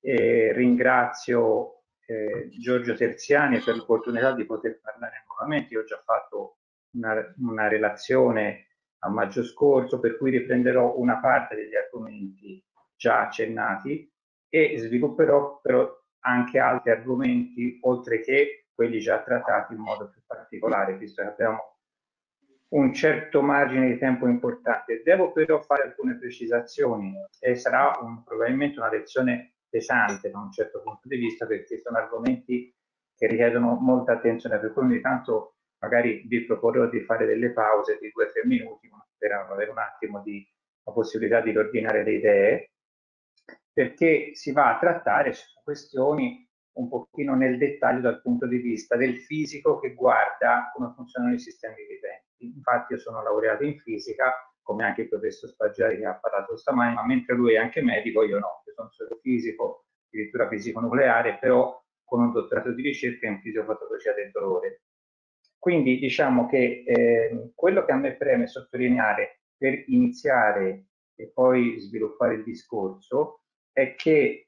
Ringrazio Giorgio Terziani per l'opportunità di poter parlare nuovamente. Io ho già fatto una relazione a maggio scorso, per cui riprenderò una parte degli argomenti già accennati e svilupperò però anche altri argomenti, oltre che quelli già trattati in modo più particolare, visto che abbiamo un certo margine di tempo importante. Devo però fare alcune precisazioni e sarà probabilmente una lezione pesante da un certo punto di vista, perché sono argomenti che richiedono molta attenzione, per cui ogni tanto magari vi proporrò di fare delle pause di 2 o 3 minuti per avere un attimo di la possibilità di riordinare le idee, perché si va a trattare su questioni un pochino nel dettaglio dal punto di vista del fisico che guarda come funzionano i sistemi viventi. Infatti io sono laureato in fisica, come anche il professor Spaggiari che ha parlato stamani, ma mentre lui è anche medico, io no, io sono solo fisico, addirittura fisico nucleare, però con un dottorato di ricerca in fisiopatologia del dolore. Quindi diciamo che quello che a me preme sottolineare per iniziare e poi sviluppare il discorso è che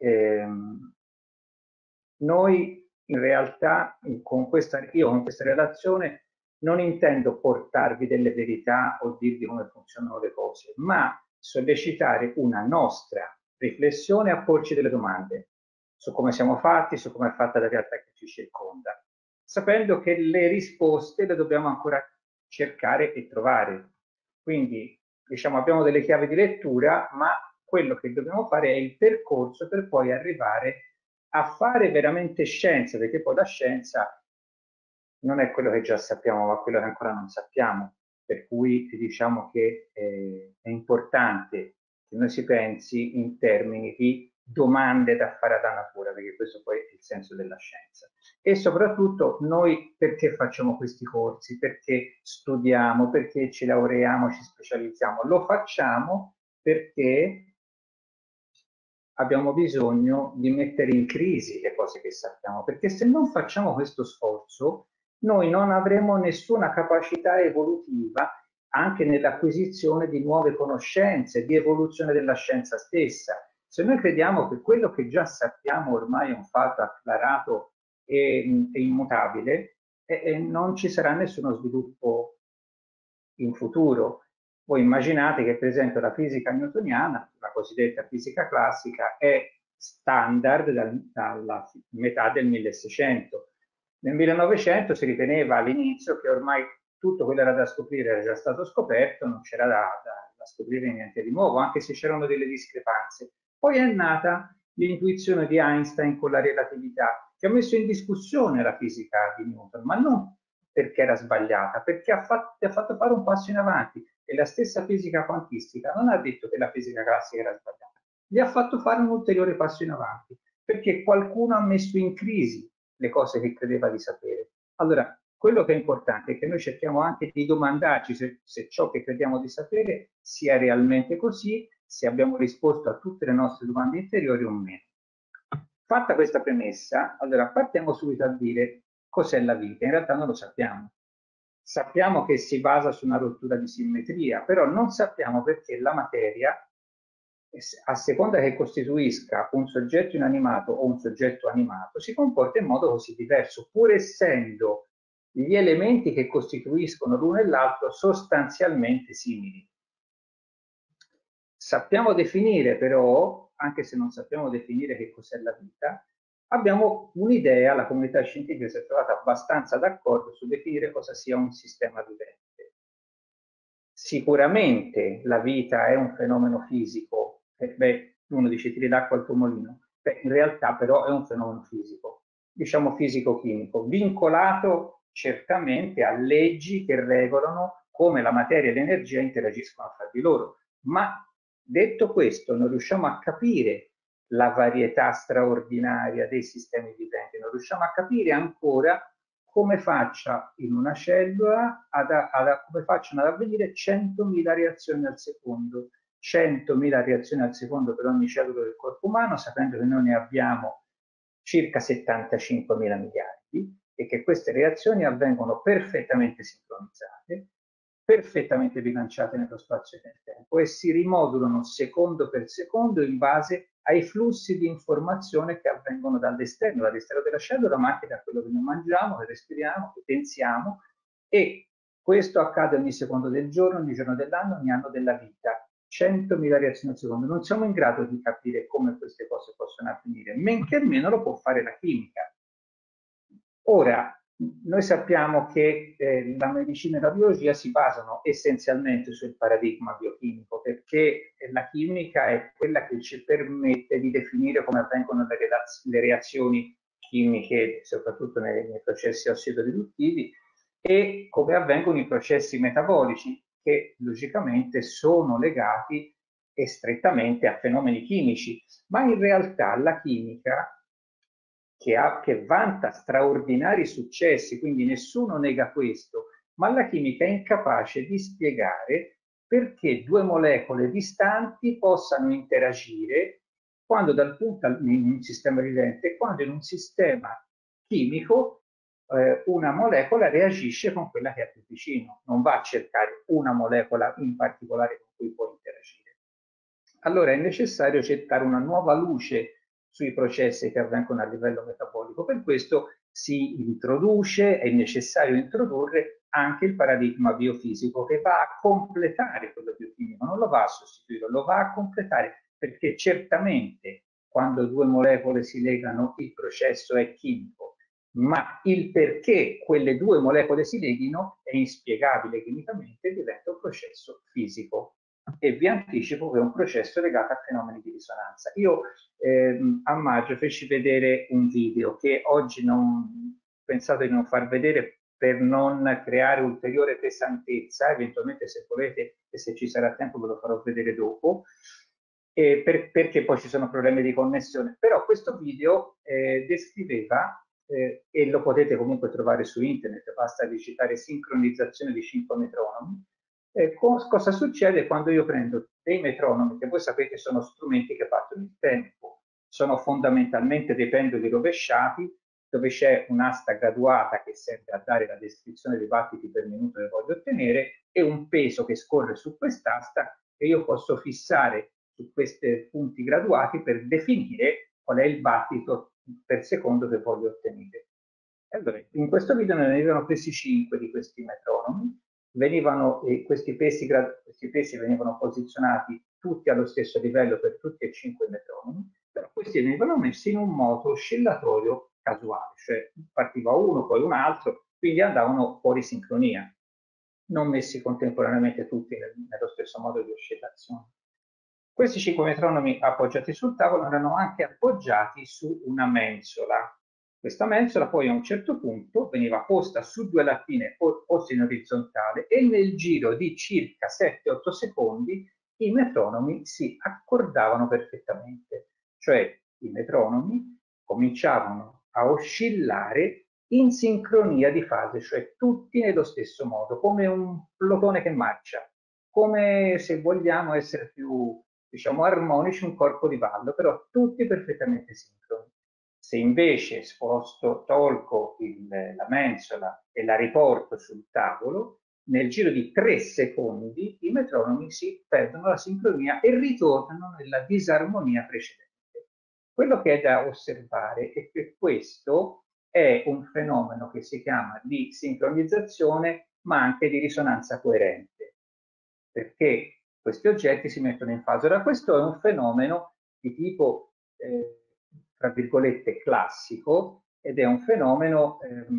noi in realtà io con questa relazione non intendo portarvi delle verità o dirvi come funzionano le cose, ma sollecitare una nostra riflessione a porci delle domande su come siamo fatti, su come è fatta la realtà che ci circonda, sapendo che le risposte le dobbiamo ancora cercare e trovare. Quindi, diciamo, abbiamo delle chiavi di lettura, ma quello che dobbiamo fare è il percorso per poi arrivare a fare veramente scienza, perché poi la scienza non è quello che già sappiamo, ma quello che ancora non sappiamo. Per cui diciamo che è importante che noi si pensi in termini di domande da fare alla natura, perché questo poi è il senso della scienza. E soprattutto noi perché facciamo questi corsi, perché studiamo, perché ci laureiamo, ci specializziamo. Lo facciamo perché abbiamo bisogno di mettere in crisi le cose che sappiamo, perché se non facciamo questo sforzo, noi non avremo nessuna capacità evolutiva anche nell'acquisizione di nuove conoscenze, di evoluzione della scienza stessa. Se noi crediamo che quello che già sappiamo ormai è un fatto acclarato e immutabile, non ci sarà nessuno sviluppo in futuro. Voi immaginate che per esempio la fisica newtoniana, la cosiddetta fisica classica, è standard dalla metà del 1600. Nel 1900 si riteneva all'inizio che ormai tutto quello che era da scoprire era già stato scoperto, non c'era da scoprire niente di nuovo, anche se c'erano delle discrepanze. Poi è nata l'intuizione di Einstein con la relatività, che ha messo in discussione la fisica di Newton, ma non perché era sbagliata, perché ha fatto fare un passo in avanti. E la stessa fisica quantistica non ha detto che la fisica classica era sbagliata, gli ha fatto fare un ulteriore passo in avanti, perché qualcuno ha messo in crisi le cose che credeva di sapere. Allora, quello che è importante è che noi cerchiamo anche di domandarci se ciò che crediamo di sapere sia realmente così, se abbiamo risposto a tutte le nostre domande interiori o meno. Fatta questa premessa, allora partiamo subito a dire cos'è la vita. In realtà non lo sappiamo. Sappiamo che si basa su una rottura di simmetria, però non sappiamo perché la materia, a seconda che costituisca un soggetto inanimato o un soggetto animato, si comporta in modo così diverso, pur essendo gli elementi che costituiscono l'uno e l'altro sostanzialmente simili. Sappiamo definire però, anche se non sappiamo definire che cos'è la vita, abbiamo un'idea, la comunità scientifica si è trovata abbastanza d'accordo su definire cosa sia un sistema vivente. Sicuramente la vita è un fenomeno fisico, uno dice tiri l'acqua al tuo mulino, in realtà però è un fenomeno fisico, diciamo fisico-chimico, vincolato certamente a leggi che regolano come la materia e l'energia interagiscono fra di loro, ma detto questo non riusciamo a capire la varietà straordinaria dei sistemi viventi, non riusciamo a capire ancora come faccia in una cellula come facciano ad avvenire 100.000 reazioni al secondo, 100.000 reazioni al secondo per ogni cellula del corpo umano, sapendo che noi ne abbiamo circa 75.000 miliardi e che queste reazioni avvengono perfettamente sincronizzate, perfettamente bilanciate nello spazio e nel tempo e si rimodulano secondo per secondo in base ai flussi di informazione che avvengono dall'esterno della cellula, ma anche da quello che noi mangiamo, che respiriamo, che pensiamo, e questo accade ogni secondo del giorno, ogni giorno dell'anno, ogni anno della vita. 100.000 reazioni al secondo. Non siamo in grado di capire come queste cose possono avvenire, men che meno lo può fare la chimica. Ora, noi sappiamo che la medicina e la biologia si basano essenzialmente sul paradigma biochimico, perché la chimica è quella che ci permette di definire come avvengono le reazioni chimiche, soprattutto nei processi ossido-riduttivi, e come avvengono i processi metabolici, che logicamente sono legati strettamente a fenomeni chimici, ma in realtà la chimica, che vanta straordinari successi, quindi nessuno nega questo, ma la chimica è incapace di spiegare perché due molecole distanti possano interagire quando dal punto in un sistema vivente e quando in un sistema chimico una molecola reagisce con quella che è più vicino, non va a cercare una molecola in particolare con cui può interagire. Allora è necessario gettare una nuova luce sui processi che avvengono a livello metabolico. Per questo si introduce, è necessario introdurre anche il paradigma biofisico che va a completare quello biochimico, non lo va a sostituire, lo va a completare, perché certamente quando due molecole si legano il processo è chimico, ma il perché quelle due molecole si leghino è inspiegabile chimicamente e diventa un processo fisico. E vi anticipo che è un processo legato a fenomeni di risonanza. Io a maggio feci vedere un video che oggi non pensate di non far vedere per non creare ulteriore pesantezza, eventualmente se volete e se ci sarà tempo ve lo farò vedere dopo, perché poi ci sono problemi di connessione. Però questo video descriveva, e lo potete comunque trovare su internet, basta digitare sincronizzazione di 5 metronomi, cosa succede quando io prendo dei metronomi, che voi sapete sono strumenti che battono il tempo, sono fondamentalmente dei pendoli rovesciati, dove c'è un'asta graduata che serve a dare la descrizione dei battiti per minuto che voglio ottenere e un peso che scorre su quest'asta che io posso fissare su questi punti graduati per definire qual è il battito per secondo che voglio ottenere. Allora, in questo video ne venivano presi 5 di questi metronomi, questi pesi venivano posizionati tutti allo stesso livello per tutti e 5 i metronomi, però questi venivano messi in un modo oscillatorio casuale, cioè partiva uno, poi un altro, quindi andavano fuori sincronia, non messi contemporaneamente tutti nello stesso modo di oscillazione. Questi 5 metronomi appoggiati sul tavolo erano anche appoggiati su una mensola. Questa mensola poi a un certo punto veniva posta su due lattine poste in orizzontale e nel giro di circa 7-8 secondi i metronomi si accordavano perfettamente, cioè i metronomi cominciavano a oscillare in sincronia di fase, cioè tutti nello stesso modo, come un plotone che marcia, come se vogliamo essere più, diciamo, armonici, un corpo di ballo, però tutti perfettamente sincroni. Se invece tolgo la mensola e la riporto sul tavolo, nel giro di 3 secondi i metronomi si perdono la sincronia e ritornano nella disarmonia precedente. Quello che è da osservare è che questo è un fenomeno che si chiama di sincronizzazione, ma anche di risonanza coerente, perché questi oggetti si mettono in fase. Ora, questo è un fenomeno di tipo, tra virgolette, classico, ed è un fenomeno,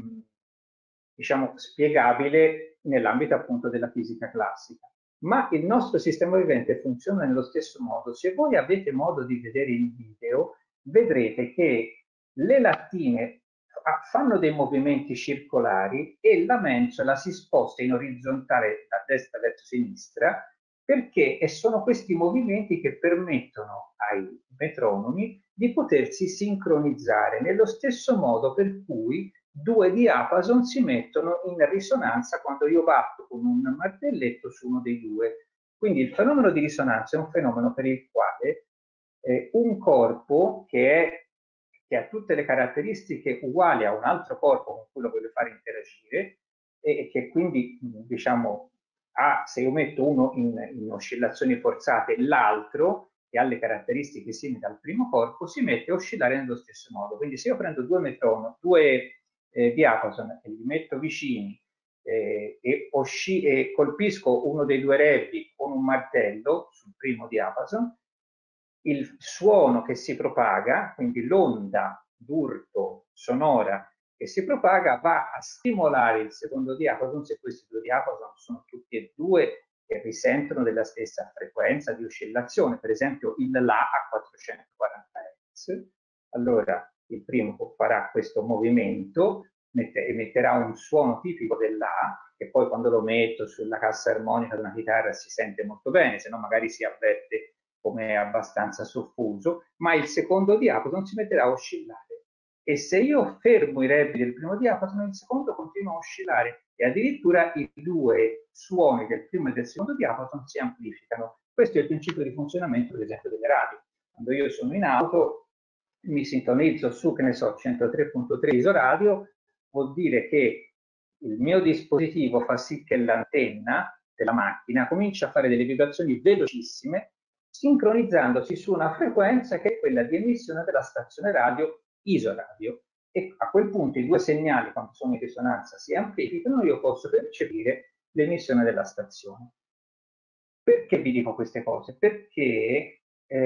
diciamo, spiegabile nell'ambito appunto della fisica classica. Ma il nostro sistema vivente funziona nello stesso modo. Se voi avete modo di vedere il video, vedrete che le lattine fanno dei movimenti circolari e la mensola si sposta in orizzontale da destra verso sinistra, perché sono questi movimenti che permettono ai metronomi di potersi sincronizzare nello stesso modo per cui due diapason si mettono in risonanza quando io batto con un martelletto su uno dei due. Quindi il fenomeno di risonanza è un fenomeno per il quale un corpo che ha tutte le caratteristiche uguali a un altro corpo con cui lo voglio fare interagire e che quindi, diciamo, se io metto uno in oscillazioni forzate, l'altro che ha le caratteristiche simili al primo corpo, si mette a oscillare nello stesso modo. Quindi se io prendo due diapason e li metto vicini e colpisco uno dei due rebbi con un martello sul primo diapason, il suono che si propaga, quindi l'onda d'urto sonora che si propaga, va a stimolare il secondo diapason, se questi due diapason sono tutti e due che risentono della stessa frequenza di oscillazione. Per esempio il La a 440 Hz, allora il primo farà questo movimento, emetterà un suono tipico del La, che poi quando lo metto sulla cassa armonica di una chitarra si sente molto bene, se no magari si avverte come è abbastanza soffuso, ma il secondo diapason si metterà a oscillare. E se io fermo i rebbi del primo diapason, il secondo continua a oscillare e addirittura i due suoni del primo e del secondo diapason si amplificano. Questo è il principio di funzionamento, ad esempio, delle radio. Quando io sono in auto, mi sintonizzo su, che ne so, 103.3 Isoradio, vuol dire che il mio dispositivo fa sì che l'antenna della macchina comincia a fare delle vibrazioni velocissime, sincronizzandosi su una frequenza che è quella di emissione della stazione radio Isoradio. E a quel punto i due segnali, quando sono in risonanza, si amplificano e io posso percepire l'emissione della stazione. Perché vi dico queste cose? Perché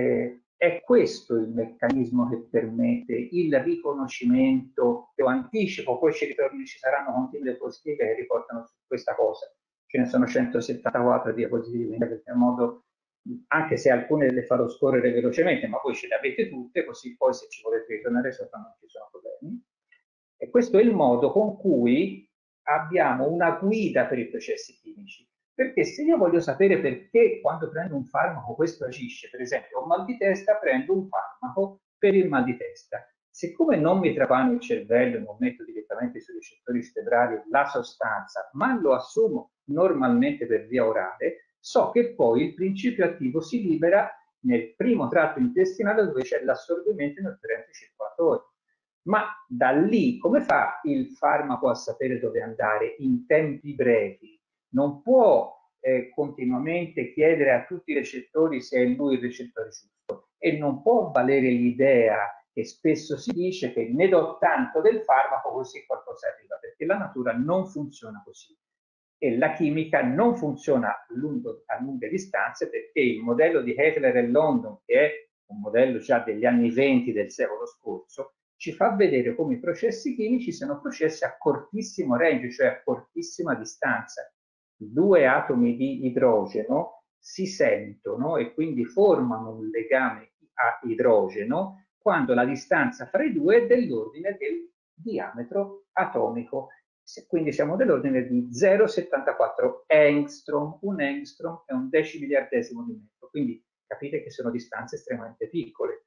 è questo il meccanismo che permette il riconoscimento. Io anticipo, poi ci saranno continue diapositive che riportano su questa cosa. Ce ne sono 174 diapositive, in qualche modo, anche se alcune le farò scorrere velocemente, ma voi ce le avete tutte, così poi se ci volete ritornare sopra non ci sono problemi. E questo è il modo con cui abbiamo una guida per i processi chimici. Perché se io voglio sapere perché quando prendo un farmaco questo agisce, per esempio ho un mal di testa, prendo un farmaco per il mal di testa. Siccome non mi trapano il cervello e non metto direttamente sui recettori cerebrali la sostanza, ma lo assumo normalmente per via orale, so che poi il principio attivo si libera nel primo tratto intestinale dove c'è l'assorbimento in differenti circolatori. Ma da lì come fa il farmaco a sapere dove andare in tempi brevi? Non può continuamente chiedere a tutti i recettori se è lui il recettore giusto e non può valere l'idea che spesso si dice che ne do tanto del farmaco così qualcosa arriva, perché la natura non funziona così e la chimica non funziona a lunghe distanze, perché il modello di Heckler e London, che è un modello già degli anni 20 del secolo scorso, ci fa vedere come i processi chimici siano processi a cortissimo range, cioè a cortissima distanza. Due atomi di idrogeno si sentono e quindi formano un legame a idrogeno quando la distanza fra i due è dell'ordine del diametro atomico. Quindi siamo dell'ordine di 0,74 angstrom. Un angstrom è un decimiliardesimo di metro, quindi capite che sono distanze estremamente piccole.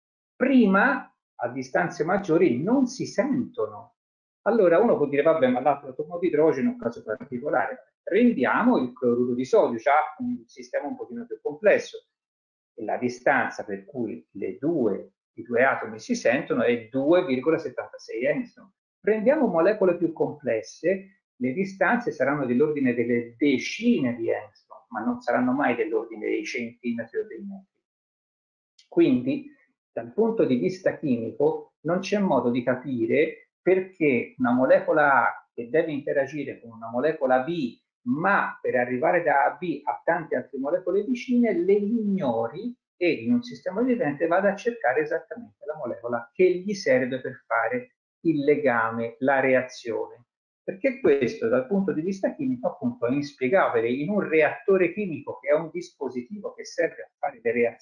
Prima, a distanze maggiori, non si sentono. Allora uno può dire, vabbè, ma l'atomo di idrogeno è un caso particolare. Prendiamo il cloruro di sodio, già un sistema un pochino più complesso. E la distanza per cui i due atomi si sentono è 2,76 angstrom. Prendiamo molecole più complesse, le distanze saranno dell'ordine delle decine di angstrom, ma non saranno mai dell'ordine dei centimetri o dei metri. Quindi, dal punto di vista chimico, non c'è modo di capire perché una molecola A che deve interagire con una molecola B, ma per arrivare da A a B a tante altre molecole vicine, le ignori e in un sistema vivente vada a cercare esattamente la molecola che gli serve per fare il legame, la reazione. Perché questo dal punto di vista chimico appunto è inspiegabile. In un reattore chimico, che è un dispositivo che serve a fare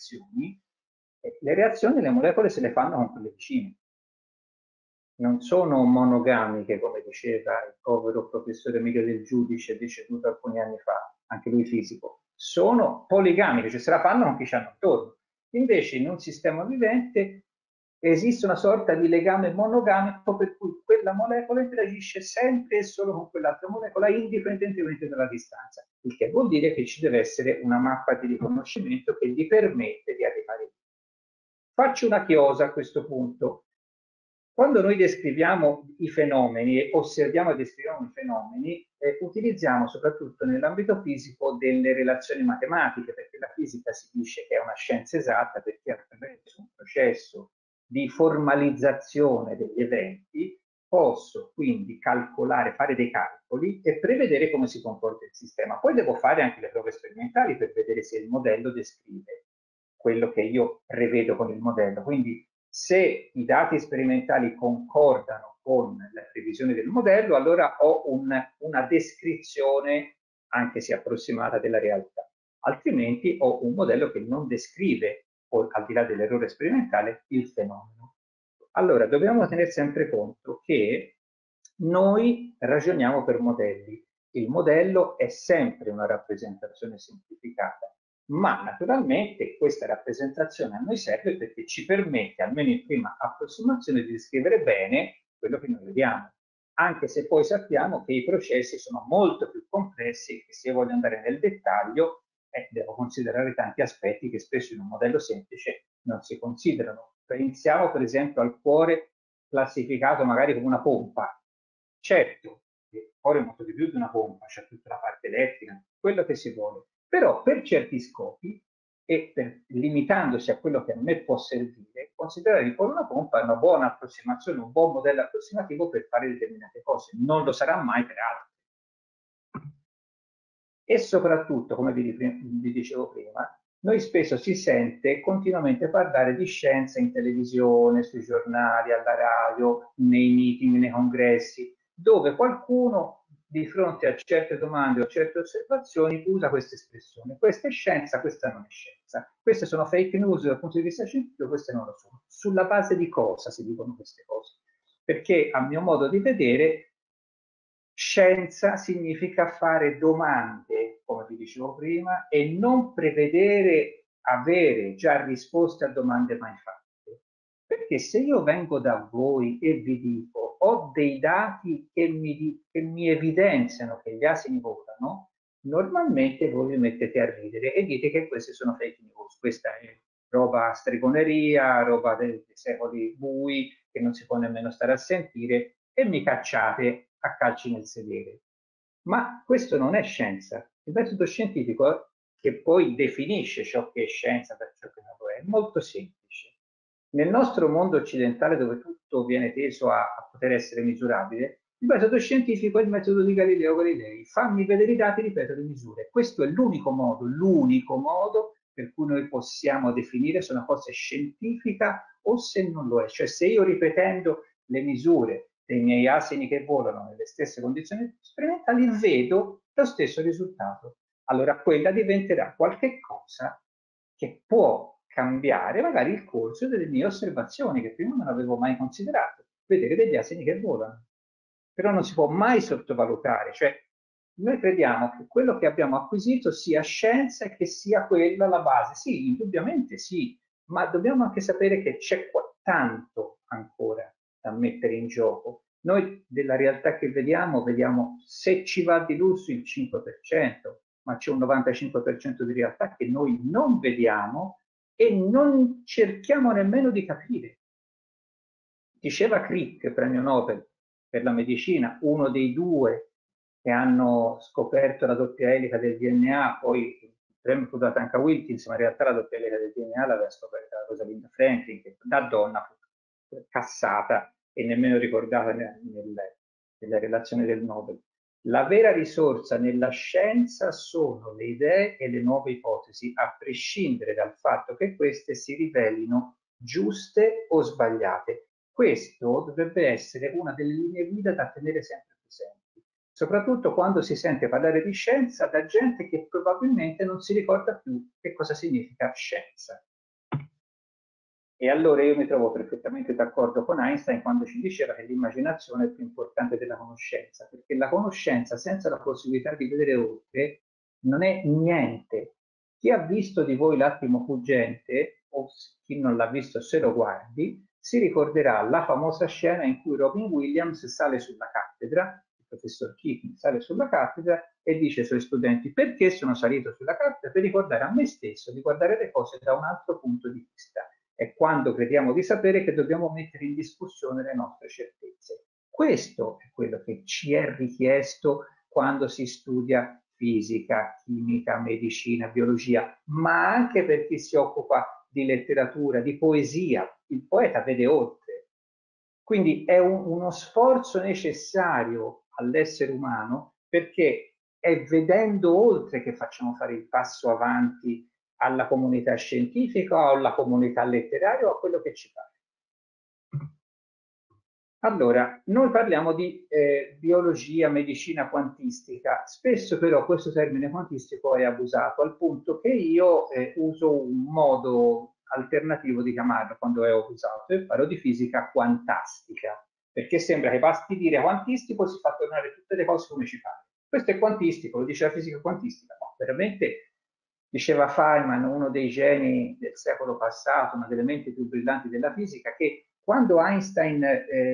le reazioni le molecole se le fanno con quelle vicine. Non sono monogamiche, come diceva il povero professore Emilio Del Giudice, deceduto alcuni anni fa, anche lui fisico. Sono poligamiche, cioè se la fanno con chi ci hanno attorno. Invece in un sistema vivente esiste una sorta di legame monogamico per cui quella molecola interagisce sempre e solo con quell'altra molecola indipendentemente dalla distanza, il che vuol dire che ci deve essere una mappa di riconoscimento che gli permette di arrivare lì. Faccio una chiosa a questo punto. Quando noi descriviamo i fenomeni e osserviamo e descriviamo i fenomeni, utilizziamo soprattutto nell'ambito fisico delle relazioni matematiche, perché la fisica si dice che è una scienza esatta perché attraverso un processo di formalizzazione degli eventi posso quindi calcolare, fare dei calcoli e prevedere come si comporta il sistema. Poi devo fare anche le prove sperimentali per vedere se il modello descrive quello che io prevedo con il modello. Quindi se i dati sperimentali concordano con la previsione del modello, allora ho una descrizione, anche se approssimata, della realtà. Altrimenti ho un modello che non descrive, al di là dell'errore sperimentale, il fenomeno. Allora, dobbiamo tener sempre conto che noi ragioniamo per modelli. Il modello è sempre una rappresentazione semplificata, ma naturalmente questa rappresentazione a noi serve perché ci permette, almeno in prima approssimazione, di descrivere bene quello che noi vediamo, anche se poi sappiamo che i processi sono molto più complessi e che se io voglio andare nel dettaglio devo considerare tanti aspetti che spesso in un modello semplice non si considerano. Pensiamo per esempio al cuore classificato magari come una pompa. Certo, il cuore è molto di più di una pompa, c'è tutta la parte elettrica, quello che si vuole. Però per certi scopi e limitandosi a quello che a me può servire, considerare il cuore una pompa è una buona approssimazione, un buon modello approssimativo per fare determinate cose. Non lo sarà mai per altri. E soprattutto, come vi dicevo prima, noi spesso si sente continuamente parlare di scienza in televisione, sui giornali, alla radio, nei meeting, nei congressi, dove qualcuno di fronte a certe domande o certe osservazioni usa questa espressione. Questa è scienza, questa non è scienza. Queste sono fake news dal punto di vista scientifico, queste non lo sono. Sulla base di cosa si dicono queste cose? Perché a mio modo di vedere scienza significa fare domande, come vi dicevo prima, e non prevedere, avere già risposte a domande mai fatte. Perché se io vengo da voi e vi dico ho dei dati che mi evidenziano che gli asini volano, normalmente voi vi mettete a ridere e dite che queste sono fake news, questa è roba stregoneria, roba dei secoli bui che non si può nemmeno stare a sentire e mi cacciate a calci nel sedere. Ma questo non è scienza. Il metodo scientifico, che poi definisce ciò che è scienza da ciò che non lo è molto semplice. Nel nostro mondo occidentale, dove tutto viene teso a poter essere misurabile, il metodo scientifico è il metodo di Galileo Galilei. Fammi vedere i dati, ripeto le misure. Questo è l'unico modo per cui noi possiamo definire se una cosa è scientifica o se non lo è. Cioè se io ripetendo le misure dei miei asini che volano nelle stesse condizioni sperimentali vedo lo stesso risultato. Allora quella diventerà qualche cosa che può cambiare magari il corso delle mie osservazioni che prima non avevo mai considerato, vedere degli asini che volano. Però non si può mai sottovalutare, cioè noi crediamo che quello che abbiamo acquisito sia scienza e che sia quella la base. Sì, indubbiamente sì, ma dobbiamo anche sapere che c'è tanto ancora da mettere in gioco. Noi della realtà che vediamo se ci va di lusso il 5%, ma c'è un 95% di realtà che noi non vediamo e non cerchiamo nemmeno di capire. Diceva Crick, premio Nobel per la medicina, uno dei due che hanno scoperto la doppia elica del DNA, poi il premio fu dato anche a Wilkins, ma in realtà la doppia elica del DNA l'aveva scoperta Rosalind Franklin, che da donna fu cassata e nemmeno ricordata nella relazione del Nobel. La vera risorsa nella scienza sono le idee e le nuove ipotesi, a prescindere dal fatto che queste si rivelino giuste o sbagliate. Questo dovrebbe essere una delle linee guida da tenere sempre presenti, soprattutto quando si sente parlare di scienza da gente che probabilmente non si ricorda più che cosa significa scienza. E allora io mi trovo perfettamente d'accordo con Einstein quando ci diceva che l'immaginazione è più importante della conoscenza, perché la conoscenza senza la possibilità di vedere oltre non è niente. Chi ha visto di voi L'attimo fuggente, o chi non l'ha visto se lo guardi, si ricorderà la famosa scena in cui Robin Williams sale sulla cattedra, il professor Keating sale sulla cattedra e dice ai suoi studenti perché sono salito sulla cattedra per ricordare a me stesso di guardare le cose da un altro punto di vista. è quando crediamo di sapere che dobbiamo mettere in discussione le nostre certezze. Questo è quello che ci è richiesto quando si studia fisica, chimica, medicina, biologia, ma anche per chi si occupa di letteratura, di poesia. Il poeta vede oltre. Quindi è uno sforzo necessario all'essere umano, perché è vedendo oltre che facciamo fare il passo avanti alla comunità scientifica o alla comunità letteraria o a quello che ci pare. Allora, noi parliamo di biologia, medicina quantistica. Spesso però questo termine quantistico è abusato, al punto che io uso un modo alternativo di chiamarlo quando è abusato, e parlo di fisica quantastica, perché sembra che basti dire quantistico si fa tornare tutte le cose come ci pare. Questo è quantistico, lo dice la fisica quantistica, no, veramente diceva Feynman, uno dei geni del secolo passato, una delle menti più brillanti della fisica, che quando Einstein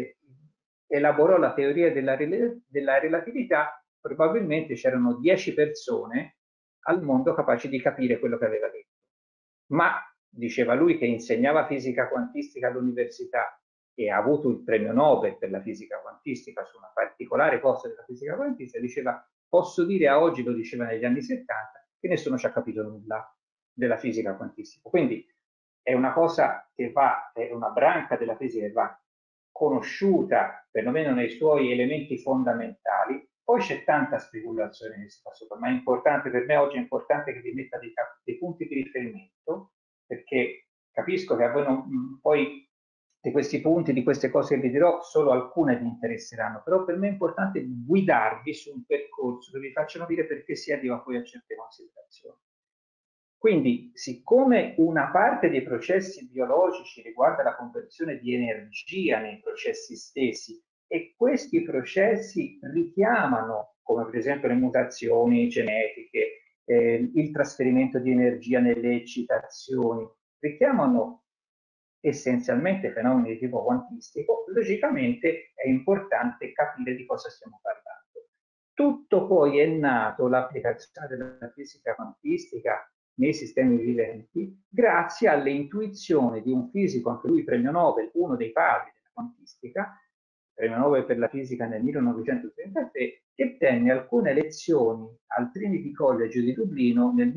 elaborò la teoria della relatività, probabilmente c'erano 10 persone al mondo capaci di capire quello che aveva detto. Ma diceva lui, che insegnava fisica quantistica all'università e ha avuto il premio Nobel per la fisica quantistica su una particolare cosa della fisica quantistica, diceva: posso dire a oggi, lo diceva negli anni 70, che nessuno ci ha capito nulla della fisica quantistica. Quindi è una cosa che va, è una branca della fisica che va conosciuta, perlomeno nei suoi elementi fondamentali. Poi c'è tanta speculazione che si fa sopra, ma è importante, per me oggi è importante che vi metta dei punti di riferimento, perché capisco che a voi poi di questi punti, di queste cose che vi dirò, solo alcune vi interesseranno, però per me è importante guidarvi su un percorso che vi faccia capire perché si arriva poi a certe considerazioni. Quindi, siccome una parte dei processi biologici riguarda la conversione di energia nei processi stessi, e questi processi richiamano, come per esempio le mutazioni genetiche, il trasferimento di energia nelle eccitazioni, richiamano essenzialmente fenomeni di tipo quantistico, logicamente è importante capire di cosa stiamo parlando. Tutto poi è nato, l'applicazione della fisica quantistica nei sistemi viventi, grazie alle intuizioni di un fisico, anche lui premio Nobel, uno dei padri della quantistica, premio Nobel per la fisica nel 1933, che tenne alcune lezioni al Trinity College di Dublino nel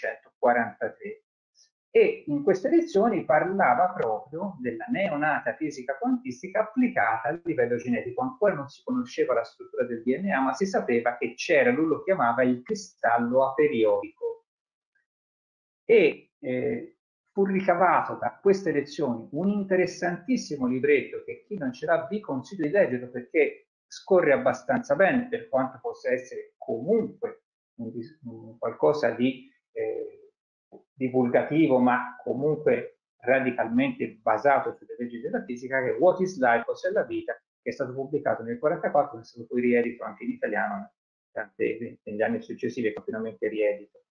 1943. E in queste lezioni parlava proprio della neonata fisica quantistica applicata a livello genetico. Ancora non si conosceva la struttura del DNA, ma si sapeva che c'era, lui lo chiamava il cristallo aperiodico. E fu ricavato da queste lezioni un interessantissimo libretto che chi non ce l'ha vi consiglio di leggerlo, perché scorre abbastanza bene, per quanto possa essere comunque qualcosa di divulgativo, ma comunque radicalmente basato sulle leggi della fisica, che è What is Life? Cos'è la vita? Che è stato pubblicato nel 1944, è stato poi riedito anche in italiano negli anni successivi, continuamente riedito.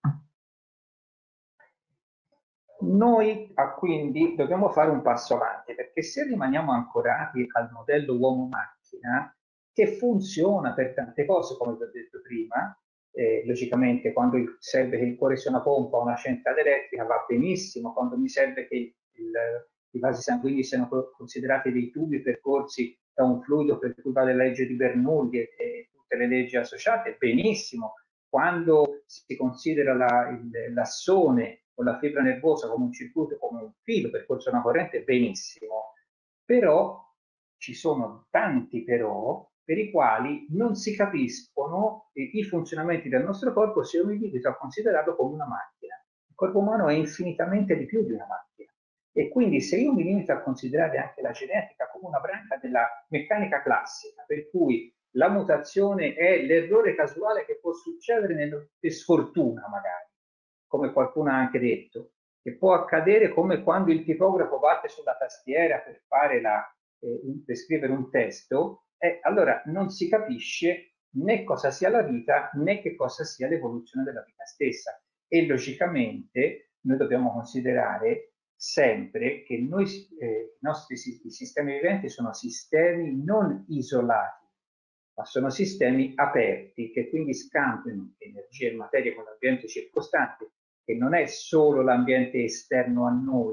Noi quindi dobbiamo fare un passo avanti, perché se rimaniamo ancorati al modello uomo-macchina, che funziona per tante cose, come vi ho detto prima, logicamente quando serve che il cuore sia una pompa o una centrale elettrica va benissimo, quando mi serve che i vasi sanguigni siano considerati dei tubi percorsi da un fluido per cui va la legge di Bernoulli e tutte le leggi associate, benissimo. Quando si considera l'assone o la fibra nervosa come un circuito, come un filo percorso una corrente, benissimo. Però ci sono tanti però per i quali non si capiscono i funzionamenti del nostro corpo se io mi limito a considerarlo come una macchina. Il corpo umano è infinitamente di più di una macchina. E quindi se io mi limito a considerare anche la genetica come una branca della meccanica classica, per cui la mutazione è l'errore casuale che può succedere per sfortuna magari, come qualcuno ha anche detto, che può accadere come quando il tipografo batte sulla tastiera per scrivere un testo, allora non si capisce né cosa sia la vita né che cosa sia l'evoluzione della vita stessa. E logicamente noi dobbiamo considerare sempre che i nostri sistemi viventi sono sistemi non isolati, ma sono sistemi aperti che quindi scambiano energia e materia con l'ambiente circostante, che non è solo l'ambiente esterno a noi,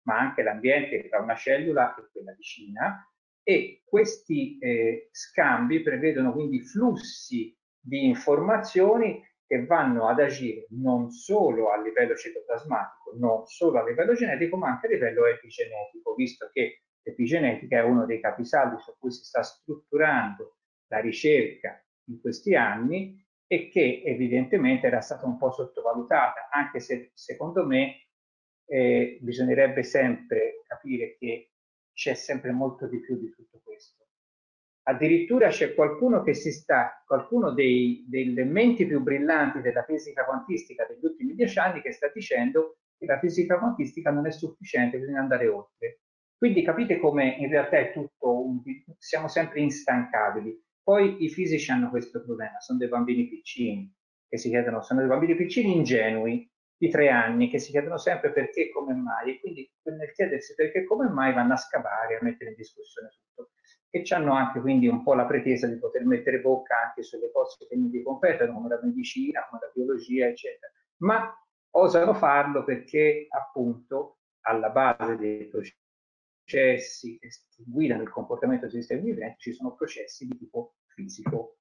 ma anche l'ambiente tra una cellula e quella vicina, e questi scambi prevedono quindi flussi di informazioni che vanno ad agire non solo a livello citoplasmatico, non solo a livello genetico, ma anche a livello epigenetico, visto che l'epigenetica è uno dei capisaldi su cui si sta strutturando la ricerca in questi anni e che evidentemente era stata un po' sottovalutata, anche se secondo me bisognerebbe sempre capire che c'è sempre molto di più di tutto questo. Addirittura c'è qualcuno che qualcuno delle menti più brillanti della fisica quantistica degli ultimi 10 anni che sta dicendo che la fisica quantistica non è sufficiente, bisogna andare oltre. Quindi capite come in realtà è tutto, siamo sempre instancabili. Poi i fisici hanno questo problema, sono dei bambini piccini che si chiedono, sono dei bambini piccini ingenui di 3 anni che si chiedono sempre perché e come mai, e quindi nel chiedersi perché e come mai vanno a scavare, a mettere in discussione tutto. E hanno anche quindi un po' la pretesa di poter mettere bocca anche sulle cose che non gli competono, come la medicina, come la biologia, eccetera. Ma osano farlo perché appunto alla base dei processi che guidano il comportamento dei sistemi viventi ci sono processi di tipo fisico.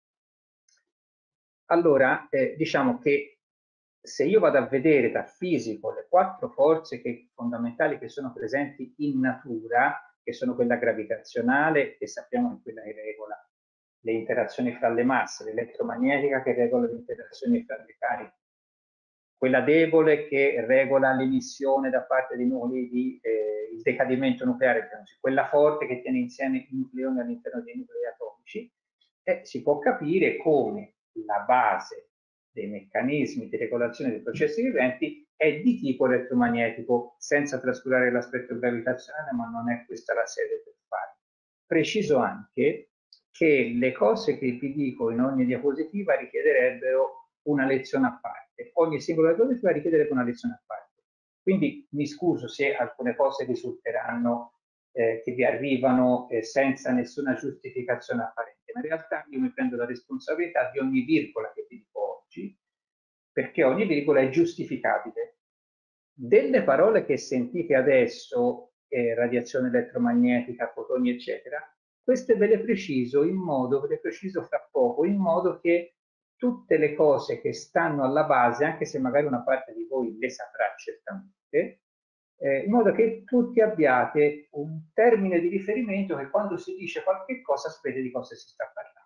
Allora, diciamo che se io vado a vedere dal fisico le 4 forze fondamentali che sono presenti in natura, che sono quella gravitazionale, che sappiamo che quella che regola le interazioni fra le masse, l'elettromagnetica che regola le interazioni fra le cariche, quella debole che regola l'emissione da parte dei nuclei, il decadimento nucleare, quella forte che tiene insieme i nucleoni all'interno dei nuclei atomici, si può capire come la base dei meccanismi di regolazione dei processi viventi è di tipo elettromagnetico, senza trascurare l'aspetto gravitazionale, ma non è questa la sede per fare. Preciso anche che le cose che vi dico in ogni diapositiva richiederebbero una lezione a parte. Ogni singola diapositiva richiederebbe una lezione a parte. Quindi mi scuso se alcune cose risulteranno che vi arrivano senza nessuna giustificazione apparente, ma in realtà io mi prendo la responsabilità di ogni virgola che vi dico oggi, perché ogni virgola è giustificabile. Delle parole che sentite adesso, radiazione elettromagnetica, fotoni, eccetera, queste ve le preciso fra poco, in modo che tutte le cose che stanno alla base, anche se magari una parte di voi le saprà certamente, in modo che tutti abbiate un termine di riferimento che quando si dice qualche cosa sapete di cosa si sta parlando.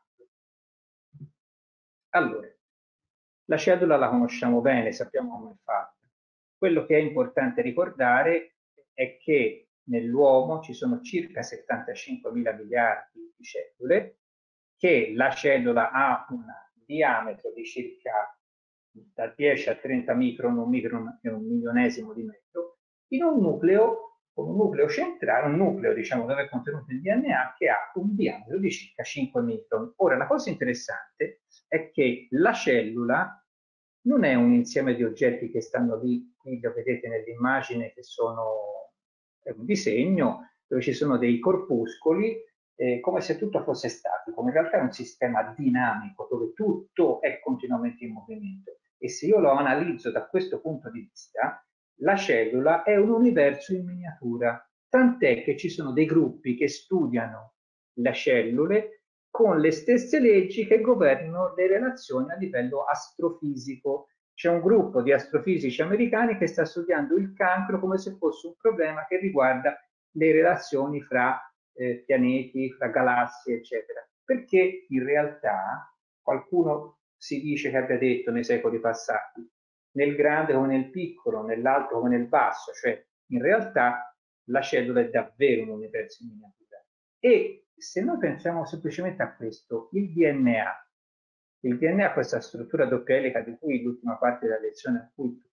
Allora, la cellula la conosciamo bene, sappiamo come è fatta. Quello che è importante ricordare è che nell'uomo ci sono circa 75 mila miliardi di cellule, che la cellula ha un diametro di circa da 10 a 30 micron, un micron è un milionesimo di metro, in un nucleo, con un nucleo centrale, un nucleo diciamo dove è contenuto il DNA che ha un diametro di circa 5 micron. Ora la cosa interessante è che la cellula non è un insieme di oggetti che stanno lì, qui lo vedete nell'immagine, che sono è un disegno dove ci sono dei corpuscoli, come se tutto fosse statico, ma in realtà è un sistema dinamico dove tutto è continuamente in movimento. E se io lo analizzo da questo punto di vista, la cellula è un universo in miniatura, tant'è che ci sono dei gruppi che studiano le cellule con le stesse leggi che governano le relazioni a livello astrofisico. C'è un gruppo di astrofisici americani che sta studiando il cancro come se fosse un problema che riguarda le relazioni fra pianeti, fra galassie, eccetera. Perché in realtà qualcuno si dice che abbia detto nei secoli passati, nel grande come nel piccolo, nell'alto come nel basso, cioè in realtà la cellula è davvero un universo in miniatura. E se noi pensiamo semplicemente a questo, il DNA ha questa struttura doppia elica di cui l'ultima parte della lezione,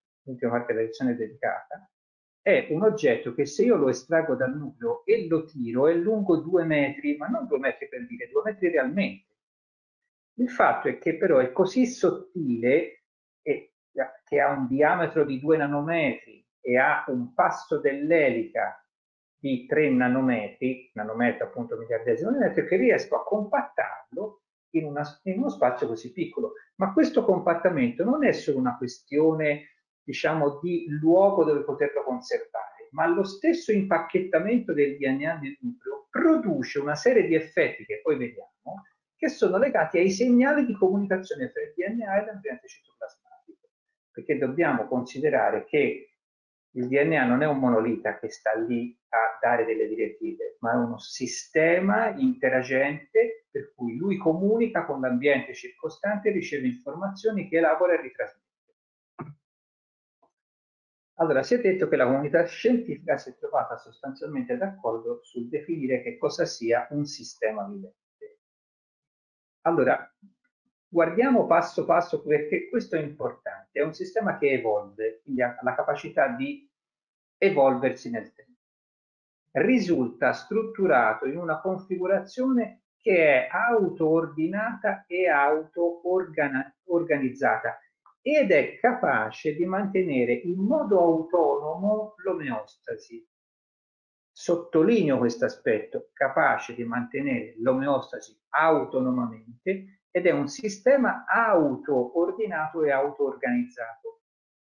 è dedicata, è un oggetto che se io lo estraggo dal nucleo e lo tiro è lungo 2 metri, ma non 2 metri per dire, 2 metri realmente. Il fatto è che però è così sottile che ha un diametro di 2 nanometri e ha un passo dell'elica di 3 nanometri, nanometro appunto miliardesimo di metro, che riesco a compattarlo in uno spazio così piccolo. Ma questo compattamento non è solo una questione, diciamo, di luogo dove poterlo conservare, ma lo stesso impacchettamento del DNA nel nucleo produce una serie di effetti che poi vediamo, che sono legati ai segnali di comunicazione tra il DNA e l'ambiente citoplasmatico, perché dobbiamo considerare che il DNA non è un monolita che sta lì a dare delle direttive, ma è uno sistema interagente per cui lui comunica con l'ambiente circostante e riceve informazioni che elabora e ritrasmette. Allora, si è detto che la comunità scientifica si è trovata sostanzialmente d'accordo sul definire che cosa sia un sistema vivente. Allora, guardiamo passo passo perché questo è importante. È un sistema che evolve, quindi ha la capacità di evolversi nel tempo. Risulta strutturato in una configurazione che è auto-ordinata e auto-organizzata ed è capace di mantenere in modo autonomo l'omeostasi. Sottolineo questo aspetto, capace di mantenere l'omeostasi autonomamente ed è un sistema auto-ordinato e auto-organizzato.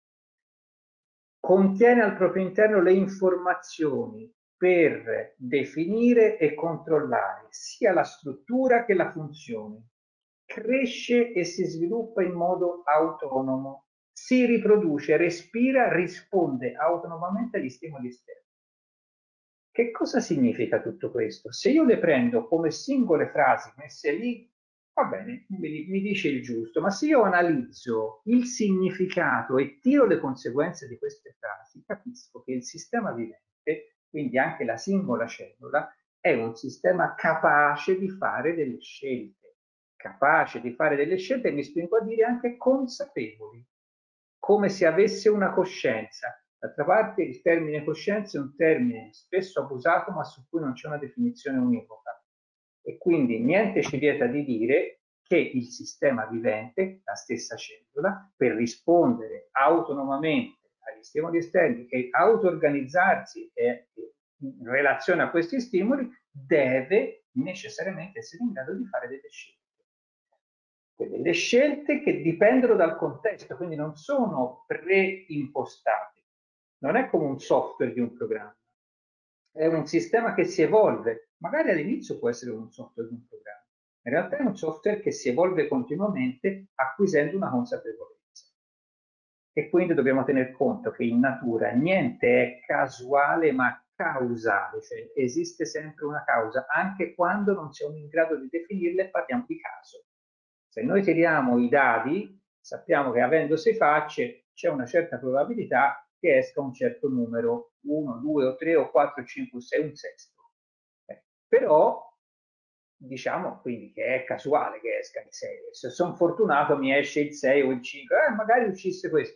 Contiene al proprio interno le informazioni per definire e controllare sia la struttura che la funzione. Cresce e si sviluppa in modo autonomo, si riproduce, respira, risponde autonomamente agli stimoli esterni. Che cosa significa tutto questo? Se io le prendo come singole frasi messe lì, va bene, mi dice il giusto, ma se io analizzo il significato e tiro le conseguenze di queste frasi, capisco che il sistema vivente, quindi anche la singola cellula, è un sistema capace di fare delle scelte, capace di fare delle scelte e mi spingo a dire anche consapevoli, come se avesse una coscienza. D'altra parte il termine coscienza è un termine spesso abusato ma su cui non c'è una definizione univoca e quindi niente ci vieta di dire che il sistema vivente, la stessa cellula, per rispondere autonomamente agli stimoli esterni e auto-organizzarsi in relazione a questi stimoli, deve necessariamente essere in grado di fare delle scelte. Delle scelte che dipendono dal contesto, quindi non sono preimpostate. Non è come un software di un programma, è un sistema che si evolve. Magari all'inizio può essere un software di un programma, in realtà è un software che si evolve continuamente acquisendo una consapevolezza. E quindi dobbiamo tener conto che in natura niente è casuale ma causale, cioè esiste sempre una causa, anche quando non siamo in grado di definirla e parliamo di caso. Se noi tiriamo i dadi, sappiamo che avendo 6 facce c'è una certa probabilità che esca un certo numero, 1, 2 o 3 o 4, 5 o 6, un sesto. Però diciamo quindi che è casuale che esca il 6. Se sono fortunato mi esce il 6 o il 5, magari uscisse questo.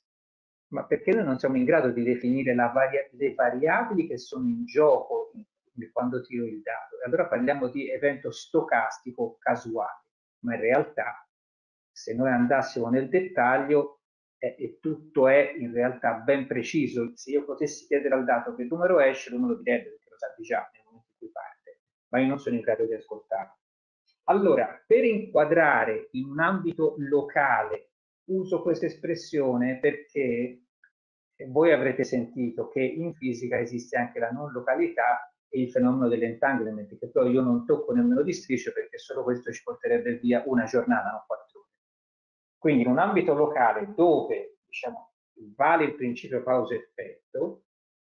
Ma perché noi non siamo in grado di definire le variabili che sono in gioco quando tiro il dado. E allora parliamo di evento stocastico casuale, ma in realtà se noi andassimo nel dettaglio e tutto è in realtà ben preciso. Se io potessi chiedere al dato che numero esce, lui me lo direbbe perché lo sa già nel momento in cui parte, ma io non sono in grado di ascoltarlo. Allora, per inquadrare in un ambito locale, uso questa espressione perché voi avrete sentito che in fisica esiste anche la non località e il fenomeno dell'entanglement, che però io non tocco nemmeno di striscio perché solo questo ci porterebbe via una giornata, non 4 ore. Quindi in un ambito locale dove diciamo, vale il principio causa-effetto,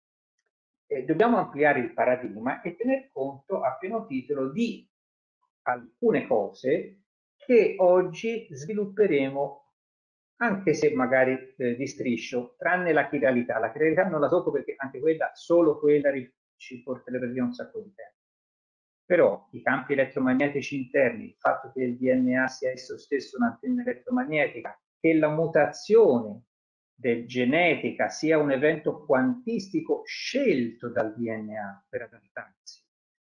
dobbiamo ampliare il paradigma e tener conto a pieno titolo di alcune cose che oggi svilupperemo anche se magari di striscio, tranne la chiralità. La chiralità non la tocco perché anche quella, solo quella ci porterebbe via un sacco di tempo. Però i campi elettromagnetici interni, il fatto che il DNA sia esso stesso un'antenna elettromagnetica, che la mutazione del genetica sia un evento quantistico scelto dal DNA per adattarsi.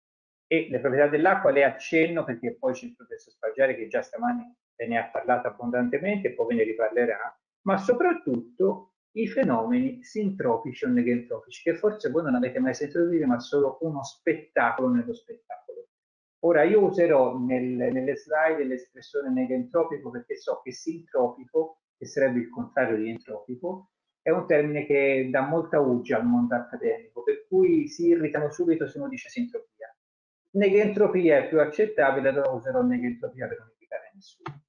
E le proprietà dell'acqua le accenno perché poi c'è il professor Spaggiari che già stamani ve ne ha parlato abbondantemente e poi ve ne riparlerà, ma soprattutto i fenomeni sintropici o negentropici, che forse voi non avete mai sentito dire, ma solo uno spettacolo nello spettacolo. Ora io userò nelle slide l'espressione negentropico perché so che sintropico, che sarebbe il contrario di entropico, è un termine che dà molta uggia al mondo accademico, per cui si irritano subito se uno dice sintropia. Negentropia è più accettabile, allora userò negentropia per non irritare nessuno.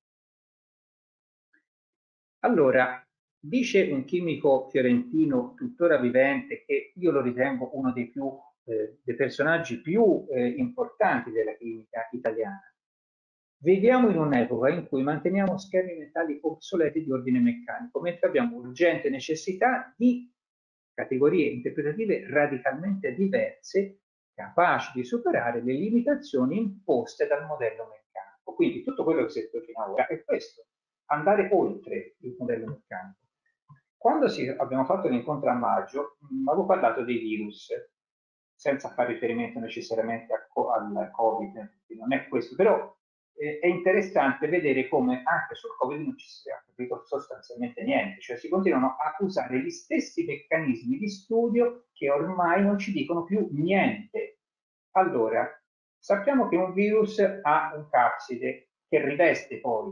Allora, dice un chimico fiorentino tuttora vivente, che io lo ritengo uno dei personaggi più importanti della chimica italiana. Viviamo in un'epoca in cui manteniamo schemi mentali obsoleti di ordine meccanico, mentre abbiamo urgente necessità di categorie interpretative radicalmente diverse, capaci di superare le limitazioni imposte dal modello meccanico. Quindi tutto quello che si è detto fino ad ora è questo, andare oltre il modello meccanico. Quando abbiamo fatto l'incontro a maggio, avevo parlato dei virus, senza fare riferimento necessariamente al Covid, non è questo, però è interessante vedere come anche sul Covid non ci sia capito sostanzialmente niente, cioè si continuano a usare gli stessi meccanismi di studio che ormai non ci dicono più niente. Allora, sappiamo che un virus ha un capside che riveste poi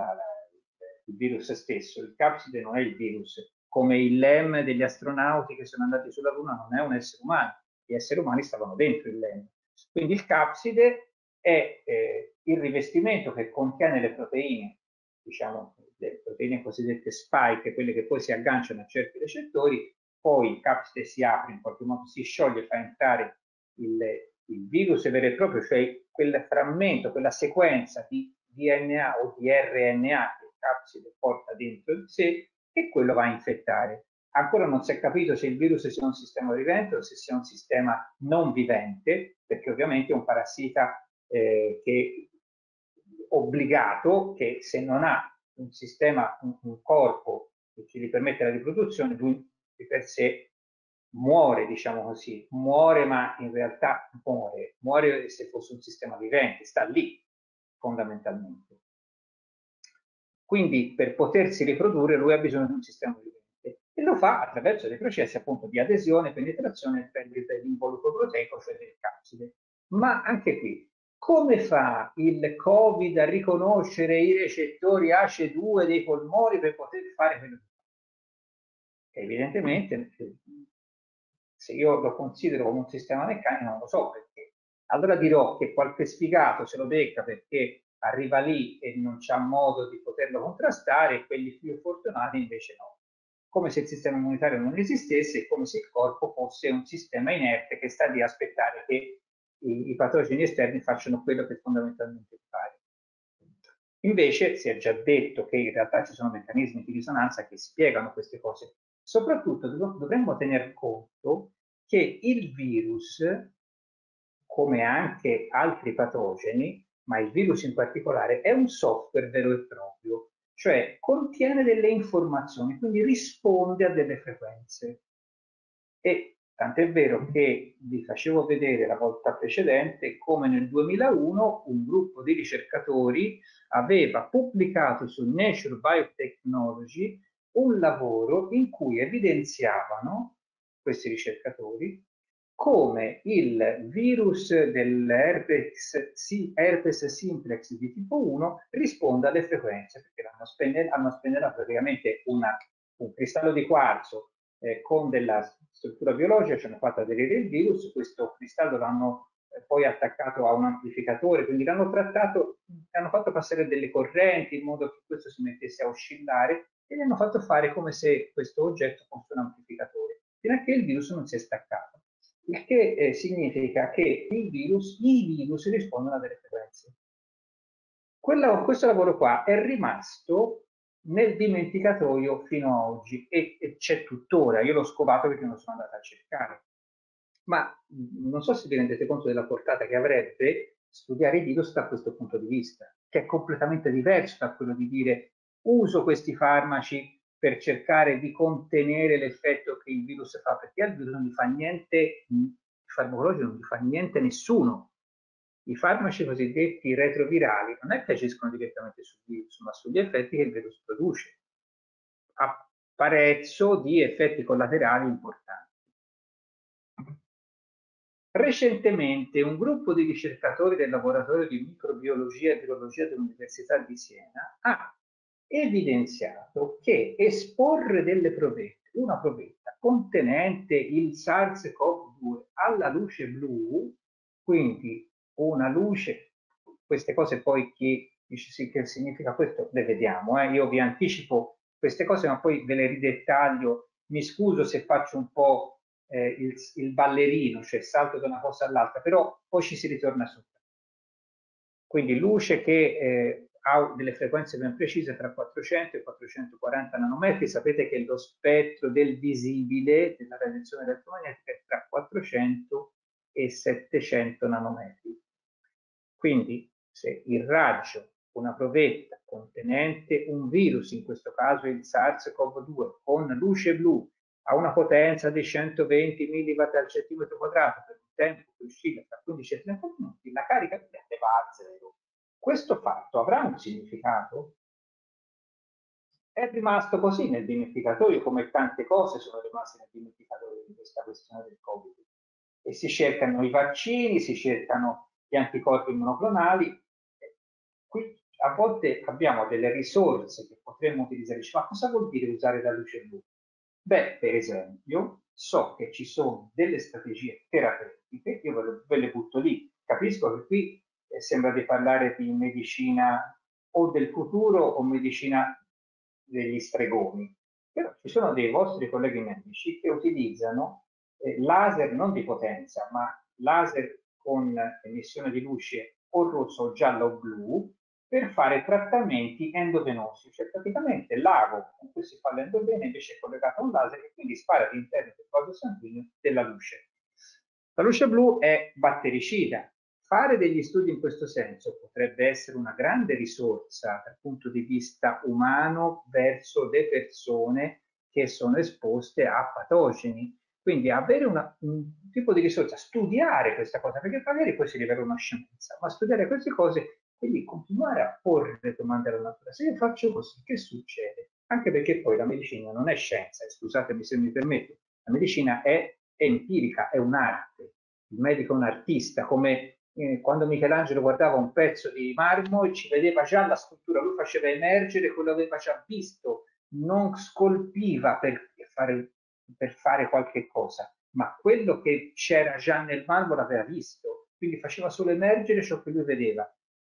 il virus stesso. Il capside non è il virus, come il LEM degli astronauti che sono andati sulla Luna non è un essere umano, gli esseri umani stavano dentro il LEM. Quindi il capside è il rivestimento che contiene le proteine, diciamo le proteine cosiddette spike, quelle che poi si agganciano a certi recettori, poi il capside si apre, in qualche modo si scioglie, fa entrare il virus vero e proprio, cioè quel frammento, quella sequenza di DNA o di RNA che il capside porta dentro di sé e quello va a infettare. Ancora non si è capito se il virus sia un sistema vivente o se sia un sistema non vivente, perché ovviamente è un parassita che obbligato, che se non ha un sistema, un corpo che gli permette la riproduzione, lui di per sé muore, diciamo così, muore ma in realtà muore se fosse un sistema vivente, sta lì fondamentalmente. Quindi per potersi riprodurre lui ha bisogno di un sistema vivente e lo fa attraverso dei processi appunto di adesione, penetrazione dell'involucro proteico, cioè del capside. Ma anche qui, come fa il Covid a riconoscere i recettori ACE2 dei polmoni per poter fare quello che fa? Evidentemente, se io lo considero come un sistema meccanico, non lo so perché. Allora dirò che qualche sfigato se lo becca perché arriva lì e non c'ha modo di poterlo contrastare e quelli più fortunati invece no. Come se il sistema immunitario non esistesse e come se il corpo fosse un sistema inerte che sta lì a aspettare che i patogeni esterni facciano quello che fondamentalmente fare. Invece si è già detto che in realtà ci sono meccanismi di risonanza che spiegano queste cose. Soprattutto dovremmo tener conto che il virus, come anche altri patogeni, ma il virus in particolare, è un software vero e proprio, cioè contiene delle informazioni, quindi risponde a delle frequenze. E tant'è vero che vi facevo vedere la volta precedente come nel 2001 un gruppo di ricercatori aveva pubblicato su Nature Biotechnology un lavoro in cui evidenziavano, questi ricercatori, come il virus dell'herpes simplex di tipo 1 risponde alle frequenze, perché hanno spennerato praticamente un cristallo di quarzo con della struttura biologica, ci hanno fatto aderire il virus, questo cristallo l'hanno poi attaccato a un amplificatore, quindi l'hanno trattato, hanno fatto passare delle correnti in modo che questo si mettesse a oscillare e gli hanno fatto fare come se questo oggetto fosse un amplificatore, fino a che il virus non si è staccato. Il che significa che i virus rispondono a delle frequenze. Questo lavoro qua è rimasto nel dimenticatoio fino ad oggi e c'è tuttora. Io l'ho scovato perché non sono andato a cercare. Ma non so se vi rendete conto della portata che avrebbe studiare i virus da questo punto di vista, che è completamente diverso da quello di dire uso questi farmaci per cercare di contenere l'effetto che il virus fa, perché al virus non gli fa niente, il farmacologico non gli fa niente nessuno. I farmaci cosiddetti retrovirali non è che agiscono direttamente sul virus, ma sugli effetti che il virus produce, a prezzo di effetti collaterali importanti. Recentemente un gruppo di ricercatori del laboratorio di microbiologia e virologia dell'Università di Siena ha evidenziato che esporre delle provette una provetta contenente il SARS-CoV-2 alla luce blu, quindi una luce, queste cose poi chi dice sì che significa questo le vediamo, io vi anticipo queste cose ma poi ve le ridettaglio, mi scuso se faccio un po' il ballerino, cioè salto da una cosa all'altra, però poi ci si ritorna su. Quindi luce che ha delle frequenze ben precise tra 400 e 440 nanometri, sapete che lo spettro del visibile della radiazione elettromagnetica è tra 400 e 700 nanometri. Quindi se il raggio, una provetta contenente un virus, in questo caso il SARS-CoV-2, con luce blu a una potenza di 120 milliwatt al centimetro quadrato per un tempo che oscilla tra 15 e 30 minuti, la carica di rete va a zero. Questo fatto avrà un significato? È rimasto così nel dimenticatoio, come tante cose sono rimaste nel dimenticatoio di questa questione del Covid. E si cercano i vaccini, si cercano gli anticorpi monoclonali. Qui a volte abbiamo delle risorse che potremmo utilizzare. Ma cosa vuol dire usare la luce blu? Beh, per esempio, so che ci sono delle strategie terapeutiche, io ve le butto lì. Capisco che qui sembra di parlare di medicina o del futuro o medicina degli stregoni, però ci sono dei vostri colleghi medici che utilizzano laser non di potenza, ma laser con emissione di luce o rosso o giallo o blu per fare trattamenti endovenosi, cioè praticamente l'ago con cui si fa l'endovena invece è collegato a un laser che quindi spara all'interno del vaso sanguigno della luce. La luce blu è battericida. Fare degli studi in questo senso potrebbe essere una grande risorsa dal punto di vista umano verso le persone che sono esposte a patogeni. Quindi avere un tipo di risorsa, studiare questa cosa, perché magari poi si rivela una scienza, ma studiare queste cose, quindi continuare a porre domande alla natura. Se io faccio così, che succede? Anche perché poi la medicina non è scienza, scusatemi se mi permetto, la medicina è empirica, è un'arte. Il medico è un artista, come quando Michelangelo guardava un pezzo di marmo e ci vedeva già la scultura, lui faceva emergere quello che aveva già visto, non scolpiva per fare qualche cosa, ma quello che c'era già nel marmo l'aveva visto, quindi faceva solo emergere ciò che lui vedeva.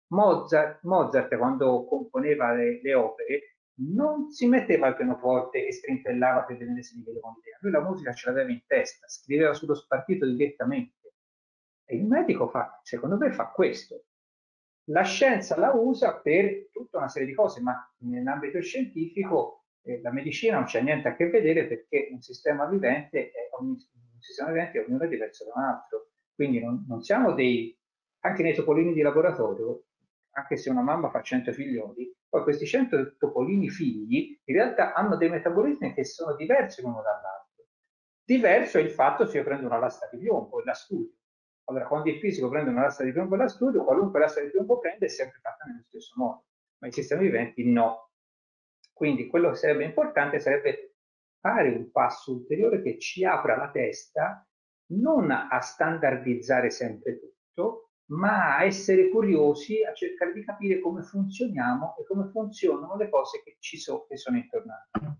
Mozart quando componeva le opere, non si metteva al pianoforte e strimpellava per vedere se gli vedeva un'idea. Lui la musica ce l'aveva in testa, scriveva sullo spartito direttamente. E il medico fa, secondo me, fa questo. La scienza la usa per tutta una serie di cose, ma nell'ambito scientifico la medicina non c'è niente a che vedere perché un sistema vivente un sistema vivente ognuno è diverso da un altro. Quindi non siamo anche nei topolini di laboratorio, anche se una mamma fa 100 figlioli, poi questi 100 topolini figli in realtà hanno dei metabolismi che sono diversi l'uno dall'altro. Diverso è il fatto se io prendo una lastra di piombo e la studio. Allora, quando il fisico prende una lastra di piombo e la studio, qualunque lastra di piombo prende è sempre fatta nello stesso modo, ma i sistemi viventi no. Quindi quello che sarebbe importante sarebbe fare un passo ulteriore che ci apra la testa non a standardizzare sempre tutto, ma a essere curiosi, a cercare di capire come funzioniamo e come funzionano le cose che che sono intorno a noi.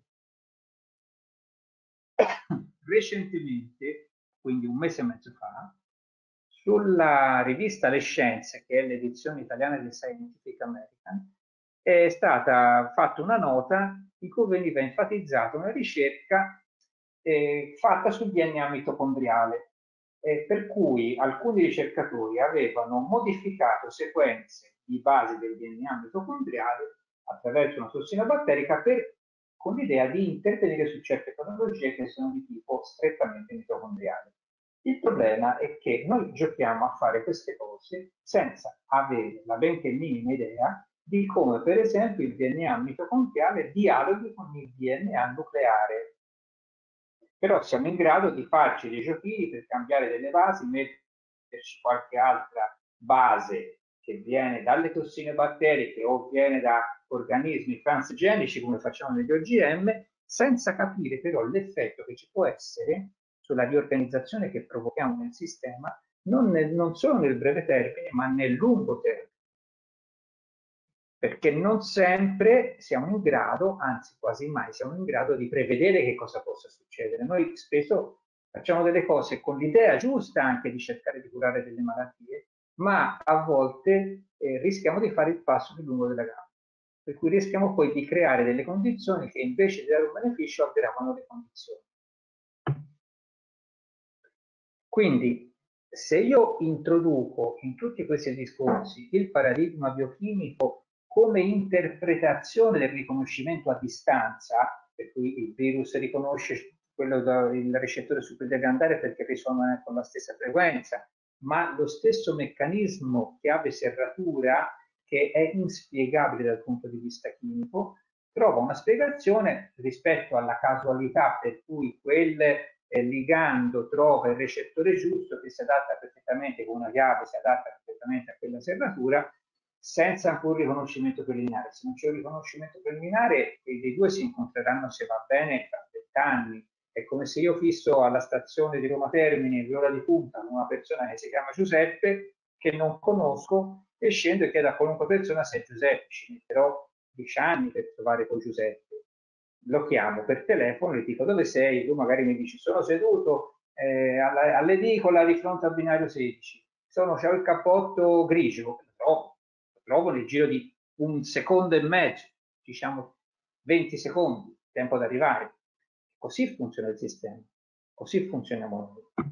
Recentemente, quindi un mese e mezzo fa, sulla rivista Le Scienze, che è l'edizione italiana di Scientific American, è stata fatta una nota in cui veniva enfatizzata una ricerca fatta sul DNA mitocondriale, per cui alcuni ricercatori avevano modificato sequenze di basi del DNA mitocondriale attraverso una tossina batterica con l'idea di intervenire su certe patologie che sono di tipo strettamente mitocondriale. Il problema è che noi giochiamo a fare queste cose senza avere la benché minima idea di come, per esempio, il DNA mitocondriale dialoghi con il DNA nucleare. Però siamo in grado di farci dei giochini per cambiare delle basi, metterci qualche altra base che viene dalle tossine batteriche o viene da organismi transgenici come facciamo negli OGM, senza capire però l'effetto che ci può essere sulla riorganizzazione che provochiamo nel sistema, non solo nel breve termine, ma nel lungo termine. perché non sempre siamo in grado, anzi quasi mai siamo in grado di prevedere che cosa possa succedere. Noi spesso facciamo delle cose con l'idea giusta anche di cercare di curare delle malattie, ma a volte rischiamo di fare il passo più lungo della gamba, per cui rischiamo poi di creare delle condizioni che invece di dare un beneficio aggravano le condizioni. Quindi, se io introduco in tutti questi discorsi il paradigma biochimico come interpretazione del riconoscimento a distanza, per cui il virus riconosce il recettore su cui deve andare perché risuona con la stessa frequenza, ma lo stesso meccanismo che ha serratura, che è inspiegabile dal punto di vista chimico, trova una spiegazione rispetto alla casualità per cui quel ligando trova il recettore giusto che si adatta perfettamente con una chiave, si adatta perfettamente a quella serratura senza alcun riconoscimento preliminare. Se non c'è un riconoscimento preliminare, dei due si incontreranno se va bene tra 20 anni. È come se io fisso alla stazione di Roma Termini l'ora di punta con una persona che si chiama Giuseppe, che non conosco, e scendo e chiedo a qualunque persona se è Giuseppe. Ci metterò 10 anni per trovare poi Giuseppe. Lo chiamo per telefono, gli dico dove sei, lui magari mi dice sono seduto all'edicola di fronte al binario 16, c'ho il cappotto grigio, lo trovo nel giro di un secondo e mezzo, diciamo 20 secondi, tempo ad arrivare. Così funziona il sistema, così funzioniamo noi.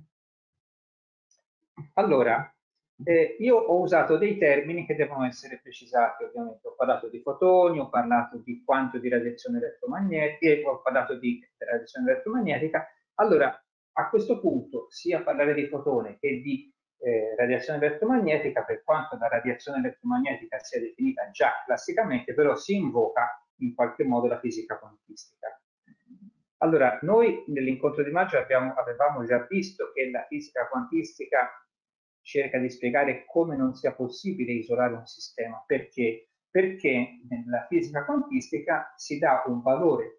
Allora, io ho usato dei termini che devono essere precisati, ovviamente. Ho parlato di fotoni, ho parlato di quanto di radiazione elettromagnetica, ho parlato di radiazione elettromagnetica. Allora, a questo punto, sia parlare di fotone che di radiazione elettromagnetica, per quanto la radiazione elettromagnetica sia definita già classicamente, però si invoca in qualche modo la fisica quantistica. Allora, noi nell'incontro di maggio avevamo già visto che la fisica quantistica cerca di spiegare come non sia possibile isolare un sistema. Perché? Perché nella fisica quantistica si dà un valore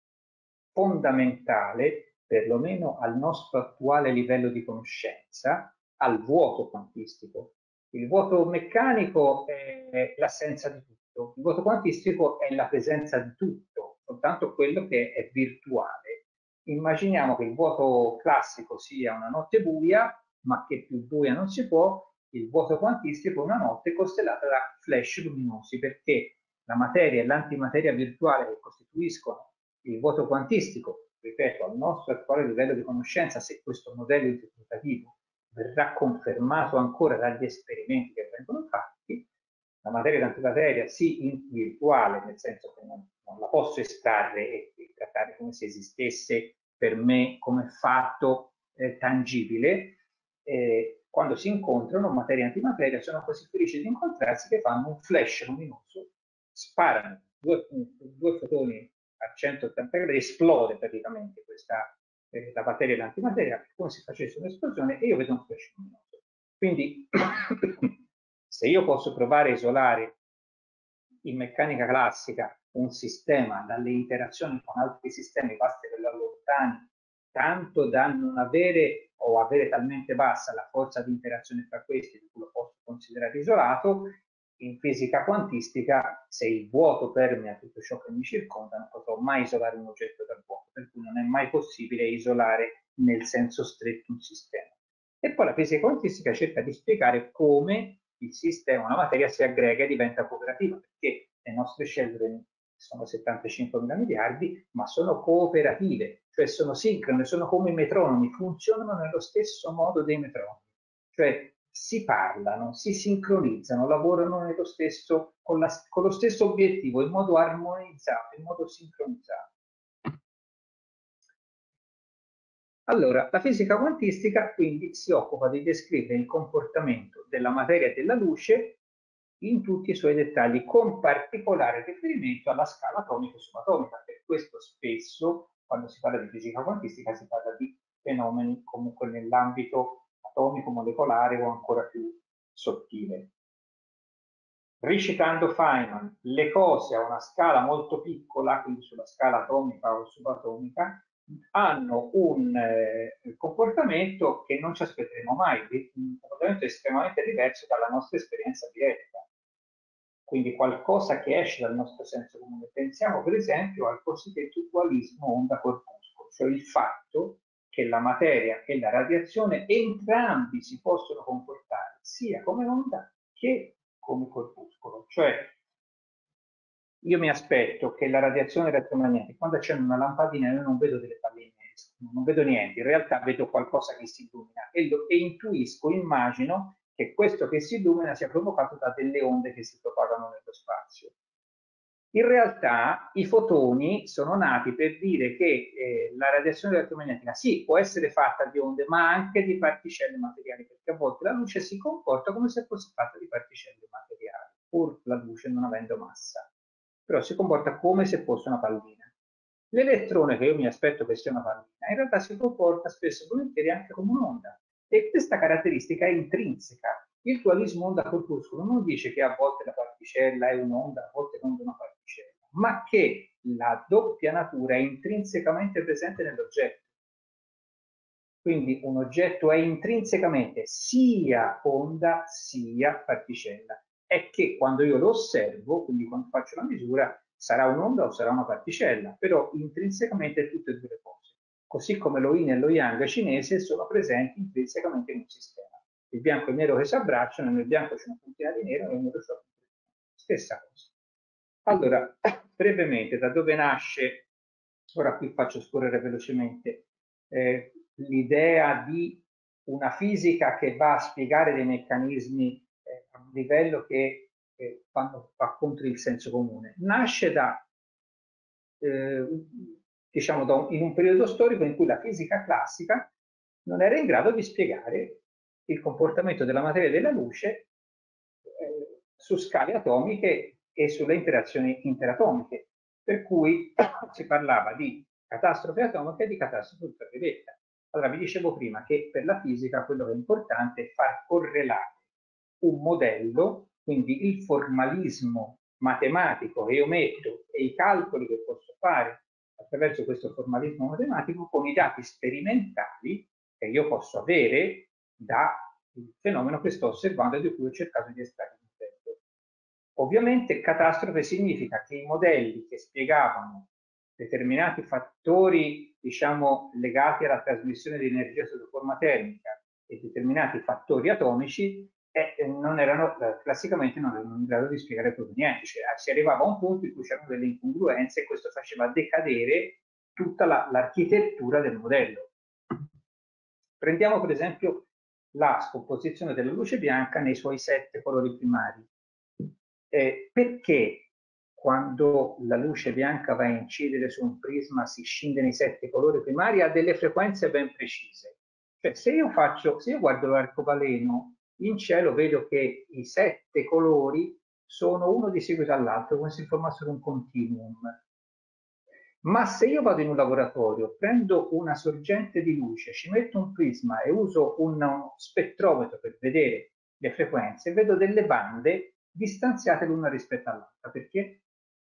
fondamentale, perlomeno al nostro attuale livello di conoscenza, al vuoto quantistico. Il vuoto meccanico è l'assenza di tutto, il vuoto quantistico è la presenza di tutto, soltanto quello che è virtuale. Immaginiamo che il vuoto classico sia una notte buia, ma che più buia non si può, il vuoto quantistico è una notte costellata da flash luminosi, perché la materia e l'antimateria virtuale che costituiscono il vuoto quantistico, ripeto, al nostro attuale livello di conoscenza, se questo modello interpretativo verrà confermato ancora dagli esperimenti che vengono fatti, la materia e l'antimateria sì virtuale, nel senso che non la posso estrarre e trattare come se esistesse per me come fatto tangibile, quando si incontrano materia e antimateria sono così felici di incontrarsi che fanno un flash luminoso, sparano due fotoni a 180 gradi, esplode praticamente la materia e l'antimateria, come se facesse un'esplosione e io vedo un flash luminoso. Quindi se io posso provare a isolare in meccanica classica un sistema dalle interazioni con altri sistemi, basta che lo allontani tanto da non avere o avere talmente bassa la forza di interazione tra questi, che lo posso considerare isolato, in fisica quantistica, se il vuoto permea tutto ciò che mi circonda, non potrò mai isolare un oggetto dal vuoto, per cui non è mai possibile isolare nel senso stretto un sistema. E poi la fisica quantistica cerca di spiegare come il sistema, una materia si aggrega e diventa cooperativa, perché le nostre cellule sono 75 mila miliardi, ma sono cooperative, cioè sono sincrone, sono come i metronomi, funzionano nello stesso modo dei metronomi, cioè si parlano, si sincronizzano, lavorano con lo stesso obiettivo, in modo armonizzato, in modo sincronizzato. Allora, la fisica quantistica quindi si occupa di descrivere il comportamento della materia e della luce in tutti i suoi dettagli, con particolare riferimento alla scala atomica e subatomica. Per questo spesso, quando si parla di fisica quantistica, si parla di fenomeni comunque nell'ambito atomico, molecolare o ancora più sottile. Ricitando Feynman, le cose a una scala molto piccola, quindi sulla scala atomica o subatomica, hanno un comportamento che non ci aspetteremo mai, un comportamento estremamente diverso dalla nostra esperienza diretta. quindi qualcosa che esce dal nostro senso comune. Pensiamo per esempio al cosiddetto dualismo onda-corpuscolo, cioè il fatto che la materia e la radiazione entrambi si possono comportare sia come onda che come corpuscolo. Cioè io mi aspetto che la radiazione elettromagnetica, quando accendo una lampadina io non vedo delle palline, non vedo niente, in realtà vedo qualcosa che si illumina e intuisco, immagino che questo che si illumina sia provocato da delle onde che si propagano nello spazio. In realtà i fotoni sono nati per dire che la radiazione elettromagnetica sì, può essere fatta di onde, ma anche di particelle materiali, perché a volte la luce si comporta come se fosse fatta di particelle materiali, pur la luce non avendo massa, però si comporta come se fosse una pallina. L'elettrone, che io mi aspetto che sia una pallina, in realtà si comporta spesso e volentieri anche come un'onda, e questa caratteristica è intrinseca. Il dualismo onda-corpuscolo non dice che a volte la particella è un'onda, a volte non è una particella, ma che la doppia natura è intrinsecamente presente nell'oggetto. Quindi un oggetto è intrinsecamente sia onda sia particella. È che quando io lo osservo, quindi quando faccio la misura, sarà un'onda o sarà una particella, però intrinsecamente tutte e due le cose. Così come lo yin e lo yang cinese sono presenti intrinsecamente in un sistema. Il bianco e il nero che si abbracciano, nel bianco c'è una puntina di nero e nel nero c'è una puntina di nero. Stessa cosa. Allora, brevemente, da dove nasce, ora qui faccio scorrere velocemente, l'idea di una fisica che va a spiegare dei meccanismi a un livello che va contro il senso comune. Nasce da, diciamo, in un periodo storico in cui la fisica classica non era in grado di spiegare il comportamento della materia e della luce su scale atomiche e sulle interazioni interatomiche, per cui si parlava di catastrofe atomica e di catastrofe ultravioletta. Allora, vi dicevo prima che per la fisica quello che è importante è far correlare un modello, quindi il formalismo matematico che io metto e i calcoli che posso fare attraverso questo formalismo matematico con i dati sperimentali che io posso avere dal fenomeno che sto osservando e di cui ho cercato di estrarre un effetto. Ovviamente catastrofe significa che i modelli che spiegavano determinati fattori, diciamo, legati alla trasmissione di energia sotto forma termica e determinati fattori atomici non erano, classicamente non erano in grado di spiegare proprio niente, cioè si arrivava a un punto in cui c'erano delle incongruenze e questo faceva decadere tutta l'architettura del modello. Prendiamo per esempio la scomposizione della luce bianca nei suoi 7 colori primari. Perché quando la luce bianca va a incidere su un prisma si scinde nei 7 colori primari a delle frequenze ben precise? Cioè, se io guardo l'arcobaleno in cielo vedo che i 7 colori sono uno di seguito all'altro, come se formassero un continuum. Ma se io vado in un laboratorio, prendo una sorgente di luce, ci metto un prisma e uso uno spettrometro per vedere le frequenze, vedo delle bande distanziate l'una rispetto all'altra. Perché?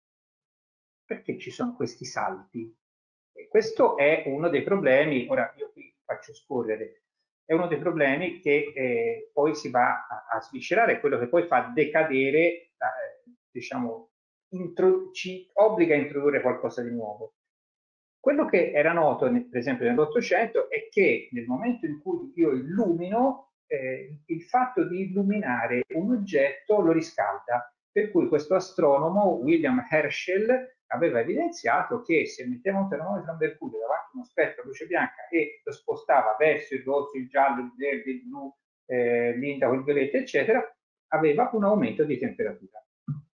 Perché ci sono questi salti? E questo è uno dei problemi, ora io qui faccio scorrere, è uno dei problemi che poi si va a sviscerare, quello che poi fa decadere, diciamo, ci obbliga a introdurre qualcosa di nuovo. Quello che era noto, per esempio, nell'Ottocento è che nel momento in cui io illumino, il fatto di illuminare un oggetto lo riscalda. Per cui questo astronomo, William Herschel, aveva evidenziato che se metteva un termometro a mercurio davanti a uno spettro a luce bianca e lo spostava verso il rosso, il giallo, il verde, il blu, l'indaco, il violetto, eccetera, aveva un aumento di temperatura.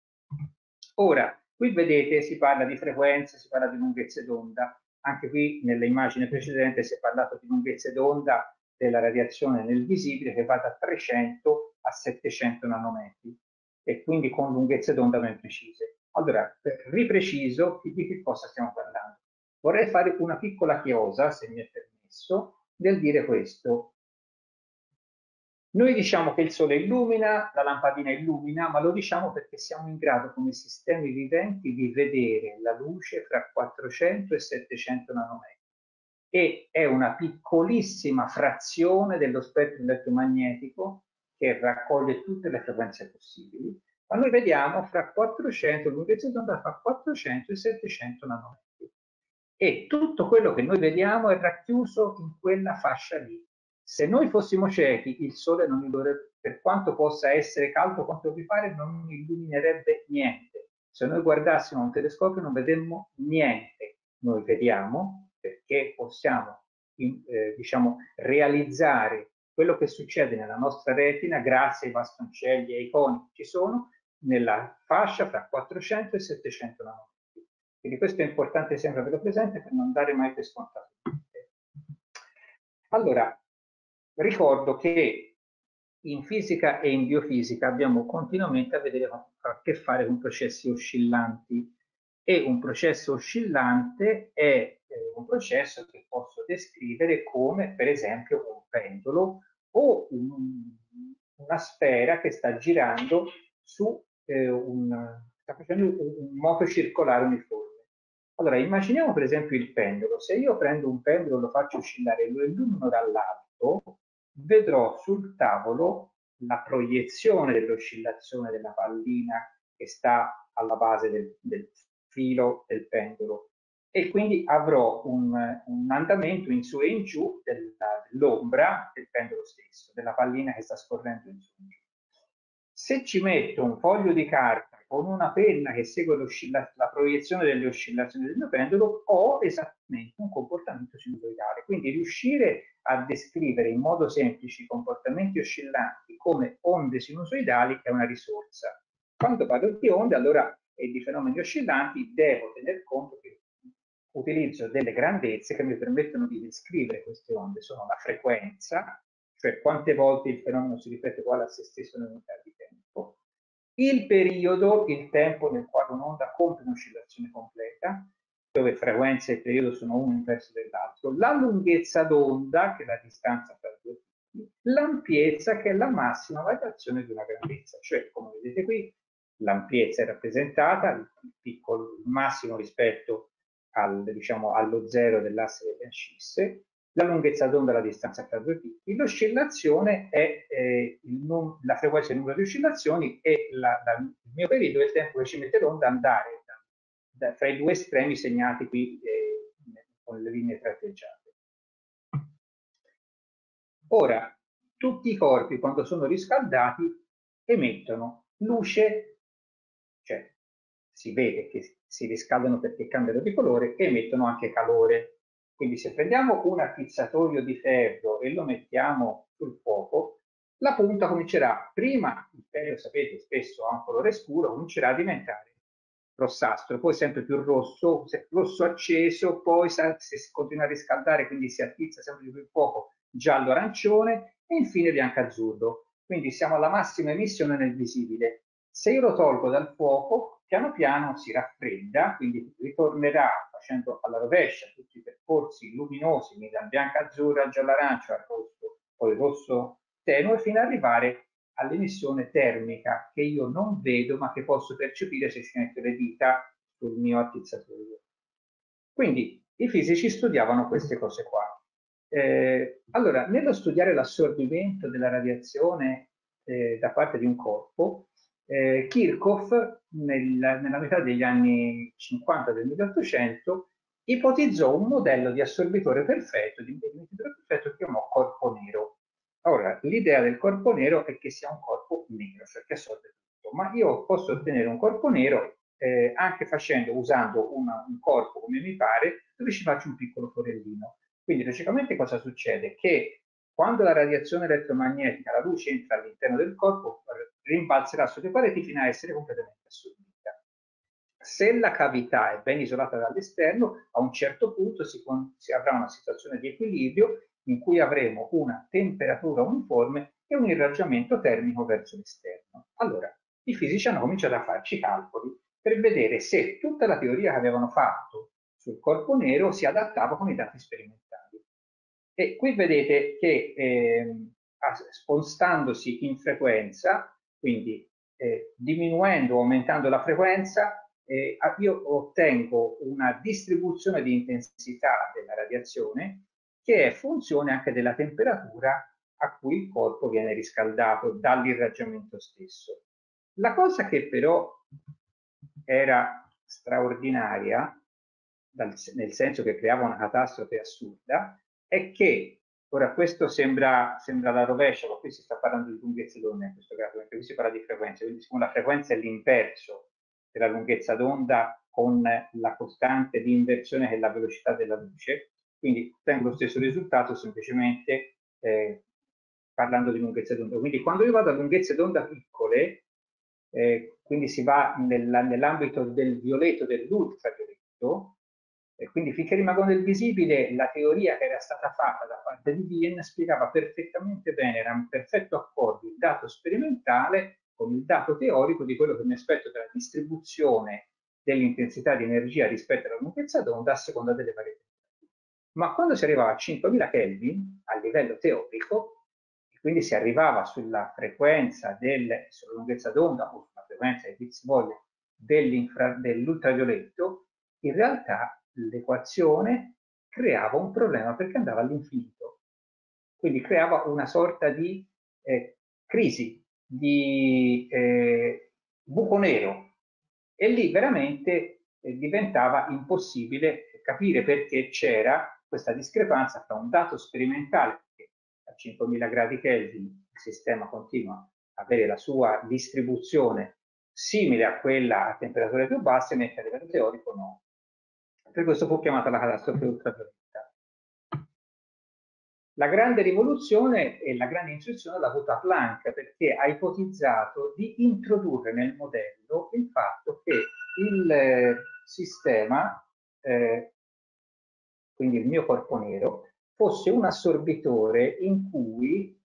Ora, qui vedete si parla di frequenze, si parla di lunghezze d'onda. Anche qui nell'immagine precedente si è parlato di lunghezze d'onda della radiazione nel visibile che va da 300 a 700 nanometri e quindi con lunghezze d'onda ben precise. Allora, ripreciso di che cosa stiamo parlando. Vorrei fare una piccola chiosa, se mi è permesso, nel dire questo. Noi diciamo che il Sole illumina, la lampadina illumina, ma lo diciamo perché siamo in grado come sistemi viventi di vedere la luce fra 400 e 700 nanometri e è una piccolissima frazione dello spettro elettromagnetico che raccoglie tutte le frequenze possibili Ma noi vediamo fra 400, lunghezza d'onda fra 400 e 700 nanometri. E tutto quello che noi vediamo è racchiuso in quella fascia lì. Se noi fossimo ciechi, il Sole non illuminerebbe, per quanto possa essere caldo quanto vi pare, non illuminerebbe niente. Se noi guardassimo un telescopio non vedremmo niente. Noi vediamo perché possiamo diciamo, realizzare quello che succede nella nostra retina grazie ai bastoncelli e ai coni che ci sono nella fascia fra 400 e 700 nanometri. Quindi questo è importante sempre averlo presente per non dare mai per scontato. Allora, ricordo che in fisica e in biofisica abbiamo continuamente a che fare con processi oscillanti e un processo oscillante è un processo che posso descrivere come per esempio un pendolo o una sfera che sta girando su sta facendo un moto circolare uniforme. Allora, immaginiamo per esempio il pendolo. Se io prendo un pendolo, lo faccio oscillare e lo illumino dall'alto, vedrò sul tavolo la proiezione dell'oscillazione della pallina che sta alla base del filo del pendolo e quindi avrò un andamento in su e in giù dell'ombra del pendolo stesso, della pallina che sta scorrendo in su e in giù. Se ci metto un foglio di carta con una penna che segue la proiezione delle oscillazioni del mio pendolo, ho esattamente un comportamento sinusoidale. Quindi riuscire a descrivere in modo semplice i comportamenti oscillanti come onde sinusoidali è una risorsa. Quando parlo di onde, allora, e di fenomeni oscillanti, devo tener conto che utilizzo delle grandezze che mi permettono di descrivere queste onde. Sono la frequenza, cioè quante volte il fenomeno si ripete uguale a se stesso nell'unità di tempo, il periodo, il tempo nel quale un'onda compie un'oscillazione completa, dove frequenza e periodo sono uno inverso dell'altro, la lunghezza d'onda, che è la distanza tra due punti, l'ampiezza, che è la massima variazione di una grandezza, cioè come vedete qui l'ampiezza è rappresentata, il massimo rispetto diciamo, allo zero dell'asse delle ascisse, la lunghezza d'onda è la distanza tra due picchi, l'oscillazione è la frequenza del numero di oscillazioni e il mio periodo è il tempo che ci mette l'onda ad andare fra i due estremi segnati qui con le linee tratteggiate. Ora, tutti i corpi quando sono riscaldati emettono luce, cioè si vede che si riscaldano perché cambiano di colore e emettono anche calore. Quindi se prendiamo un attizzatoio di ferro e lo mettiamo sul fuoco, la punta comincerà, prima il ferro sapete spesso ha un colore scuro, comincerà a diventare rossastro, poi sempre più rosso, rosso acceso, poi se si continua a riscaldare, quindi si attizza sempre di più il fuoco, giallo-arancione e infine bianco-azzurro. Quindi siamo alla massima emissione nel visibile. Se io lo tolgo dal fuoco, piano piano si raffredda, quindi ritornerà facendo alla rovescia tutti i percorsi luminosi, quindi dal bianco-azzurro al giallo-arancio al rosso, poi rosso tenue, fino ad arrivare all'emissione termica che io non vedo ma che posso percepire se ci metto le dita sul mio attizzatoio. Quindi i fisici studiavano queste cose qua. Allora, nello studiare l'assorbimento della radiazione da parte di un corpo, Kirchhoff nella metà degli anni 50 del 1800 ipotizzò un modello di assorbitore perfetto, di emittitore perfetto che chiamò corpo nero. Ora, l'idea del corpo nero è che sia un corpo nero, cioè che assorbe tutto, ma io posso ottenere un corpo nero anche usando un corpo come mi pare, dove ci faccio un piccolo forellino. Quindi logicamente cosa succede? Che quando la radiazione elettromagnetica, la luce entra all'interno del corpo, rimbalzerà sulle pareti fino a essere completamente assorbita. Se la cavità è ben isolata dall'esterno, a un certo punto si avrà una situazione di equilibrio in cui avremo una temperatura uniforme e un irraggiamento termico verso l'esterno. Allora, i fisici hanno cominciato a farci calcoli per vedere se tutta la teoria che avevano fatto sul corpo nero si adattava con i dati sperimentali. E qui vedete che spostandosi in frequenza, quindi diminuendo o aumentando la frequenza, io ottengo una distribuzione di intensità della radiazione che è funzione anche della temperatura a cui il corpo viene riscaldato dall'irraggiamento stesso. La cosa che però era straordinaria, nel senso che creava una catastrofe assurda, è che, ora questo sembra la rovescia, ma qui si sta parlando di lunghezze d'onda in questo caso, mentre qui si parla di frequenze, quindi siccome la frequenza è l'inverso della lunghezza d'onda con la costante di inversione che è la velocità della luce, quindi ottengo lo stesso risultato semplicemente parlando di lunghezze d'onda. Quindi quando io vado a lunghezze d'onda piccole, quindi si va nell'ambito del violetto, dell'ultravioletto, quindi finché rimangono nel visibile, la teoria che era stata fatta da parte di Wien spiegava perfettamente bene, era un perfetto accordo il dato sperimentale con il dato teorico di quello che mi aspetto dalla distribuzione dell'intensità di energia rispetto alla lunghezza d'onda a seconda delle varie temperature. Ma quando si arrivava a 5000 Kelvin, a livello teorico, e quindi si arrivava sulla frequenza sulla lunghezza d'onda o sulla frequenza di Higgs voglia dell'ultravioletto, in realtà l'equazione creava un problema perché andava all'infinito. Quindi creava una sorta di crisi, di buco nero. E lì veramente diventava impossibile capire perché c'era questa discrepanza tra un dato sperimentale, che a 5000 gradi Kelvin il sistema continua a avere la sua distribuzione simile a quella a temperature più basse, mentre a livello teorico no. Per questo fu chiamata la catastrofe ultravioletta. La grande rivoluzione e la grande intuizione l'ha avuta Planck perché ha ipotizzato di introdurre nel modello il fatto che il sistema, quindi il mio corpo nero, fosse un assorbitore in cui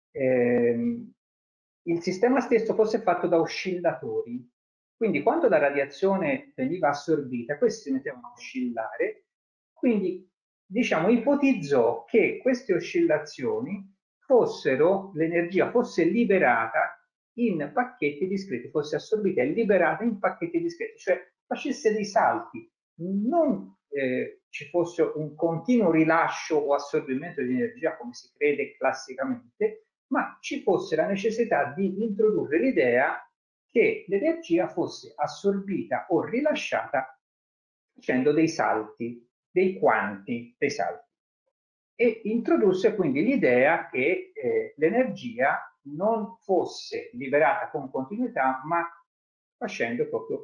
il sistema stesso fosse fatto da oscillatori. Quindi quando la radiazione veniva assorbita, questi si mettevano a oscillare, quindi diciamo ipotizzò che queste oscillazioni l'energia fosse liberata in pacchetti discreti, fosse assorbita e liberata in pacchetti discreti, cioè facesse dei salti, non ci fosse un continuo rilascio o assorbimento di energia come si crede classicamente, ma ci fosse la necessità di introdurre l'idea che l'energia fosse assorbita o rilasciata facendo dei salti, dei quanti, dei salti. E introdusse quindi l'idea che l'energia non fosse liberata con continuità, ma facendo proprio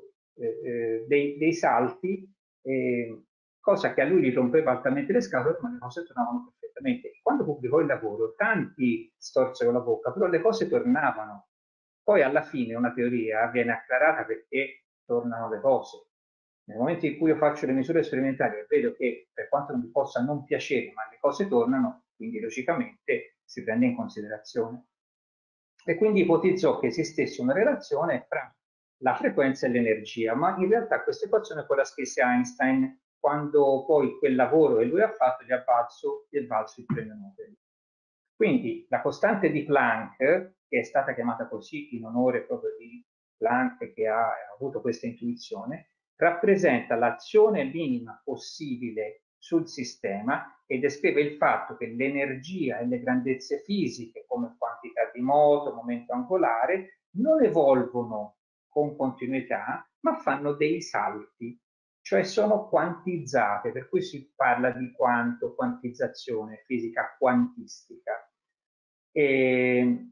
dei salti, cosa che a lui gli rompeva altamente le scatole, ma le cose tornavano perfettamente. Quando pubblicò il lavoro, tanti storsero la bocca, però le cose tornavano. Poi alla fine una teoria viene acclarata perché tornano le cose. Nel momento in cui io faccio le misure sperimentali e vedo che per quanto mi possa non piacere, ma le cose tornano, quindi logicamente si prende in considerazione. E quindi ipotizzò che esistesse una relazione tra la frequenza e l'energia, ma in realtà questa equazione poi la scrisse Einstein quando poi quel lavoro che lui ha fatto gli è valso il premio Nobel. Quindi la costante di Planck, che è stata chiamata così in onore proprio di Planck che ha avuto questa intuizione, rappresenta l'azione minima possibile sul sistema e descrive il fatto che l'energia e le grandezze fisiche come quantità di moto, momento angolare, non evolvono con continuità, ma fanno dei salti, cioè sono quantizzate, per cui si parla di quanto, quantizzazione, fisica quantistica. E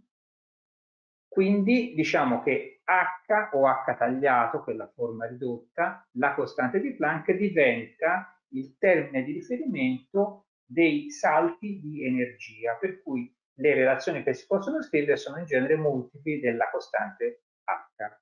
quindi diciamo che H o H tagliato, quella forma ridotta, la costante di Planck diventa il termine di riferimento dei salti di energia, per cui le relazioni che si possono scrivere sono in genere multipli della costante H.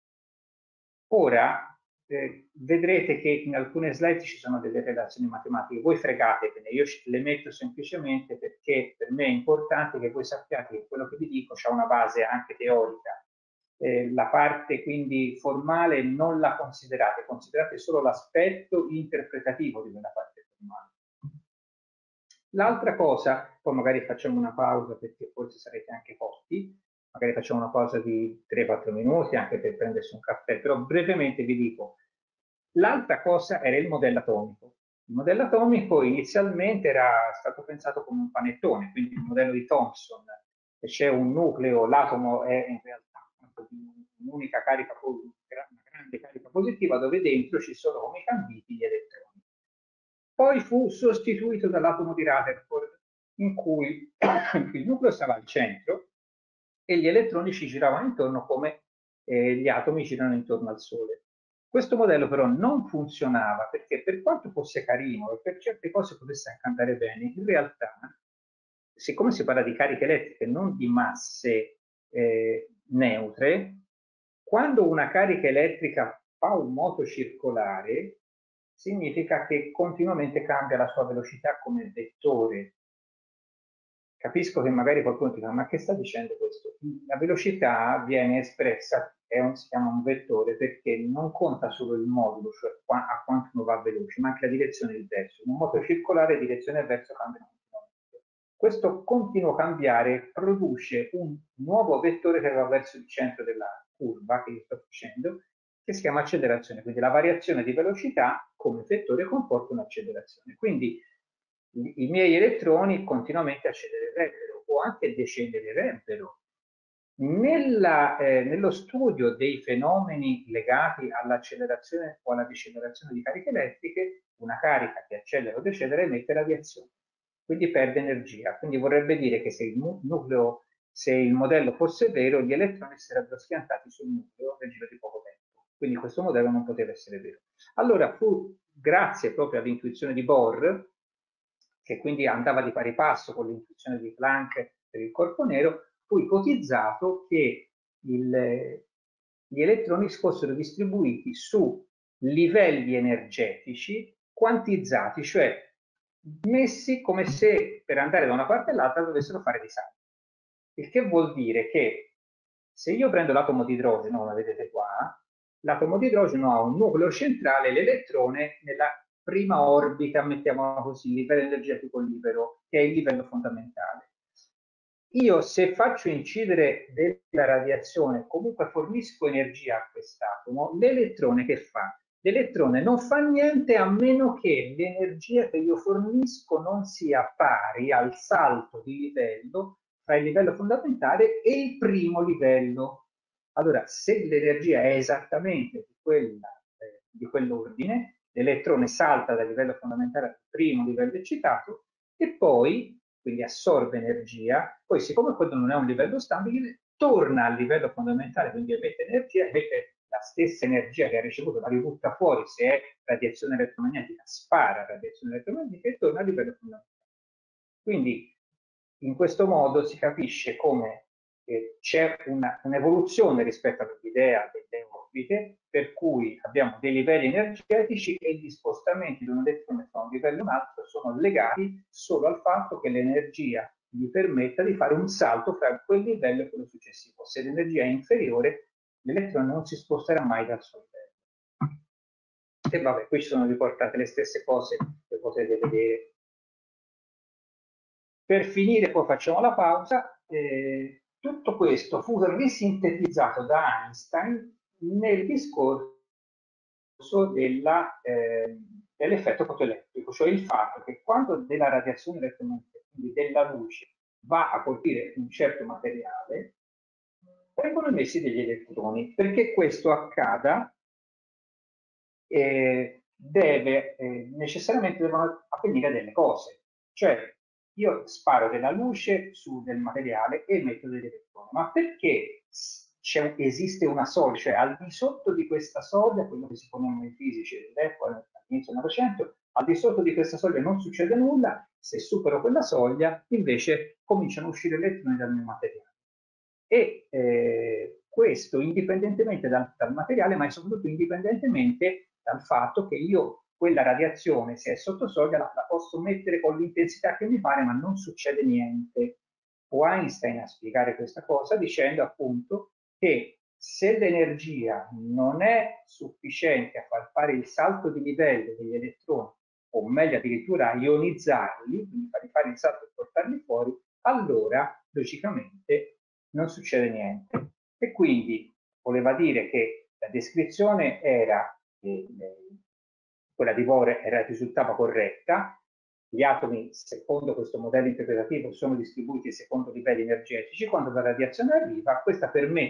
Ora vedrete che in alcune slide ci sono delle relazioni matematiche, voi fregatevene, io le metto semplicemente perché per me è importante che voi sappiate che quello che vi dico ha una base anche teorica. La parte quindi formale non la considerate, considerate solo l'aspetto interpretativo di quella parte formale. L'altra cosa, poi magari facciamo una pausa perché forse sarete anche corti, magari facciamo una pausa di 3-4 minuti anche per prendersi un caffè, però brevemente vi dico, l'altra cosa era il modello atomico. Il modello atomico inizialmente era stato pensato come un panettone, quindi il modello di Thomson, che c'è un nucleo, l'atomo è in realtà appunto di un'unica carica, una grande carica positiva, dove dentro ci sono come canditi gli elettroni. Poi fu sostituito dall'atomo di Rutherford, in cui il nucleo stava al centro e gli elettroni ci giravano intorno come gli atomi girano intorno al Sole. Questo modello però non funzionava perché, per quanto fosse carino e per certe cose potesse anche andare bene, in realtà, siccome si parla di cariche elettriche, non di masse neutre, quando una carica elettrica fa un moto circolare, significa che continuamente cambia la sua velocità come vettore. Capisco che magari qualcuno dica, ma che sta dicendo questo? La velocità viene espressa, si chiama un vettore, perché non conta solo il modulo, cioè a quanto uno va veloce, ma anche la direzione e il verso. In un moto circolare direzione e verso cambiano continuamente. Questo continuo cambiare produce un nuovo vettore che va verso il centro della curva che io sto facendo, che si chiama accelerazione. Quindi la variazione di velocità come vettore comporta un'accelerazione. Quindi i miei elettroni continuamente accelererebbero o anche decelererebbero. Nello studio dei fenomeni legati all'accelerazione o alla decelerazione di cariche elettriche, una carica che accelera o decelera emette radiazione, quindi perde energia. Quindi vorrebbe dire che se il modello fosse vero, gli elettroni sarebbero schiantati sul nucleo nel giro di poco tempo. Quindi questo modello non poteva essere vero. Allora fu grazie proprio all'intuizione di Bohr, che quindi andava di pari passo con l'intuizione di Planck per il corpo nero, fu ipotizzato che gli elettroni fossero distribuiti su livelli energetici quantizzati, cioè messi come se per andare da una parte all'altra dovessero fare dei salti. Il che vuol dire che se io prendo l'atomo di idrogeno, come vedete qua, l'atomo di idrogeno ha un nucleo centrale, l'elettrone nella prima orbita, mettiamola così, livello energetico libero, che è il livello fondamentale. Io se faccio incidere della radiazione, comunque fornisco energia a quest'atomo, l'elettrone che fa? L'elettrone non fa niente a meno che l'energia che io fornisco non sia pari al salto di livello tra il livello fondamentale e il primo livello. Allora, se l'energia è esattamente di quell'ordine, l'elettrone salta dal livello fondamentale al primo livello eccitato e poi, quindi assorbe energia, poi siccome quello non è un livello stabile, torna al livello fondamentale, quindi emette energia, emette la stessa energia che ha ricevuto, la ributta fuori se è radiazione elettromagnetica, spara radiazione elettromagnetica e torna al livello fondamentale. Quindi in questo modo si capisce come c'è un'evoluzione rispetto all'idea delle orbite, per cui abbiamo dei livelli energetici e gli spostamenti di un elettrone tra un livello e un altro sono legati solo al fatto che l'energia gli permetta di fare un salto fra quel livello e quello successivo. Se l'energia è inferiore, l'elettrone non si sposterà mai dal suo livello. E vabbè, qui ci sono riportate le stesse cose che potete vedere. Per finire, poi facciamo la pausa. Tutto questo fu risintetizzato da Einstein nel discorso dell'effetto fotoelettrico, cioè il fatto che quando della radiazione elettromagnetica, quindi della luce, va a colpire un certo materiale, vengono emessi degli elettroni. Perché questo accada, necessariamente devono avvenire delle cose. Cioè, io sparo della luce su del materiale e emetto degli elettroni. Ma perché esiste una soglia? Cioè, al di sotto di questa soglia, quello che si ponevano i fisici all'inizio del Novecento, al di sotto di questa soglia non succede nulla, se supero quella soglia, invece cominciano a uscire elettroni dal mio materiale. E questo indipendentemente dal materiale, ma soprattutto indipendentemente dal fatto che io quella radiazione, se è sotto soglia, la posso mettere con l'intensità che mi pare, ma non succede niente. Fu Einstein a spiegare questa cosa dicendo appunto che se l'energia non è sufficiente a far fare il salto di livello degli elettroni, o meglio addirittura a ionizzarli, quindi farli fare il salto e portarli fuori, allora logicamente non succede niente. E quindi voleva dire che la descrizione era quella di Bohr risultava corretta, gli atomi, secondo questo modello interpretativo, sono distribuiti secondo livelli energetici. Quando la radiazione arriva, questa permette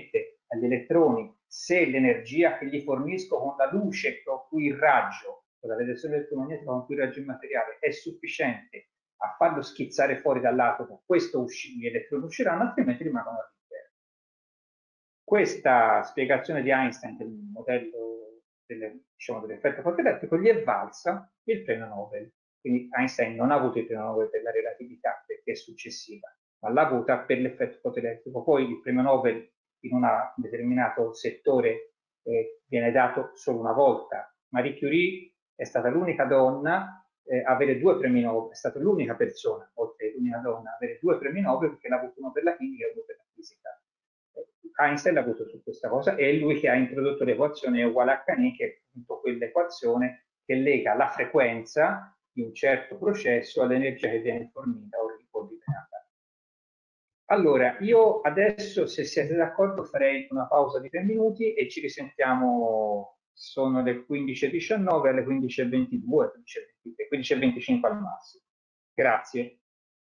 agli elettroni se l'energia che gli fornisco con la luce con cui il raggio, con la radiazione elettromagnetica con cui il raggio immateriale è sufficiente a farlo schizzare fuori dall'atomo, gli elettroni usciranno, altrimenti rimangono all'interno. Questa spiegazione di Einstein del modello diciamo, dell'effetto fotoelettrico gli è valsa il premio Nobel. Quindi Einstein non ha avuto il premio Nobel per la relatività perché è successiva, ma l'ha avuta per l'effetto fotoelettrico. Poi il premio Nobel in un determinato settore viene dato solo una volta. Marie Curie è stata l'unica donna avere due premi Nobel, è stata l'unica persona, oltre l'unica donna, a avere due premi Nobel perché l'ha avuto uno per la chimica e uno per la fisica. Einstein l'ha avuto su questa cosa e è lui che ha introdotto l'equazione uguale a H, che è appunto quell'equazione che lega la frequenza di un certo processo all'energia che viene fornita o ricoordinata. Allora, io adesso, se siete d'accordo, farei una pausa di 3 minuti e ci risentiamo, sono le 15.19 alle 15.22, 15.25 al massimo. Grazie.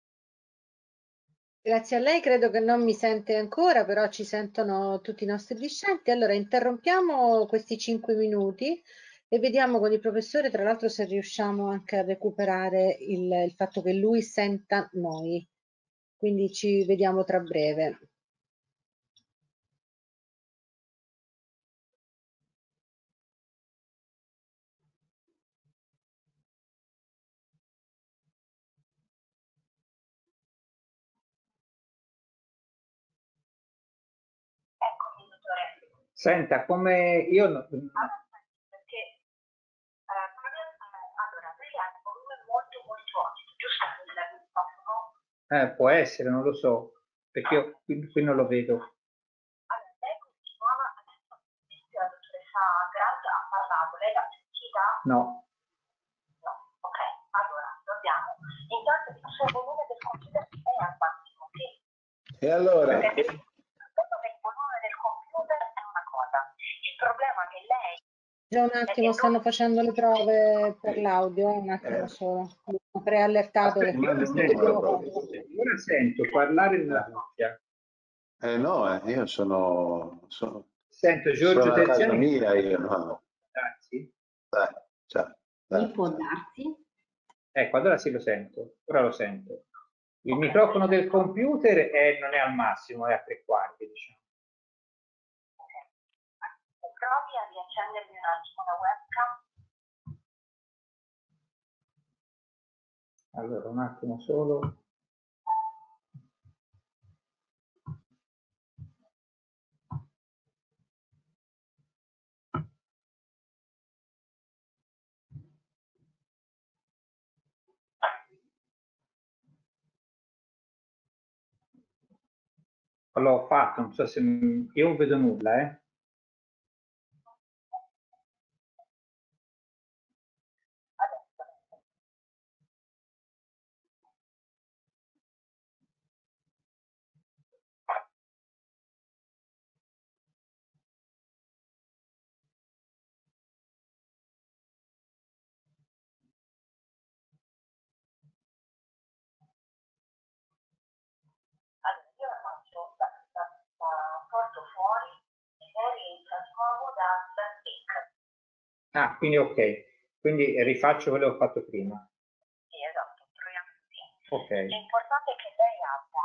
Grazie a lei, credo che non mi sente ancora, però ci sentono tutti i nostri discenti. Allora interrompiamo questi 5 minuti e vediamo con il professore, tra l'altro, se riusciamo anche a recuperare il fatto che lui senta noi. Quindi ci vediamo tra breve. Eccomi, dottore. Senta, come io... Perché allora, lei ha il volume molto molto alto, giusto? Il microfono? Può essere, non lo so, perché io qui non lo vedo. Allora, lei continuava adesso, la dottoressa Grant ha parlato, lei l'ha sentita? No. No, ok, allora, dobbiamo. Intanto il suo volume del computer è al massimo, sì? E allora? Perché il problema del volume del computer è una cosa, il problema è che lei... Già un attimo, stanno facendo le prove per l'audio, un attimo solo. Mi ho preallertato che Ora sento parlare nella cuffia. No, io sono Sento Giorgio a casa Terziani. mia, io no. Grazie. Ciao. Mi può darsi? Ecco, allora sì, lo sento. Ora lo sento. Il microfono del computer non è al massimo, è a 3/4, diciamo. Provi a riaccendermi un attimo la webcam. Allora, un attimo solo. L'ho fatto, non so se io non vedo nulla, Allora, io la faccio, porto fuori e lei rientra di nuovo dal link. Ah, quindi ok. Quindi rifaccio quello che ho fatto prima. Sì, esatto, proviamo così. Ok. L'importante è che lei abbia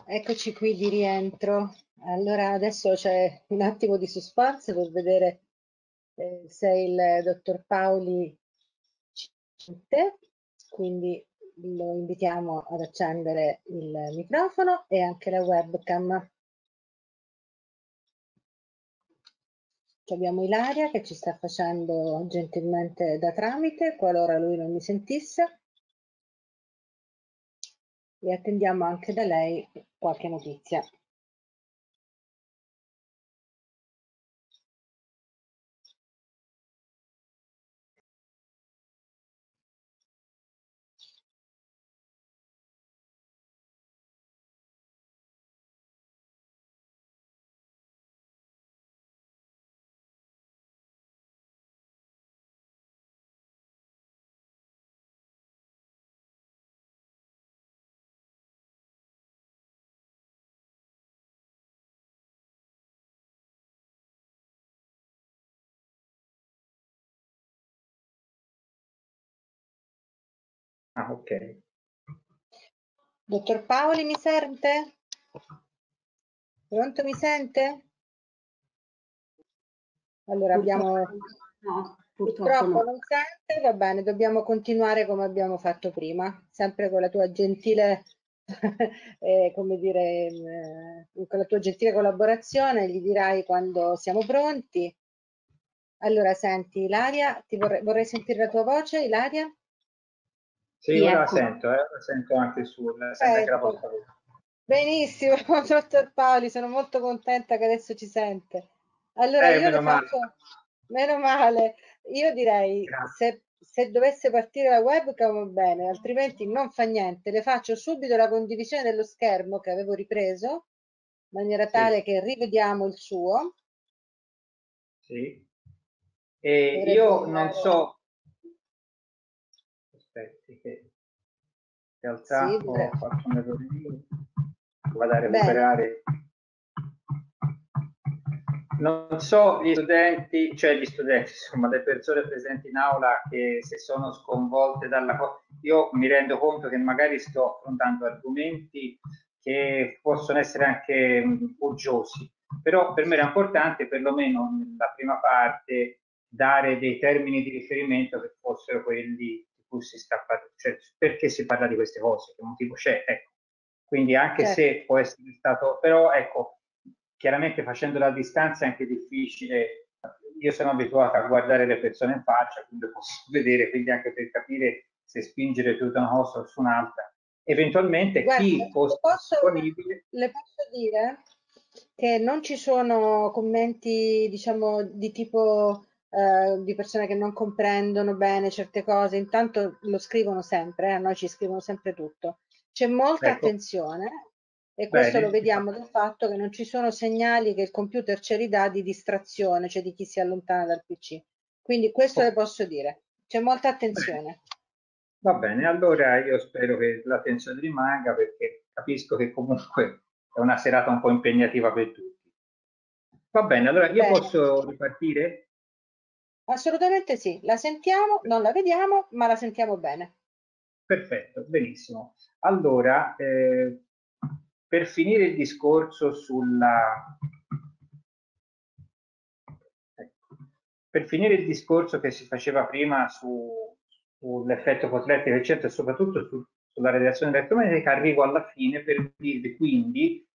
eccoci qui di rientro. Allora, adesso c'è un attimo di suspense per vedere se il dottor Paoli ci sente, quindi lo invitiamo ad accendere il microfono e anche la webcam. Abbiamo Ilaria che ci sta facendo gentilmente da tramite, qualora lui non mi sentisse, e attendiamo anche da lei qualche notizia. Ah, ok. Dottor Paoli, mi sente? Pronto, mi sente? Allora abbiamo... No, Purtroppo no. non sente, va bene, dobbiamo continuare come abbiamo fatto prima, sempre con la tua gentile, come dire, con la tua gentile collaborazione, gli dirai quando siamo pronti. Allora, senti, Ilaria, vorrei sentire la tua voce, Ilaria? Sì, Sì, ora ecco. la sento anche sento anche la vostra voce. Benissimo, dottor Paoli, sono molto contenta che adesso ci sente. Allora, io le Meno male. faccio, meno male, io direi Grazie. se dovesse partire la webcam va bene, altrimenti non fa niente, le faccio subito la condivisione dello schermo che avevo ripreso, in maniera tale Sì, che rivediamo il suo. sì. E Dovrebbe io non andare, so, aspetti che in sì, realtà ho fatto un errore io, vado a bene. recuperare. Non so gli studenti, insomma, le persone presenti in aula che se sono sconvolte dalla cosa, io mi rendo conto che magari sto affrontando argomenti che possono essere anche uggiosi, però per me era importante perlomeno nella prima parte dare dei termini di riferimento che fossero quelli di cui si sta parlando, cioè perché si parla di queste cose, che motivo c'è, ecco. Quindi anche Certo. se può essere stato, però ecco, chiaramente facendo la distanza è anche difficile. Io sono abituato a guardare le persone in faccia, quindi posso vedere, quindi anche per capire se spingere più da una cosa o su un'altra. Eventualmente Guarda, chi fosse disponibile. le posso dire che non ci sono commenti, diciamo, di tipo di persone che non comprendono bene certe cose, intanto lo scrivono sempre, a noi ci scrivono sempre tutto. C'è molta Ecco, attenzione e questo lo bene, vediamo dal fatto che non ci sono segnali che il computer ci ridà di distrazione, cioè di chi si allontana dal PC. Quindi questo le ok, posso dire, c'è molta bene. attenzione. Va bene, allora io spero che l'attenzione rimanga perché capisco che comunque è una serata un po' impegnativa per tutti. Va bene, allora io Bene. posso ripartire? Assolutamente sì, la sentiamo, non la vediamo, ma la sentiamo bene. Perfetto, benissimo. Allora, per finire il discorso ecco, per finire il discorso che si faceva prima sull'effetto fotoelettrico, eccetera, e soprattutto sulla radiazione elettromagnetica, arrivo alla fine per dirvi quindi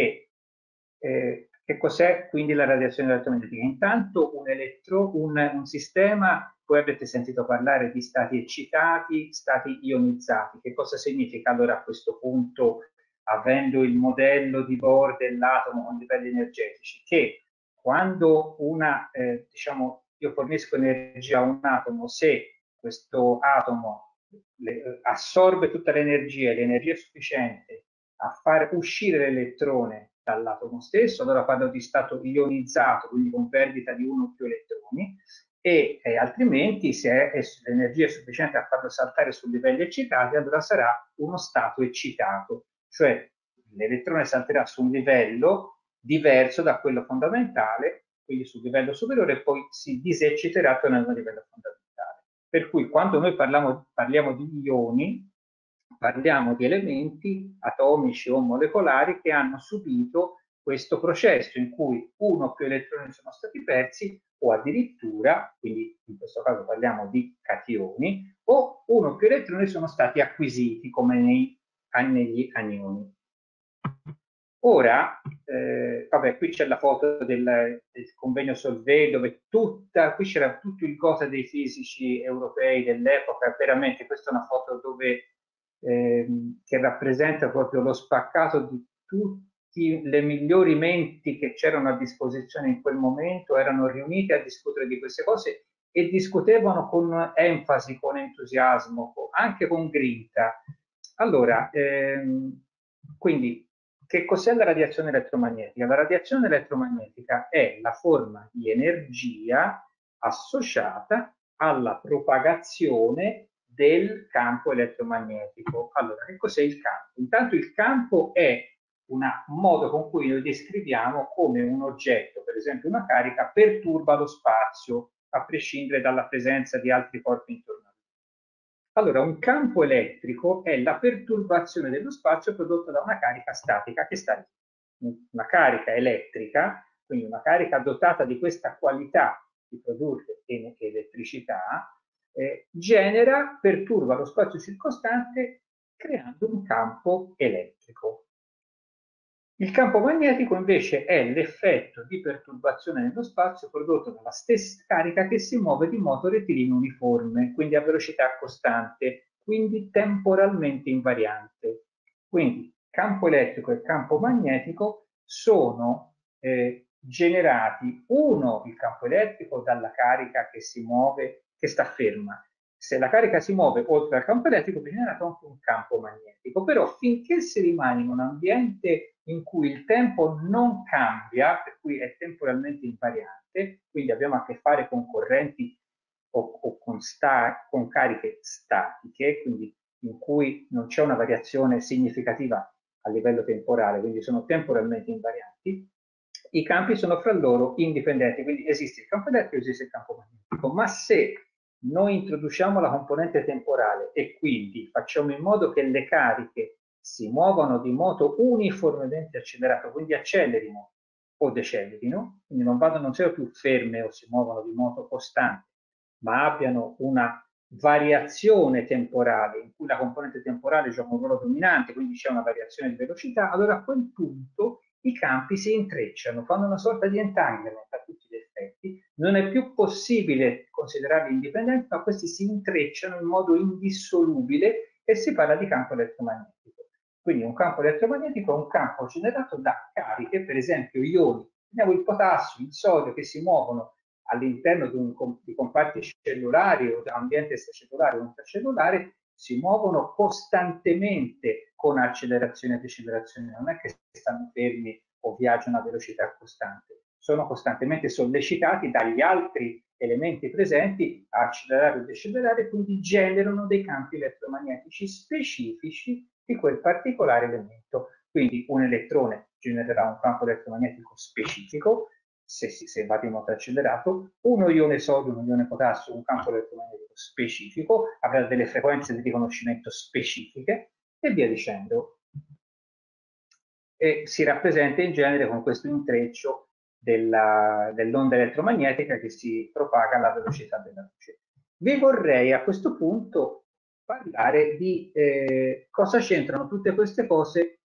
che cos'è quindi la radiazione elettromagnetica. Intanto un sistema, voi avete sentito parlare di stati eccitati, stati ionizzati. Che cosa significa allora a questo punto, avendo il modello di Bohr dell'atomo con livelli energetici? Che quando diciamo, io fornisco energia a un atomo, se questo atomo assorbe tutta l'energia e l'energia è sufficiente a far uscire l'elettrone dall'atomo stesso, allora parlo di stato ionizzato, quindi con perdita di uno o più elettroni, e altrimenti se l'energia è sufficiente a farlo saltare su livelli eccitati, allora sarà uno stato eccitato, cioè l'elettrone salterà su un livello diverso da quello fondamentale, quindi sul livello superiore, e poi si disecciterà tornando al livello fondamentale. Per cui quando noi parliamo di ioni, parliamo di elementi atomici o molecolari che hanno subito questo processo in cui uno o più elettroni sono stati persi o addirittura, quindi in questo caso parliamo di cationi, o uno o più elettroni sono stati acquisiti come negli anioni. Ora, vabbè, qui c'è la foto del convegno Solvay dove qui c'era tutto il gota dei fisici europei dell'epoca, veramente questa è una foto dove, che rappresenta proprio lo spaccato di tutte le migliori menti che c'erano a disposizione in quel momento, erano riunite a discutere di queste cose e discutevano con enfasi, con entusiasmo, anche con grinta. Allora, quindi che cos'è la radiazione elettromagnetica? La radiazione elettromagnetica è la forma di energia associata alla propagazione del campo elettromagnetico. Allora, che cos'è il campo? Intanto il campo è un modo con cui noi descriviamo come un oggetto, per esempio una carica, perturba lo spazio, a prescindere dalla presenza di altri corpi intorno a lui. Allora, un campo elettrico è la perturbazione dello spazio prodotta da una carica statica che sta lì. Una carica elettrica, quindi una carica dotata di questa qualità di produrre elettricità, perturba lo spazio circostante creando un campo elettrico. Il campo magnetico invece è l'effetto di perturbazione nello spazio prodotto dalla stessa carica che si muove di modo rettilineo uniforme, quindi a velocità costante, quindi temporalmente invariante. Quindi campo elettrico e campo magnetico sono generati, uno, il campo elettrico dalla carica che si muove, che sta ferma. Se la carica si muove oltre al campo elettrico, viene generato anche un campo magnetico. Però finché si rimane in un ambiente in cui il tempo non cambia, per cui è temporalmente invariante, quindi abbiamo a che fare con correnti o con cariche statiche, quindi in cui non c'è una variazione significativa a livello temporale, quindi sono temporalmente invarianti, i campi sono fra loro indipendenti, quindi esiste il campo elettrico e esiste il campo magnetico, ma se noi introduciamo la componente temporale e quindi facciamo in modo che le cariche si muovano di modo uniformemente accelerato, quindi accelerino o decelerino, quindi non siano più ferme o si muovono di modo costante, ma abbiano una variazione temporale in cui la componente temporale gioca un ruolo dominante, quindi c'è una variazione di velocità, allora a quel punto i campi si intrecciano, fanno una sorta di entanglement a tutti gli effetti, non è più possibile considerarli indipendenti, ma questi si intrecciano in modo indissolubile e si parla di campo elettromagnetico. Quindi un campo elettromagnetico è un campo generato da cariche, per esempio ioni, abbiamo il potassio, il sodio che si muovono all'interno di comparti cellulari o da ambiente extracellulare o intracellulare, si muovono costantemente con accelerazione e decelerazione, non è che stanno fermi o viaggiano a velocità costante, sono costantemente sollecitati dagli altri elementi presenti a accelerare o decelerare, quindi generano dei campi elettromagnetici specifici di quel particolare elemento. Quindi un elettrone genererà un campo elettromagnetico specifico, se va di modo accelerato, uno ione sodio, un ione potassio, un campo elettromagnetico specifico, avrà delle frequenze di riconoscimento specifiche e via dicendo. E si rappresenta in genere con questo intreccio dell'onda elettromagnetica che si propaga alla velocità della luce. Vi vorrei a questo punto parlare di cosa c'entrano tutte queste cose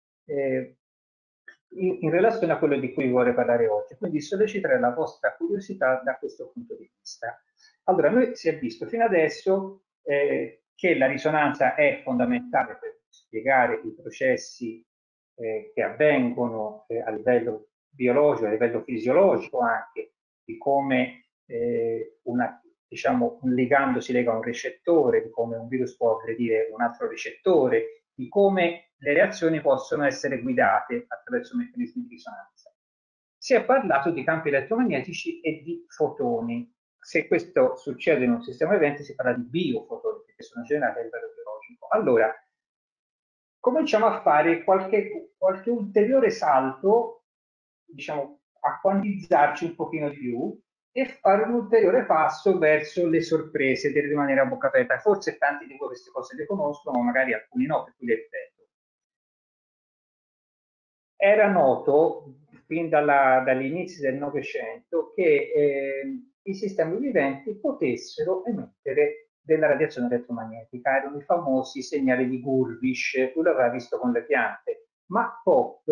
in relazione a quello di cui vorrei parlare oggi, quindi sollecitare la vostra curiosità da questo punto di vista. Allora, noi si è visto fino adesso che la risonanza è fondamentale per spiegare i processi che avvengono a livello biologico, a livello fisiologico anche, di come diciamo, un ligando si lega a un recettore, di come un virus può aggredire un altro recettore, di come le reazioni possono essere guidate attraverso meccanismi di risonanza. Si è parlato di campi elettromagnetici e di fotoni. Se questo succede in un sistema vivente si parla di biofotoni, che sono generati a livello biologico. Allora, cominciamo a fare qualche ulteriore salto, diciamo, a quantizzarci un pochino di più e fare un ulteriore passo verso le sorprese del rimanere a bocca aperta. Forse tanti di voi queste cose le conoscono, ma magari alcuni no, per cui le ripeto. Era noto fin dagli inizi del Novecento che i sistemi viventi potessero emettere della radiazione elettromagnetica, erano i famosi segnali di Gurvish, tu l'avrai visto con le piante, ma Popp,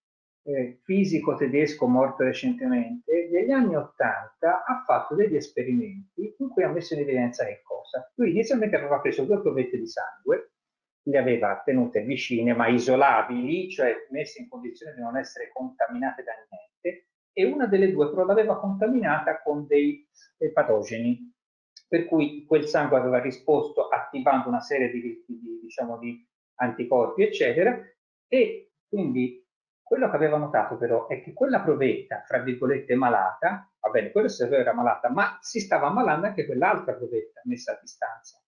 fisico tedesco morto recentemente, negli anni '80 ha fatto degli esperimenti in cui ha messo in evidenza che cosa? Lui inizialmente aveva preso 2 provette di sangue, le aveva tenute vicine ma isolabili, cioè messe in condizione di non essere contaminate da niente, e una delle due però l'aveva contaminata con dei patogeni, per cui quel sangue aveva risposto attivando una serie diciamo, di anticorpi, eccetera, e quindi quello che aveva notato però è che quella provetta, fra virgolette, malata, va bene, quello si sapeva era malata, ma si stava ammalando anche quell'altra provetta messa a distanza.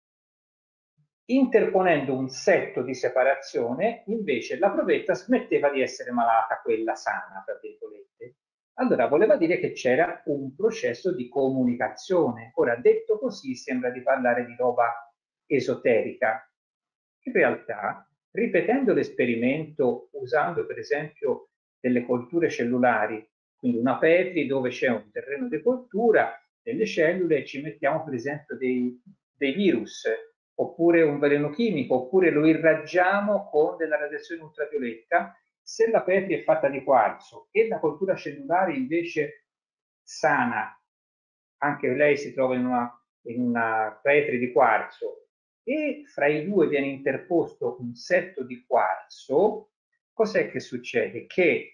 Interponendo un setto di separazione, invece la provetta smetteva di essere malata, quella sana, tra virgolette. Allora voleva dire che c'era un processo di comunicazione. Ora, detto così, sembra di parlare di roba esoterica. In realtà, ripetendo l'esperimento, usando per esempio delle colture cellulari, quindi una Petri dove c'è un terreno di coltura, delle cellule, ci mettiamo per esempio dei virus, oppure un veleno chimico, oppure lo irraggiamo con della radiazione ultravioletta. Se la Petri è fatta di quarzo e la coltura cellulare invece sana, anche lei si trova in una Petri di quarzo, e fra i due viene interposto un setto di quarzo, cos'è che succede? Che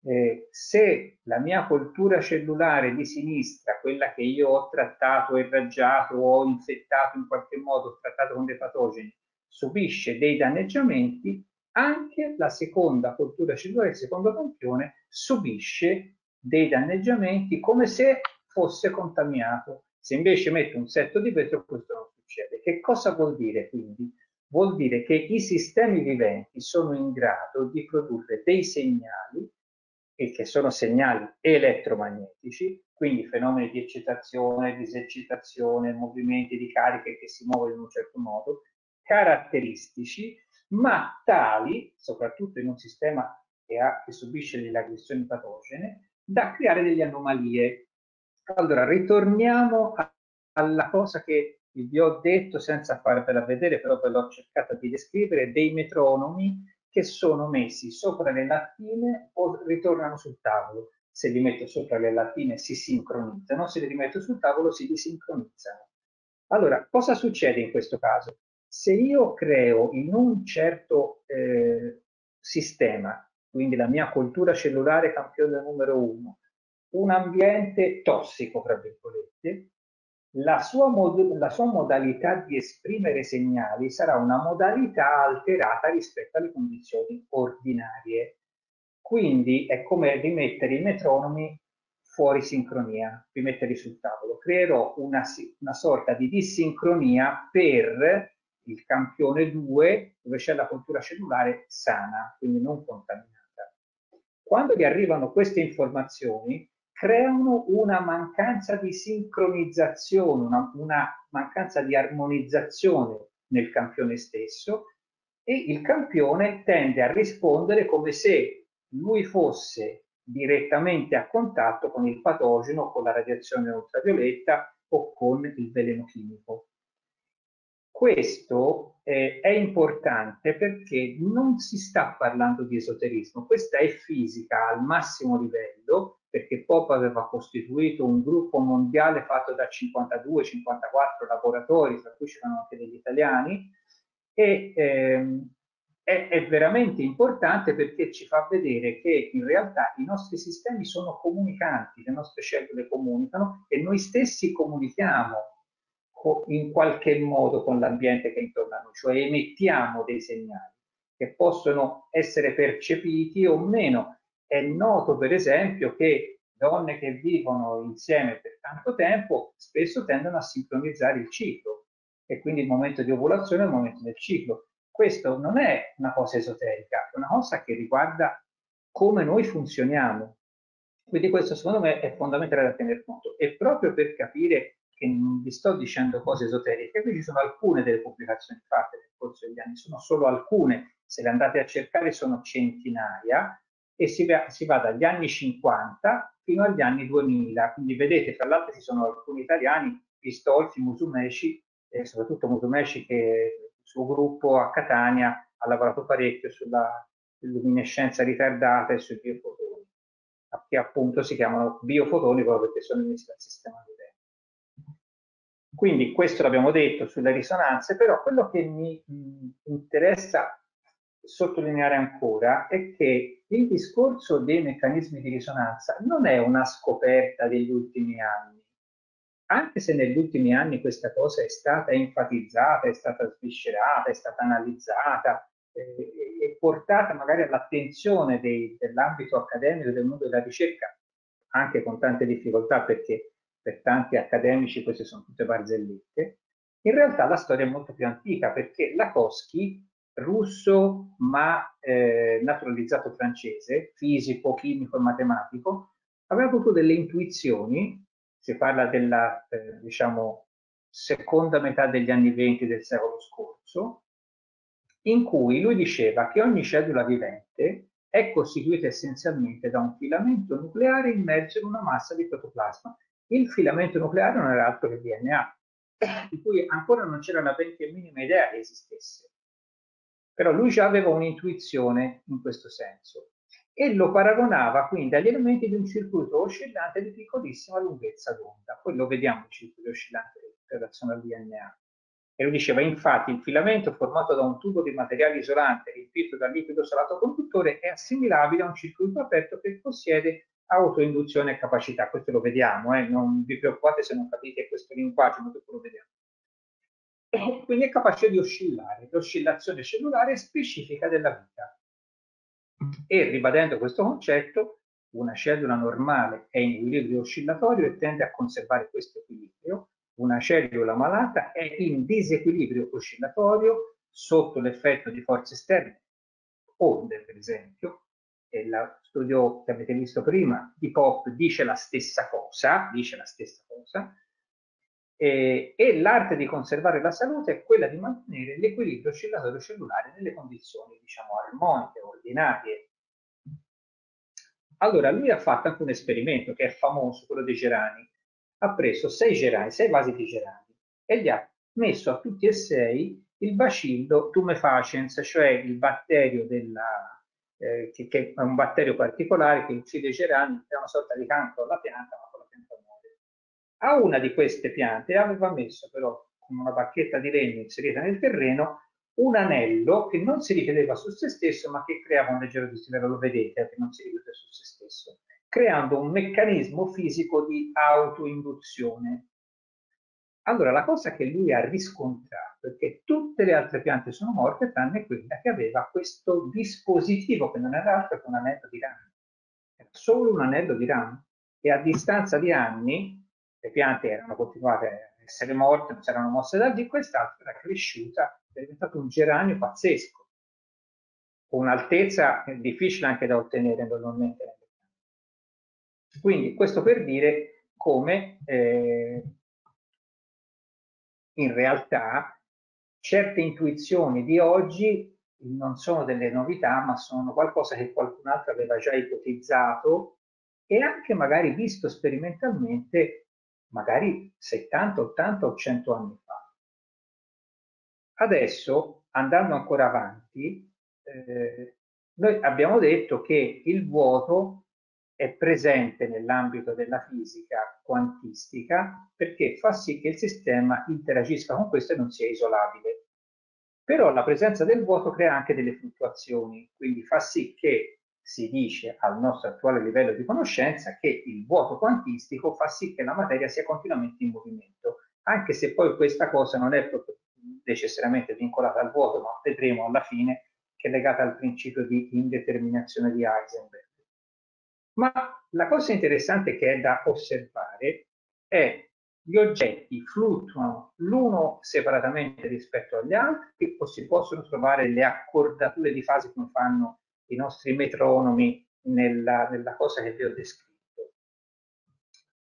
se la mia coltura cellulare di sinistra, quella che io ho trattato, irraggiato, ho infettato in qualche modo, ho trattato con dei patogeni, subisce dei danneggiamenti, anche la seconda coltura cellulare, il secondo campione, subisce dei danneggiamenti come se fosse contaminato. Se invece metto un setto di vetro, questo non succede. Che cosa vuol dire quindi? Vuol dire che i sistemi viventi sono in grado di produrre dei segnali, e che sono segnali elettromagnetici, quindi fenomeni di eccitazione, diseccitazione, movimenti di cariche che si muovono in un certo modo, caratteristici, ma tali, soprattutto in un sistema che subisce delle aggressioni patogene, da creare delle anomalie. Allora, ritorniamo alla cosa che vi ho detto senza farvela vedere, però ve l'ho cercata di descrivere, dei metronomi che sono messi sopra le lattine o ritornano sul tavolo. Se li metto sopra le lattine si sincronizzano, se li rimetto sul tavolo si disincronizzano. Allora, cosa succede in questo caso? Se io creo in un certo sistema, quindi la mia cultura cellulare campione numero 1, un ambiente tossico, tra virgolette, la sua modalità di esprimere segnali sarà una modalità alterata rispetto alle condizioni ordinarie. Quindi è come rimettere i metronomi fuori sincronia, rimetterli sul tavolo. Creerò una sorta di dissincronia per il campione 2, dove c'è la cultura cellulare sana, quindi non contaminata. Quando gli arrivano queste informazioni, creano una mancanza di sincronizzazione, una mancanza di armonizzazione nel campione stesso, e il campione tende a rispondere come se lui fosse direttamente a contatto con il patogeno, con la radiazione ultravioletta o con il veleno chimico. Questo è importante perché non si sta parlando di esoterismo, questa è fisica al massimo livello, perché Popp aveva costituito un gruppo mondiale fatto da 52-54 laboratori, tra cui c'erano anche degli italiani, e è veramente importante perché ci fa vedere che in realtà i nostri sistemi sono comunicanti, le nostre cellule comunicano e noi stessi comunichiamo in qualche modo con l'ambiente che è intorno a noi, cioè emettiamo dei segnali che possono essere percepiti o meno. È noto per esempio che donne che vivono insieme per tanto tempo spesso tendono a sincronizzare il ciclo e quindi il momento di ovulazione è il momento del ciclo. Questo non è una cosa esoterica, è una cosa che riguarda come noi funzioniamo. Quindi questo secondo me è fondamentale da tenere conto. E proprio per capire che non vi sto dicendo cose esoteriche, qui ci sono alcune delle pubblicazioni fatte nel corso degli anni, sono solo alcune, se le andate a cercare sono centinaia, e si va dagli anni 50 fino agli anni 2000. Quindi vedete, tra l'altro ci sono alcuni italiani, Pistolfi, Musumeci, soprattutto Musumeci, che il suo gruppo a Catania ha lavorato parecchio sulla luminescenza ritardata e sui biofotoni, che appunto si chiamano biofotoni proprio perché sono emessi dal sistema vivente. Quindi questo l'abbiamo detto sulle risonanze, però quello che mi interessa sottolineare ancora è che il discorso dei meccanismi di risonanza non è una scoperta degli ultimi anni, anche se negli ultimi anni questa cosa è stata enfatizzata, è stata sviscerata, è stata analizzata e portata magari all'attenzione dell'ambito accademico e del mondo della ricerca, anche con tante difficoltà perché per tanti accademici queste sono tutte barzellette. In realtà la storia è molto più antica perché Lakhovsky, russo ma naturalizzato francese, fisico, chimico e matematico, aveva avuto delle intuizioni, si parla della diciamo, seconda metà degli anni 20 del secolo scorso, in cui lui diceva che ogni cellula vivente è costituita essenzialmente da un filamento nucleare immerso in una massa di protoplasma. Il filamento nucleare non era altro che il DNA, di cui ancora non c'era la benché minima idea che esistesse. Però lui già aveva un'intuizione in questo senso e lo paragonava quindi agli elementi di un circuito oscillante di piccolissima lunghezza d'onda. Poi lo vediamo il circuito oscillante in relazione al DNA. E lui diceva, infatti, il filamento formato da un tubo di materiale isolante riempito da liquido salato conduttore è assimilabile a un circuito aperto che possiede autoinduzione e capacità. Questo lo vediamo, non vi preoccupate se non capite questo linguaggio, ma dopo lo vediamo. E quindi è capace di oscillare, l'oscillazione cellulare è specifica della vita. E ribadendo questo concetto, una cellula normale è in equilibrio oscillatorio e tende a conservare questo equilibrio. Una cellula malata è in disequilibrio oscillatorio sotto l'effetto di forze esterne, onde per esempio, e lo studio che avete visto prima di Pop dice la stessa cosa, e l'arte di conservare la salute è quella di mantenere l'equilibrio oscillatorio cellulare nelle condizioni, diciamo, armoniche, ordinarie. Allora, lui ha fatto anche un esperimento che è famoso, quello dei gerani. Ha preso 6 gerani, 6 vasi di gerani, e gli ha messo a tutti e 6 il bacillo tumefaciens, cioè il batterio che è un batterio particolare che uccide i gerani, è una sorta di cancro alla pianta, ma con la pianta muore. A una di queste piante aveva messo però con una bacchetta di legno inserita nel terreno un anello che non si richiudeva su se stesso ma che creava un leggero dislivello, lo vedete che non si richiude su se stesso, creando un meccanismo fisico di autoinduzione. Allora la cosa che lui ha riscontrato è che tutte le altre piante sono morte tranne quella che aveva questo dispositivo che non era altro che un anello di rame, era solo un anello di rame, e a distanza di anni le piante erano continuate a essere morte, non si erano mosse da lì, quest'altra era cresciuta, è diventato un geranio pazzesco, con un'altezza difficile anche da ottenere normalmente. Quindi questo per dire come in realtà certe intuizioni di oggi non sono delle novità, ma sono qualcosa che qualcun altro aveva già ipotizzato e anche magari visto sperimentalmente magari 70, 80 o 100 anni fa. Adesso, andando ancora avanti, noi abbiamo detto che il vuoto è presente nell'ambito della fisica quantistica perché fa sì che il sistema interagisca con questo e non sia isolabile. Però la presenza del vuoto crea anche delle fluttuazioni, quindi fa sì che si dice al nostro attuale livello di conoscenza che il vuoto quantistico fa sì che la materia sia continuamente in movimento, anche se poi questa cosa non è proprio necessariamente vincolata al vuoto, ma vedremo alla fine che è legata al principio di indeterminazione di Heisenberg. Ma la cosa interessante che è da osservare è gli oggetti fluttuano l'uno separatamente rispetto agli altri o si possono trovare le accordature di fase come fanno i nostri metronomi nella cosa che vi ho descritto.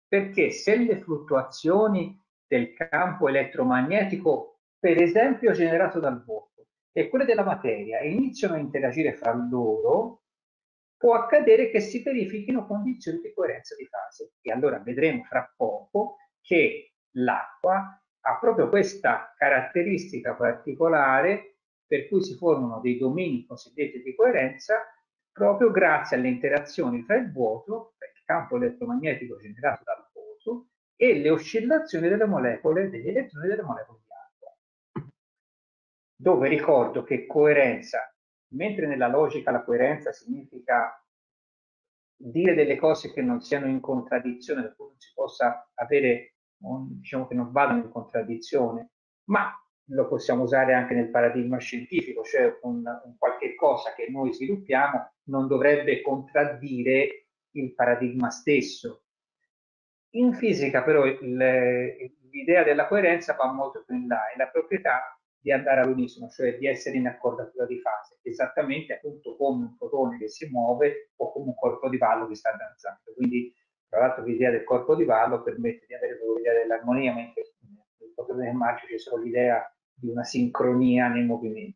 perché se le fluttuazioni del campo elettromagnetico, per esempio generato dal vuoto, e quelle della materia iniziano a interagire fra loro, può accadere che si verifichino condizioni di coerenza di fase. E allora vedremo fra poco che l'acqua ha proprio questa caratteristica particolare per cui si formano dei domini cosiddetti di coerenza proprio grazie alle interazioni tra il vuoto, il campo elettromagnetico generato dal vuoto, e le oscillazioni delle molecole, degli elettroni delle molecole di acqua. Dove ricordo che coerenza, mentre nella logica la coerenza significa dire delle cose che non siano in contraddizione, per cui non si possa avere, diciamo che non vadano in contraddizione, ma lo possiamo usare anche nel paradigma scientifico, cioè un qualche cosa che noi sviluppiamo non dovrebbe contraddire il paradigma stesso. In fisica però l'idea della coerenza va molto più in là, è la proprietà di andare all'unisono, cioè di essere in accordatura di fase, esattamente appunto come un fotone che si muove o come un corpo di ballo che sta danzando. Quindi, tra l'altro, l'idea del corpo di ballo permette di avere l'idea dell'armonia, mentre nel fotone del magico c'è solo l'idea di una sincronia nei movimenti.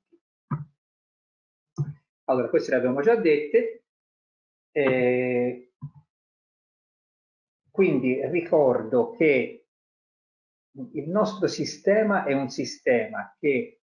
Allora, queste le abbiamo già dette. Quindi ricordo che il nostro sistema è un sistema che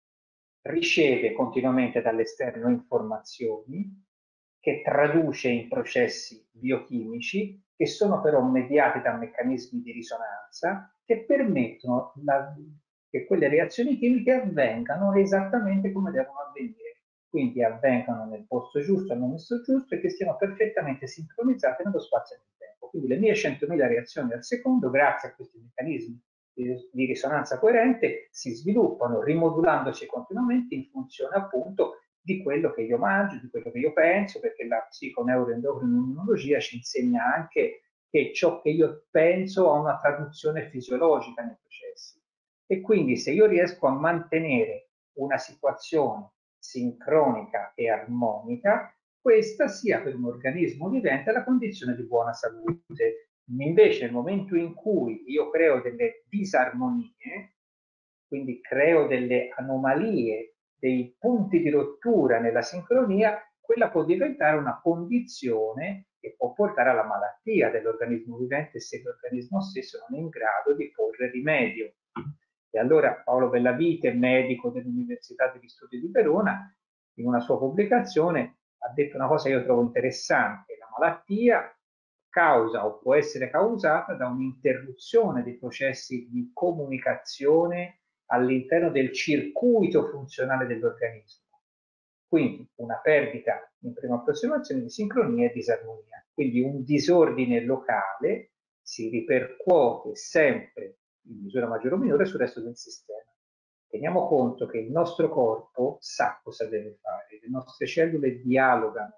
riceve continuamente dall'esterno informazioni, che traduce in processi biochimici, che sono però mediati da meccanismi di risonanza che permettono che quelle reazioni chimiche avvengano esattamente come devono avvenire. Quindi avvengano nel posto giusto, al momento giusto e che siano perfettamente sincronizzate nello spazio e nel tempo. Quindi le mie 100.000 reazioni al secondo, grazie a questi meccanismi di risonanza coerente, si sviluppano rimodulandosi continuamente in funzione appunto di quello che io mangio, di quello che io penso, perché la psiconeuroendocrinologia ci insegna anche che ciò che io penso ha una traduzione fisiologica nei processi. E quindi se io riesco a mantenere una situazione sincronica e armonica, questa sia per un organismo vivente la condizione di buona salute. Invece nel momento in cui io creo delle disarmonie, quindi creo delle anomalie, dei punti di rottura nella sincronia, quella può diventare una condizione che può portare alla malattia dell'organismo vivente se l'organismo stesso non è in grado di porre rimedio. E allora Paolo Bellavite, medico dell'Università degli Studi di Verona, in una sua pubblicazione ha detto una cosa che io trovo interessante: la malattia causa o può essere causata da un'interruzione dei processi di comunicazione all'interno del circuito funzionale dell'organismo. Quindi una perdita, in prima approssimazione, di sincronia e disarmonia. Quindi un disordine locale si ripercuote sempre, in misura maggiore o minore, sul resto del sistema. Teniamo conto che il nostro corpo sa cosa deve fare, le nostre cellule dialogano.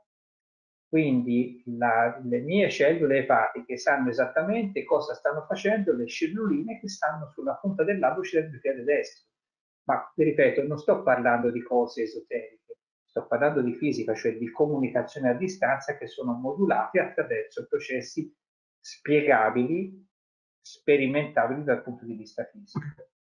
Quindi le mie cellule epatiche sanno esattamente cosa stanno facendo le celluline che stanno sulla punta dell'alluce del piede destro. Ma, vi ripeto, non sto parlando di cose esoteriche, sto parlando di fisica, cioè di comunicazione a distanza che sono modulate attraverso processi spiegabili, sperimentabili dal punto di vista fisico.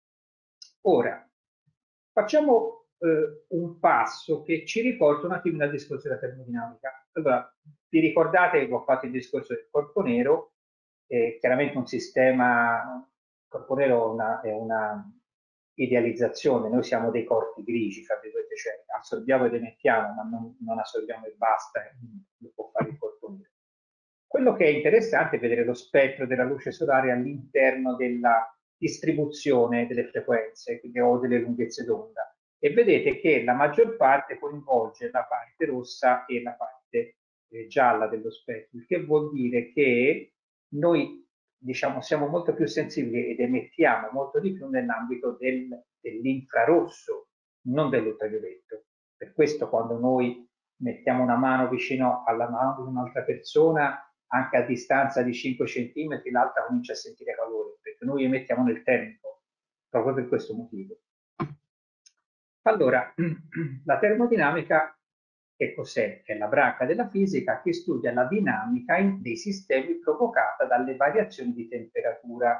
Ora, facciamo un passo che ci riporta un attimino al discorso della termodinamica. Allora, vi ricordate che ho fatto il discorso del corpo nero, chiaramente un sistema, il corpo nero è una idealizzazione, noi siamo dei corpi grigi, fra virgolette, cioè assorbiamo ed emettiamo, ma non assorbiamo e basta, lo può fare il corpo nero. Quello che è interessante è vedere lo spettro della luce solare all'interno della distribuzione delle frequenze, quindi o delle lunghezze d'onda, e vedete che la maggior parte coinvolge la parte rossa e la parte gialla dello spettro, il che vuol dire che noi diciamo, siamo molto più sensibili ed emettiamo molto di più nell'ambito dell'infrarosso, non dell'ultravioletto. Per questo quando noi mettiamo una mano vicino alla mano di un'altra persona, anche a distanza di 5 cm, l'altra comincia a sentire calore, perché noi emettiamo nel termico, proprio per questo motivo. Allora, la termodinamica Che cos'è? È la branca della fisica che studia la dinamica dei sistemi provocata dalle variazioni di temperatura.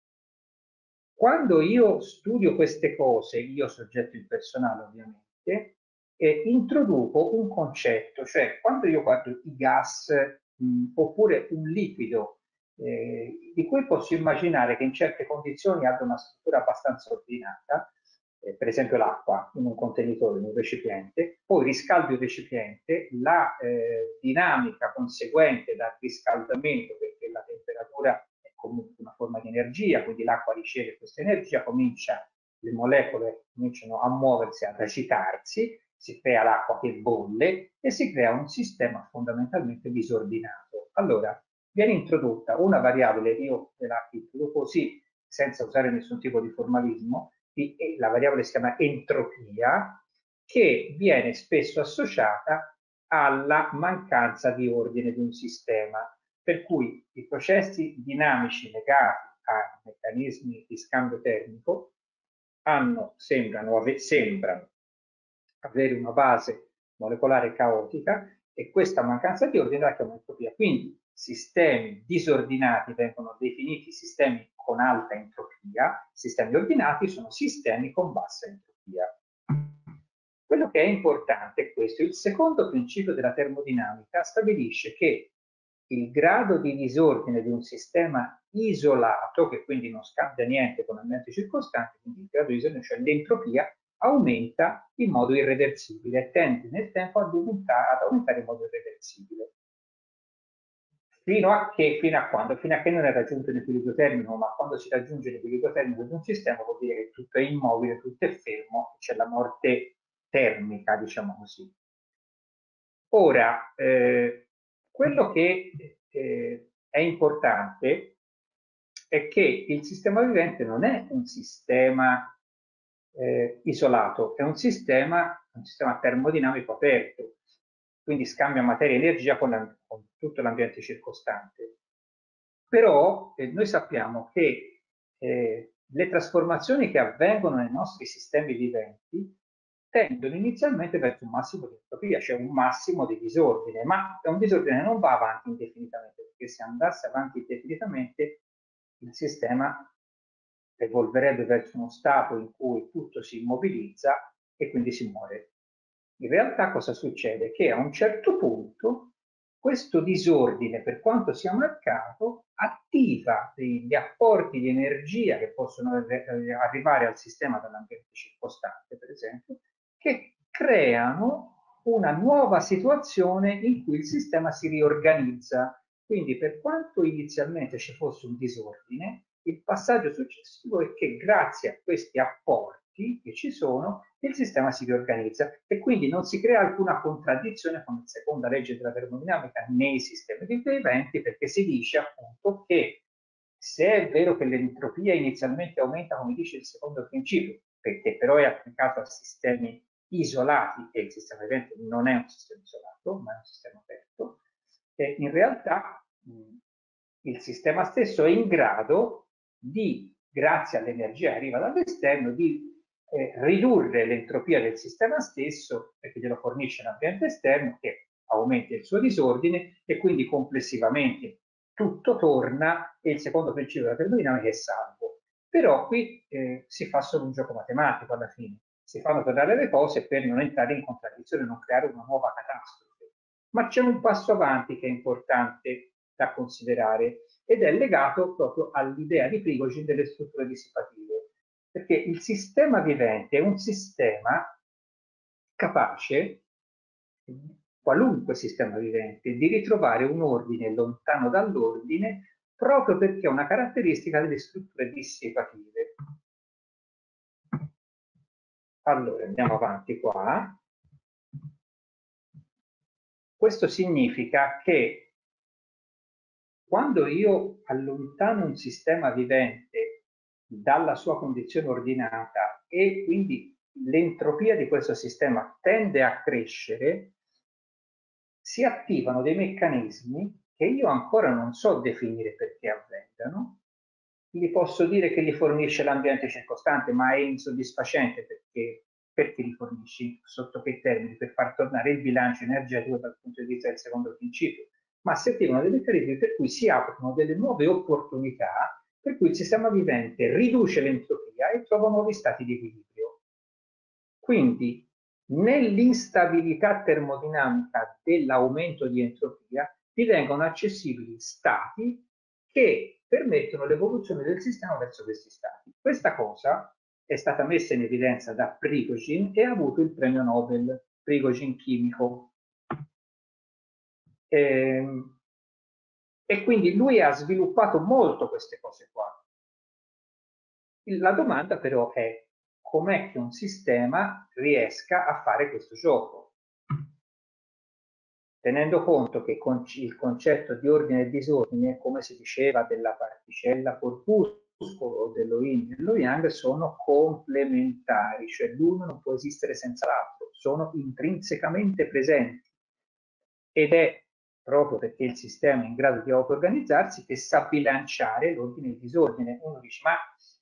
Quando io studio queste cose, io soggetto impersonale ovviamente, introduco un concetto, cioè quando io guardo i gas oppure un liquido di cui posso immaginare che in certe condizioni abbia una struttura abbastanza ordinata, per esempio l'acqua in un contenitore, in un recipiente, poi riscaldo il recipiente, la dinamica conseguente dal riscaldamento, perché la temperatura è comunque una forma di energia, quindi l'acqua riceve questa energia, le molecole cominciano a muoversi, ad agitarsi, si crea l'acqua che bolle e si crea un sistema fondamentalmente disordinato. Allora, viene introdotta una variabile, io ve la introduco così, senza usare nessun tipo di formalismo, la variabile si chiama entropia, che viene spesso associata alla mancanza di ordine di un sistema, per cui i processi dinamici legati ai meccanismi di scambio termico sembrano avere una base molecolare caotica e questa mancanza di ordine la chiamiamo entropia. Quindi sistemi disordinati vengono definiti sistemi con alta entropia, sistemi ordinati sono sistemi con bassa entropia. Quello che è importante è questo. Il secondo principio della termodinamica stabilisce che il grado di disordine di un sistema isolato, che quindi non scambia niente con l'ambiente circostante, quindi il grado di disordine, cioè l'entropia, aumenta in modo irreversibile e tende nel tempo ad aumentare in modo irreversibile. Fino a quando? Fino a che non è raggiunto l'equilibrio termico, ma quando si raggiunge l'equilibrio termico di un sistema vuol dire che tutto è immobile, tutto è fermo, c'è la morte termica, diciamo così. Ora, quello che è importante è che il sistema vivente non è un sistema isolato, è un sistema termodinamico aperto, quindi scambia materia e energia con tutto l'ambiente circostante. Però noi sappiamo che le trasformazioni che avvengono nei nostri sistemi viventi tendono inizialmente verso un massimo di entropia, cioè un massimo di disordine, ma un disordine non va avanti indefinitamente, perché se andasse avanti indefinitamente il sistema evolverebbe verso uno stato in cui tutto si immobilizza e quindi si muore. In realtà cosa succede? Che a un certo punto questo disordine, per quanto sia marcato, attiva degli apporti di energia che possono arrivare al sistema dall'ambiente circostante, per esempio, che creano una nuova situazione in cui il sistema si riorganizza. Quindi per quanto inizialmente ci fosse un disordine, il passaggio successivo è che grazie a questi apporti che ci sono, il sistema si riorganizza e quindi non si crea alcuna contraddizione con la seconda legge della termodinamica nei sistemi viventi, perché si dice appunto che se è vero che l'entropia inizialmente aumenta, come dice il secondo principio, perché però è applicato a sistemi isolati e il sistema vivente non è un sistema isolato, ma è un sistema aperto, e in realtà il sistema stesso è in grado di, grazie all'energia che arriva dall'esterno, di ridurre l'entropia del sistema stesso, perché glielo fornisce l'ambiente esterno che aumenta il suo disordine e quindi complessivamente tutto torna e il secondo principio della termodinamica è salvo. Però qui si fa solo un gioco matematico alla fine, si fanno tornare le cose per non entrare in contraddizione, non creare una nuova catastrofe. Ma c'è un passo avanti che è importante da considerare ed è legato proprio all'idea di Prigogine delle strutture dissipative, perché il sistema vivente è un sistema capace, qualunque sistema vivente, di ritrovare un ordine lontano dall'ordine proprio perché è una caratteristica delle strutture dissipative. Allora, andiamo avanti qua. Questo significa che quando io allontano un sistema vivente dalla sua condizione ordinata e quindi l'entropia di questo sistema tende a crescere, si attivano dei meccanismi che io ancora non so definire perché avvengano. Gli posso dire che gli fornisce l'ambiente circostante, ma è insoddisfacente perché perché li fornisci? Sotto che termini? Per far tornare il bilancio energetico dal punto di vista del secondo principio, ma si attivano dei meccanismi per cui si aprono delle nuove opportunità, per cui il sistema vivente riduce l'entropia e trova nuovi stati di equilibrio. Quindi, nell'instabilità termodinamica dell'aumento di entropia, divengono accessibili stati che permettono l'evoluzione del sistema verso questi stati. Questa cosa è stata messa in evidenza da Prigogine e ha avuto il premio Nobel, Prigogine chimico. E quindi lui ha sviluppato molto queste cose qua. La domanda però è com'è che un sistema riesca a fare questo gioco, tenendo conto che il concetto di ordine e disordine, come si diceva della particella corpuscolo, dello yin e dello yang, sono complementari, cioè l'uno non può esistere senza l'altro, sono intrinsecamente presenti. Ed è proprio perché il sistema è in grado di auto-organizzarsi che sa bilanciare l'ordine e il disordine. Uno dice, ma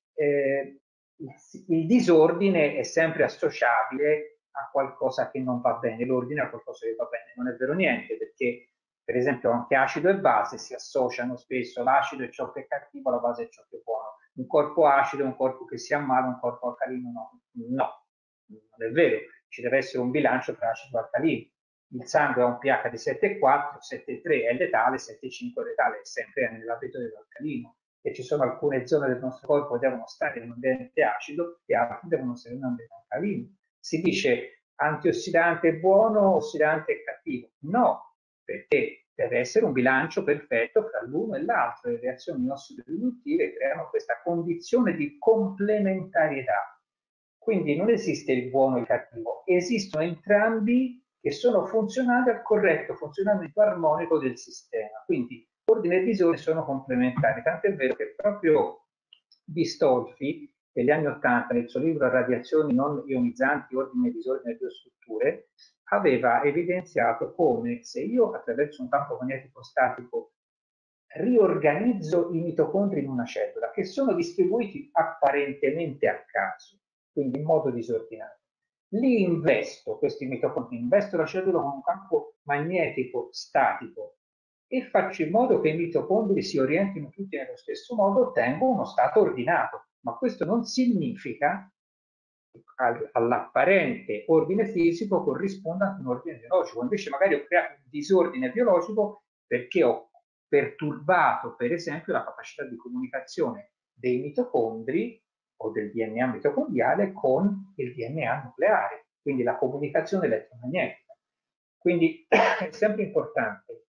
il disordine è sempre associabile a qualcosa che non va bene, l'ordine a qualcosa che va bene. Non è vero niente, perché per esempio anche acido e base si associano spesso, l'acido è ciò che è cattivo, la base è ciò che è buono. Un corpo acido è un corpo che si ammala, un corpo alcalino no. No, non è vero, ci deve essere un bilancio tra acido e alcalino. Il sangue ha un pH di 7,4, 7,3 è letale, 7,5 è letale, è sempre nell'ambito dell'alcalino. E ci sono alcune zone del nostro corpo che devono stare in un ambiente acido e altre devono stare in un ambiente alcalino. Si dice antiossidante è buono, ossidante è cattivo. No, perché deve essere un bilancio perfetto tra l'uno e l'altro. Le reazioni ossido-riduttive creano questa condizione di complementarietà. Quindi non esiste il buono e il cattivo, esistono entrambi che sono funzionali al corretto funzionamento armonico del sistema. Quindi ordine e disordine sono complementari, tant'è vero che proprio Bistolfi, negli anni '80, nel suo libro Radiazioni non ionizzanti, ordine e disordine e biostrutture, aveva evidenziato come se io attraverso un campo magnetico statico riorganizzo i mitocondri in una cellula, che sono distribuiti apparentemente a caso, quindi in modo disordinato, li investo, questi mitocondri, investo la cellula con un campo magnetico statico e faccio in modo che i mitocondri si orientino tutti nello stesso modo, ottengo uno stato ordinato. Ma questo non significa che all'apparente ordine fisico corrisponda a un ordine biologico. Invece magari ho creato un disordine biologico perché ho perturbato, per esempio, la capacità di comunicazione dei mitocondri o del DNA mitocondriale con il DNA nucleare, quindi la comunicazione elettromagnetica. Quindi è sempre importante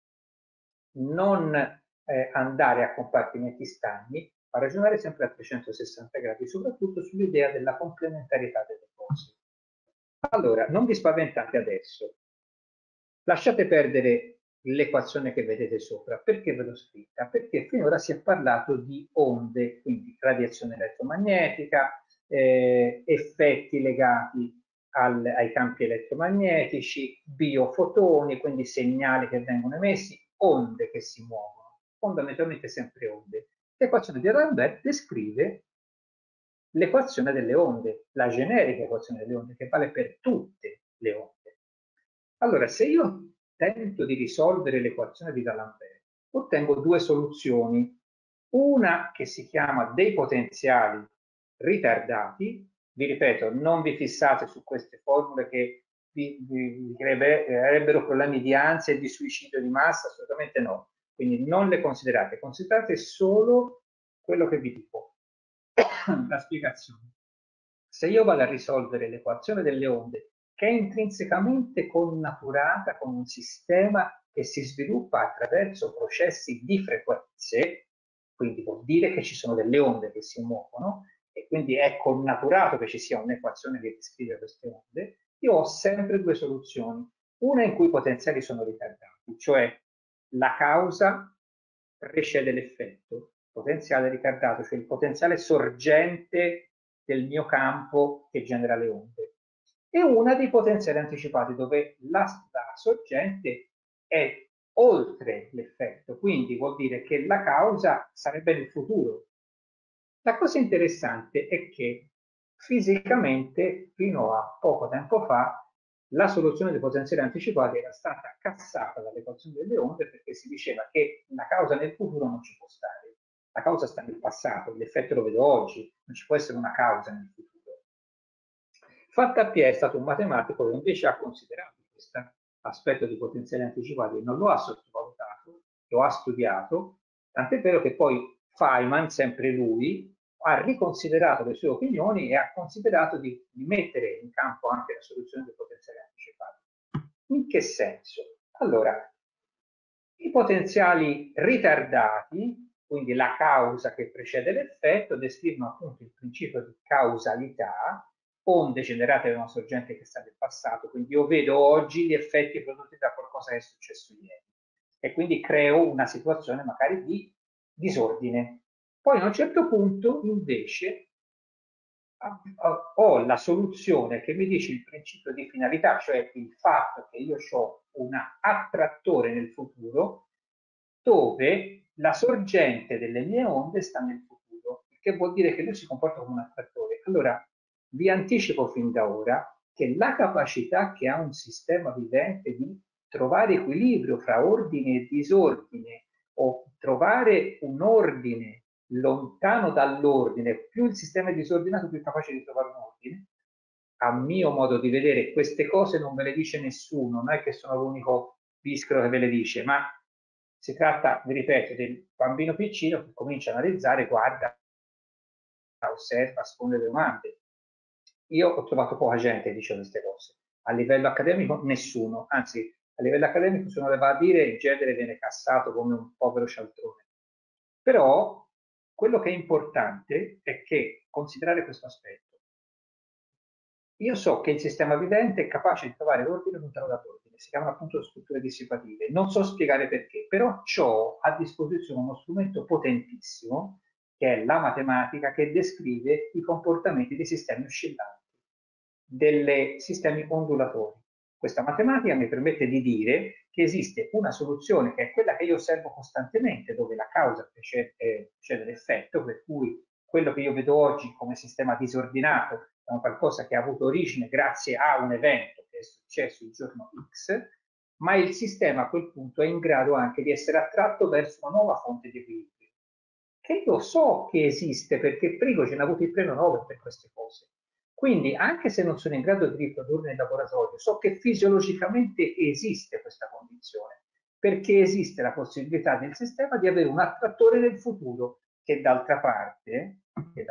non andare a compartimenti stagni, ma ragionare sempre a 360 gradi, soprattutto sull'idea della complementarietà delle cose. Allora, non vi spaventate adesso, lasciate perdere l'equazione che vedete sopra. Perché ve l'ho scritta? Perché finora si è parlato di onde, quindi radiazione elettromagnetica, effetti legati ai campi elettromagnetici, biofotoni, quindi segnali che vengono emessi, onde che si muovono, fondamentalmente sempre onde. L'equazione di D'Alembert descrive l'equazione delle onde, la generica equazione delle onde, che vale per tutte le onde. Allora, se io tento di risolvere l'equazione di D'Alembert, ottengo due soluzioni. Una che si chiama dei potenziali ritardati. Vi ripeto, non vi fissate su queste formule che vi creerebbero problemi di ansia e di suicidio di massa, assolutamente no. Quindi non le considerate, considerate solo quello che vi dico. La spiegazione. Se io vado a risolvere l'equazione delle onde, che è intrinsecamente connaturata con un sistema che si sviluppa attraverso processi di frequenze, quindi vuol dire che ci sono delle onde che si muovono, e quindi è connaturato che ci sia un'equazione che descrive queste onde, io ho sempre due soluzioni. Una in cui i potenziali sono ritardati, cioè la causa precede l'effetto, potenziale ritardato, cioè il potenziale sorgente del mio campo che genera le onde. E una dei potenziali anticipati, dove la sorgente è oltre l'effetto, quindi vuol dire che la causa sarebbe nel futuro. La cosa interessante è che Fisicamente, fino a poco tempo fa, la soluzione dei potenziali anticipati era stata cassata dall'equazione delle onde perché si diceva che la causa nel futuro non ci può stare. La causa sta nel passato, l'effetto lo vedo oggi, non ci può essere una causa nel futuro. Fattapiè è stato un matematico che invece ha considerato questo aspetto di potenziali anticipati e non lo ha sottovalutato, lo ha studiato, tant'è vero che poi Feynman, sempre lui, ha riconsiderato le sue opinioni e ha considerato di mettere in campo anche la soluzione dei potenziali anticipati. In che senso? Allora, i potenziali ritardati, quindi la causa che precede l'effetto, descrivono appunto il principio di causalità, onde generate da una sorgente che sta nel passato, quindi io vedo oggi gli effetti prodotti da qualcosa che è successo ieri e quindi creo una situazione magari di disordine. Poi a un certo punto invece ho la soluzione che mi dice il principio di finalità, cioè il fatto che io ho un attrattore nel futuro dove la sorgente delle mie onde sta nel futuro, il che vuol dire che lui si comporta come un attrattore. Allora, vi anticipo fin da ora che la capacità che ha un sistema vivente di trovare equilibrio fra ordine e disordine o trovare un ordine lontano dall'ordine, più il sistema è disordinato, più è capace di trovare un ordine. A mio modo di vedere, queste cose non ve le dice nessuno, non è che sono l'unico pischero che ve le dice, ma si tratta, vi ripeto, del bambino piccino che comincia a analizzare, guarda, osserva, risponde alle domande. Io ho trovato poca gente che dice queste cose. A livello accademico nessuno, anzi a livello accademico se uno le va a dire il genere viene cassato come un povero cialtrone. Però quello che è importante è che considerare questo aspetto. Io so che il sistema vivente è capace di trovare l'ordine lontano dall'ordine, si chiamano appunto strutture dissipative. Non so spiegare perché, però ho a disposizione uno strumento potentissimo, che è la matematica, che descrive i comportamenti dei sistemi oscillanti, dei sistemi ondulatori. Questa matematica mi permette di dire che esiste una soluzione che è quella che io osservo costantemente, dove la causa precede l'effetto, per cui quello che io vedo oggi come sistema disordinato è un qualcosa che ha avuto origine grazie a un evento che è successo il giorno X, ma il sistema a quel punto è in grado anche di essere attratto verso una nuova fonte di equilibrio, che io so che esiste perché Prigogine ha avuto il premio Nobel per queste cose. Quindi, anche se non sono in grado di riprodurre in laboratorio, so che fisiologicamente esiste questa condizione, perché esiste la possibilità del sistema di avere un attrattore nel futuro, che d'altra parte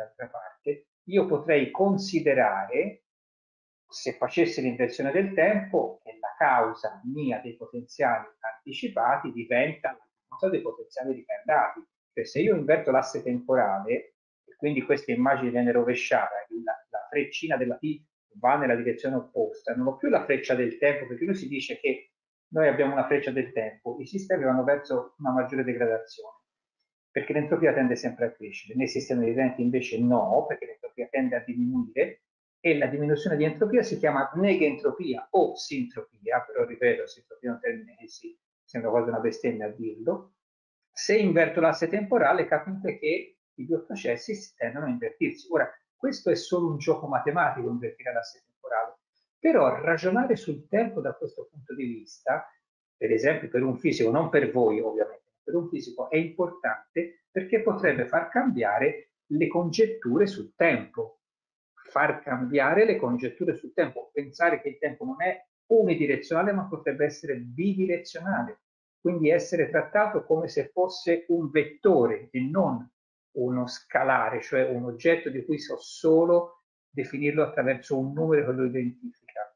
io potrei considerare, se facessi l'inversione del tempo, che la causa mia dei potenziali anticipati diventa la causa dei potenziali ritardati. Cioè, se io inverto l'asse temporale, e quindi questa immagine viene rovesciata, la freccina della T va nella direzione opposta, non ho più la freccia del tempo, perché noi si dice che noi abbiamo una freccia del tempo, i sistemi vanno verso una maggiore degradazione, perché l'entropia tende sempre a crescere. Nei sistemi viventi invece no, perché l'entropia tende a diminuire, e la diminuzione di entropia si chiama negentropia o sintropia, però ripeto, sintropia è un termine che sembra quasi una bestemmia a dirlo. Se inverto l'asse temporale capite che i due processi tendono a invertirsi. Ora, questo è solo un gioco matematico, invertire l'asse temporale, però ragionare sul tempo da questo punto di vista, per esempio per un fisico, non per voi ovviamente, per un fisico è importante perché potrebbe far cambiare le congetture sul tempo. Far cambiare le congetture sul tempo, pensare che il tempo non è unidirezionale ma potrebbe essere bidirezionale, quindi essere trattato come se fosse un vettore e non uno scalare, cioè un oggetto di cui so solo definirlo attraverso un numero che lo identifica.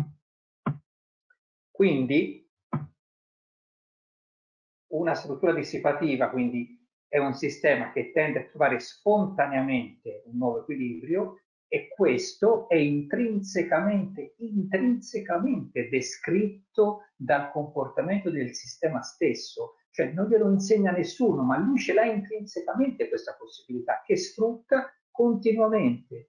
Quindi una struttura dissipativa, quindi è un sistema che tende a trovare spontaneamente un nuovo equilibrio e questo è intrinsecamente descritto dal comportamento del sistema stesso, cioè non glielo insegna nessuno, ma lui ce l'ha intrinsecamente questa possibilità che sfrutta continuamente.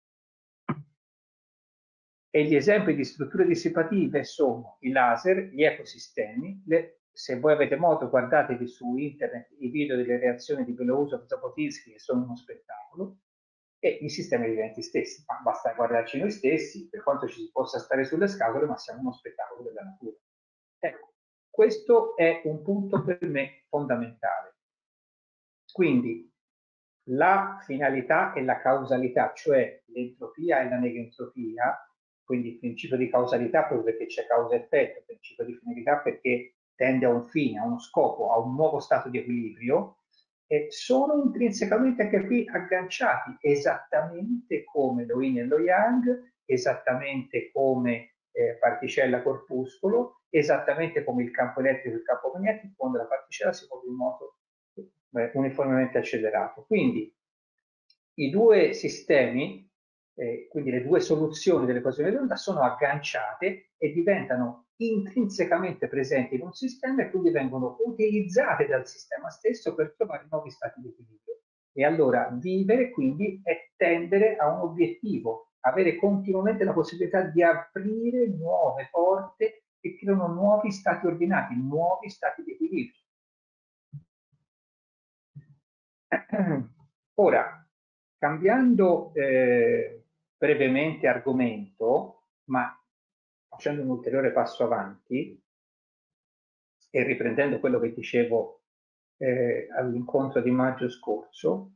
E gli esempi di strutture dissipative sono i laser, gli ecosistemi, se voi avete modo guardatevi su internet i video delle reazioni di Belousov e Zhabotinsky che sono uno spettacolo, e i sistemi viventi stessi. Ma basta guardarci noi stessi, per quanto ci si possa stare sulle scatole, ma siamo uno spettacolo della natura. Ecco, questo è un punto per me fondamentale. Quindi la finalità e la causalità, cioè l'entropia e la negentropia, quindi il principio di causalità proprio perché c'è causa-effetto, il principio di finalità perché tende a un fine, a uno scopo, a un nuovo stato di equilibrio, sono intrinsecamente anche qui agganciati, esattamente come lo yin e lo yang, esattamente come particella-corpuscolo, esattamente come il campo elettrico e il campo magnetico, quando la particella si muove in modo uniformemente accelerato. Quindi i due sistemi, quindi le due soluzioni dell'equazione di onda, sono agganciate e diventano intrinsecamente presenti in un sistema e quindi vengono utilizzate dal sistema stesso per trovare nuovi stati di equilibrio. E allora vivere quindi è tendere a un obiettivo, avere continuamente la possibilità di aprire nuove porte che creano nuovi stati ordinati, nuovi stati di equilibrio. Ora, cambiando brevemente argomento, ma facendo un ulteriore passo avanti e riprendendo quello che dicevo all'incontro di maggio scorso,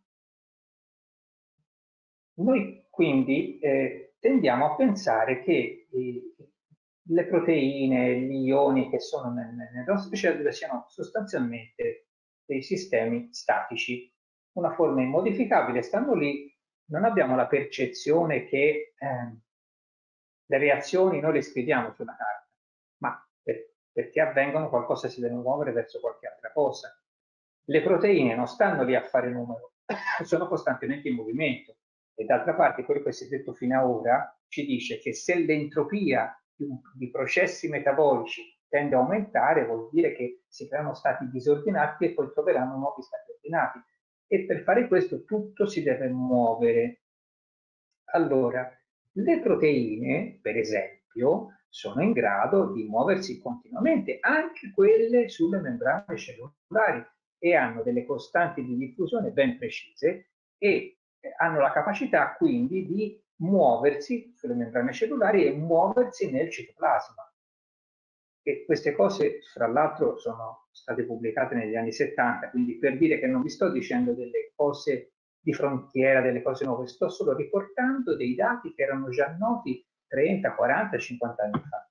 noi quindi tendiamo a pensare che le proteine, gli ioni che sono nelle nostre cellule siano sostanzialmente dei sistemi statici, una forma immodificabile, stanno lì, non abbiamo la percezione che le reazioni noi le scriviamo sulla carta, ma perché avvengono qualcosa si deve muovere verso qualche altra cosa. Le proteine non stanno lì a fare numero, sono costantemente in movimento. E d'altra parte quello che si è detto fino ad ora ci dice che se l'entropia di processi metabolici tende a aumentare, vuol dire che si creano stati disordinati e poi troveranno nuovi stati ordinati. E per fare questo tutto si deve muovere. Allora, le proteine, per esempio, sono in grado di muoversi continuamente, anche quelle sulle membrane cellulari, e hanno delle costanti di diffusione ben precise e hanno la capacità quindi di muoversi sulle membrane cellulari e muoversi nel citoplasma. E queste cose, fra l'altro, sono state pubblicate negli anni 70, quindi per dire che non vi sto dicendo delle cose di frontiera, delle cose nuove, sto solo riportando dei dati che erano già noti 30, 40, 50 anni fa.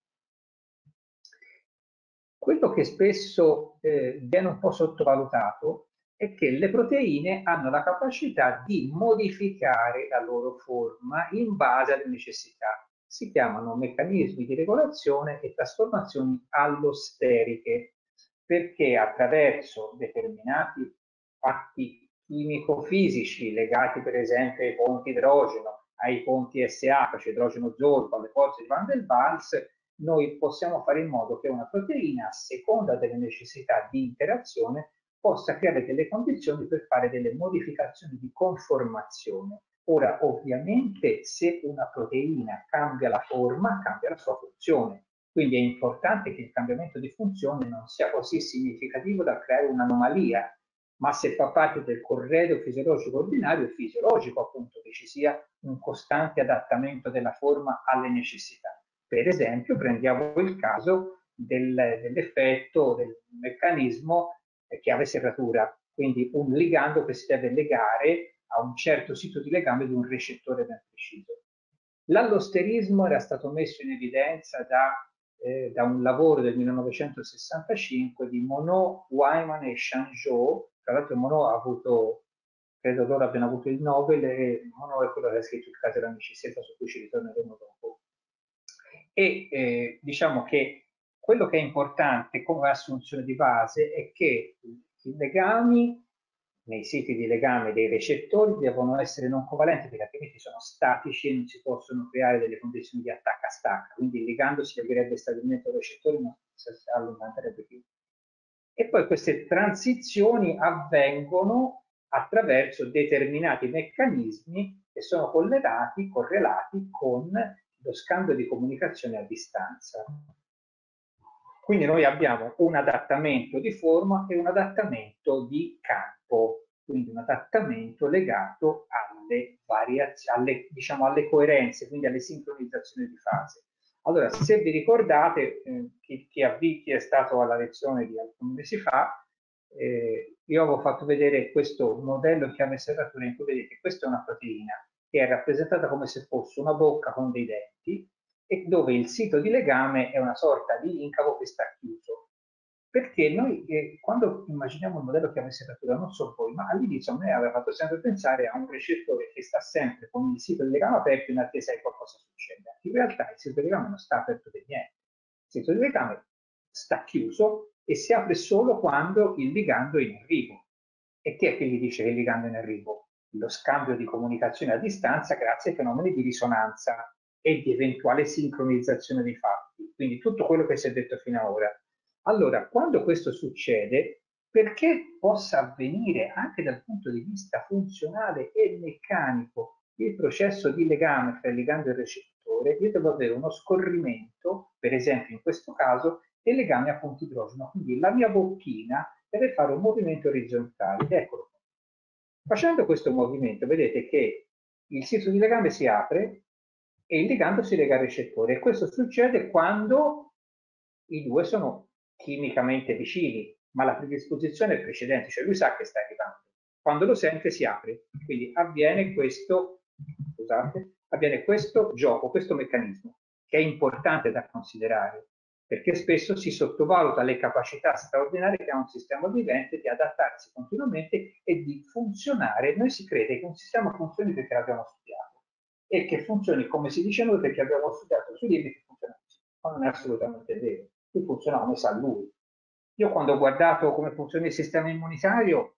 Quello che spesso viene un po' sottovalutato è che le proteine hanno la capacità di modificare la loro forma in base alle necessità. Si chiamano meccanismi di regolazione e trasformazioni allosteriche, perché attraverso determinati fatti chimico-fisici legati per esempio ai ponti idrogeno, ai ponti SH, cioè idrogeno zolfo, alle forze di Van der Waals, noi possiamo fare in modo che una proteina, a seconda delle necessità di interazione, possa creare delle condizioni per fare delle modificazioni di conformazione. Ora, ovviamente, se una proteina cambia la forma, cambia la sua funzione. Quindi è importante che il cambiamento di funzione non sia così significativo da creare un'anomalia, ma se fa parte del corredo fisiologico ordinario, è fisiologico appunto che ci sia un costante adattamento della forma alle necessità. Per esempio, prendiamo il caso dell'effetto, del meccanismo chiave serratura, quindi un ligando che si deve legare a un certo sito di legame di un recettore ben preciso. L'allosterismo era stato messo in evidenza da un lavoro del 1965 di Monod, Wyman e Changeau. Tra l'altro Monod ha avuto, credo loro abbiano avuto il Nobel, e Monod è quello che ha scritto il caso dell'amicizia, su cui ci ritorneremo dopo. E diciamo che quello che è importante come assunzione di base è che i legami nei siti di legame dei recettori devono essere non covalenti, perché altrimenti sono statici e non si possono creare delle condizioni di attacca-stacca, quindi il ligando si leverebbe stabilmente al recettore, ma si allontanerebbe più. E poi queste transizioni avvengono attraverso determinati meccanismi che sono correlati con lo scambio di comunicazione a distanza. Quindi noi abbiamo un adattamento di forma e un adattamento di campo. quindi un adattamento legato alle variazioni, diciamo, alle coerenze, quindi alle sincronizzazioni di fase. Allora, se vi ricordate, chi è stato alla lezione di alcuni mesi fa, io avevo fatto vedere questo modello in chiave serratura in cui vedete questa è una proteina che è rappresentata come se fosse una bocca con dei denti e dove il sito di legame è una sorta di incavo che sta chiuso. Perché noi quando immaginiamo il modello chiave serratura, non so voi, ma all'inizio a me aveva fatto sempre pensare a un recettore che sta sempre con il sito di legame aperto in attesa che qualcosa succeda. In realtà il sito di legame non sta aperto per niente. Il sito di legame sta chiuso e si apre solo quando il ligando è in arrivo. E chi è che gli dice che il ligando è in arrivo? Lo scambio di comunicazione a distanza grazie ai fenomeni di risonanza e di eventuale sincronizzazione dei fatti. Quindi tutto quello che si è detto fino ad ora. Allora, quando questo succede, perché possa avvenire anche dal punto di vista funzionale e meccanico il processo di legame fra il ligando e il recettore, io devo avere uno scorrimento, per esempio in questo caso, dei legami a punto idrogeno. Quindi la mia bocchina deve fare un movimento orizzontale. Eccolo. Facendo questo movimento, vedete che il sito di legame si apre e il ligando si lega al recettore. E questo succede quando i due sono chimicamente vicini, ma la predisposizione è precedente, cioè lui sa che sta arrivando. Quando lo sente si apre, quindi avviene questo, scusate, avviene questo gioco, questo meccanismo, che è importante da considerare, perché spesso si sottovaluta le capacità straordinarie che ha un sistema vivente di adattarsi continuamente e di funzionare. Noi si crede che un sistema funzioni perché l'abbiamo studiato e che funzioni come si dice noi perché abbiamo studiato sui libri che funziona così, ma non è assolutamente vero. Qui funziona come sa lui. Io quando ho guardato come funziona il sistema immunitario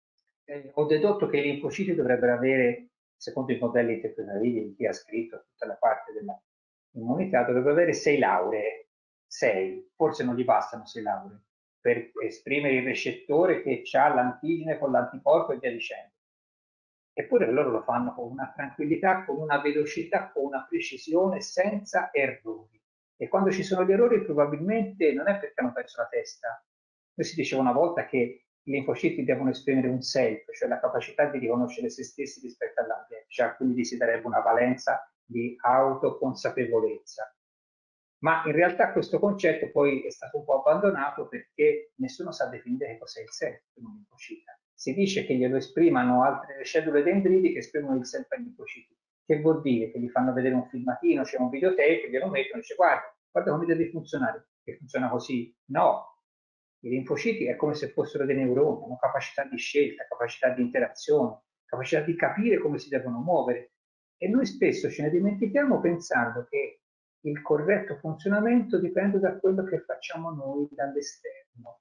ho dedotto che i linfociti dovrebbero avere, secondo i modelli tecnolarivi di chi ha scritto tutta la parte dell'immunità, dovrebbero avere 6 lauree, 6, forse non gli bastano 6 lauree, per esprimere il recettore che ha l'antigene con l'anticorpo e via dicendo. Eppure loro lo fanno con una tranquillità, con una velocità, con una precisione, senza errori. E quando ci sono gli errori probabilmente non è perché hanno perso la testa. Noi si diceva una volta che i linfociti devono esprimere un self, cioè la capacità di riconoscere se stessi rispetto all'ambiente, cioè quindi si darebbe una valenza di autoconsapevolezza. Ma in realtà questo concetto poi è stato un po' abbandonato perché nessuno sa definire che cos'è il self in un linfocita. Si dice che glielo esprimano altre cellule dendriti che esprimono il self ai linfociti. Che vuol dire? Che gli fanno vedere un filmatino, c'è un videotape, glielo mettono e dice guarda come deve funzionare. Che funziona così? No. I linfociti è come se fossero dei neuroni, hanno capacità di scelta, capacità di interazione, capacità di capire come si devono muovere. E noi spesso ce ne dimentichiamo pensando che il corretto funzionamento dipende da quello che facciamo noi dall'esterno.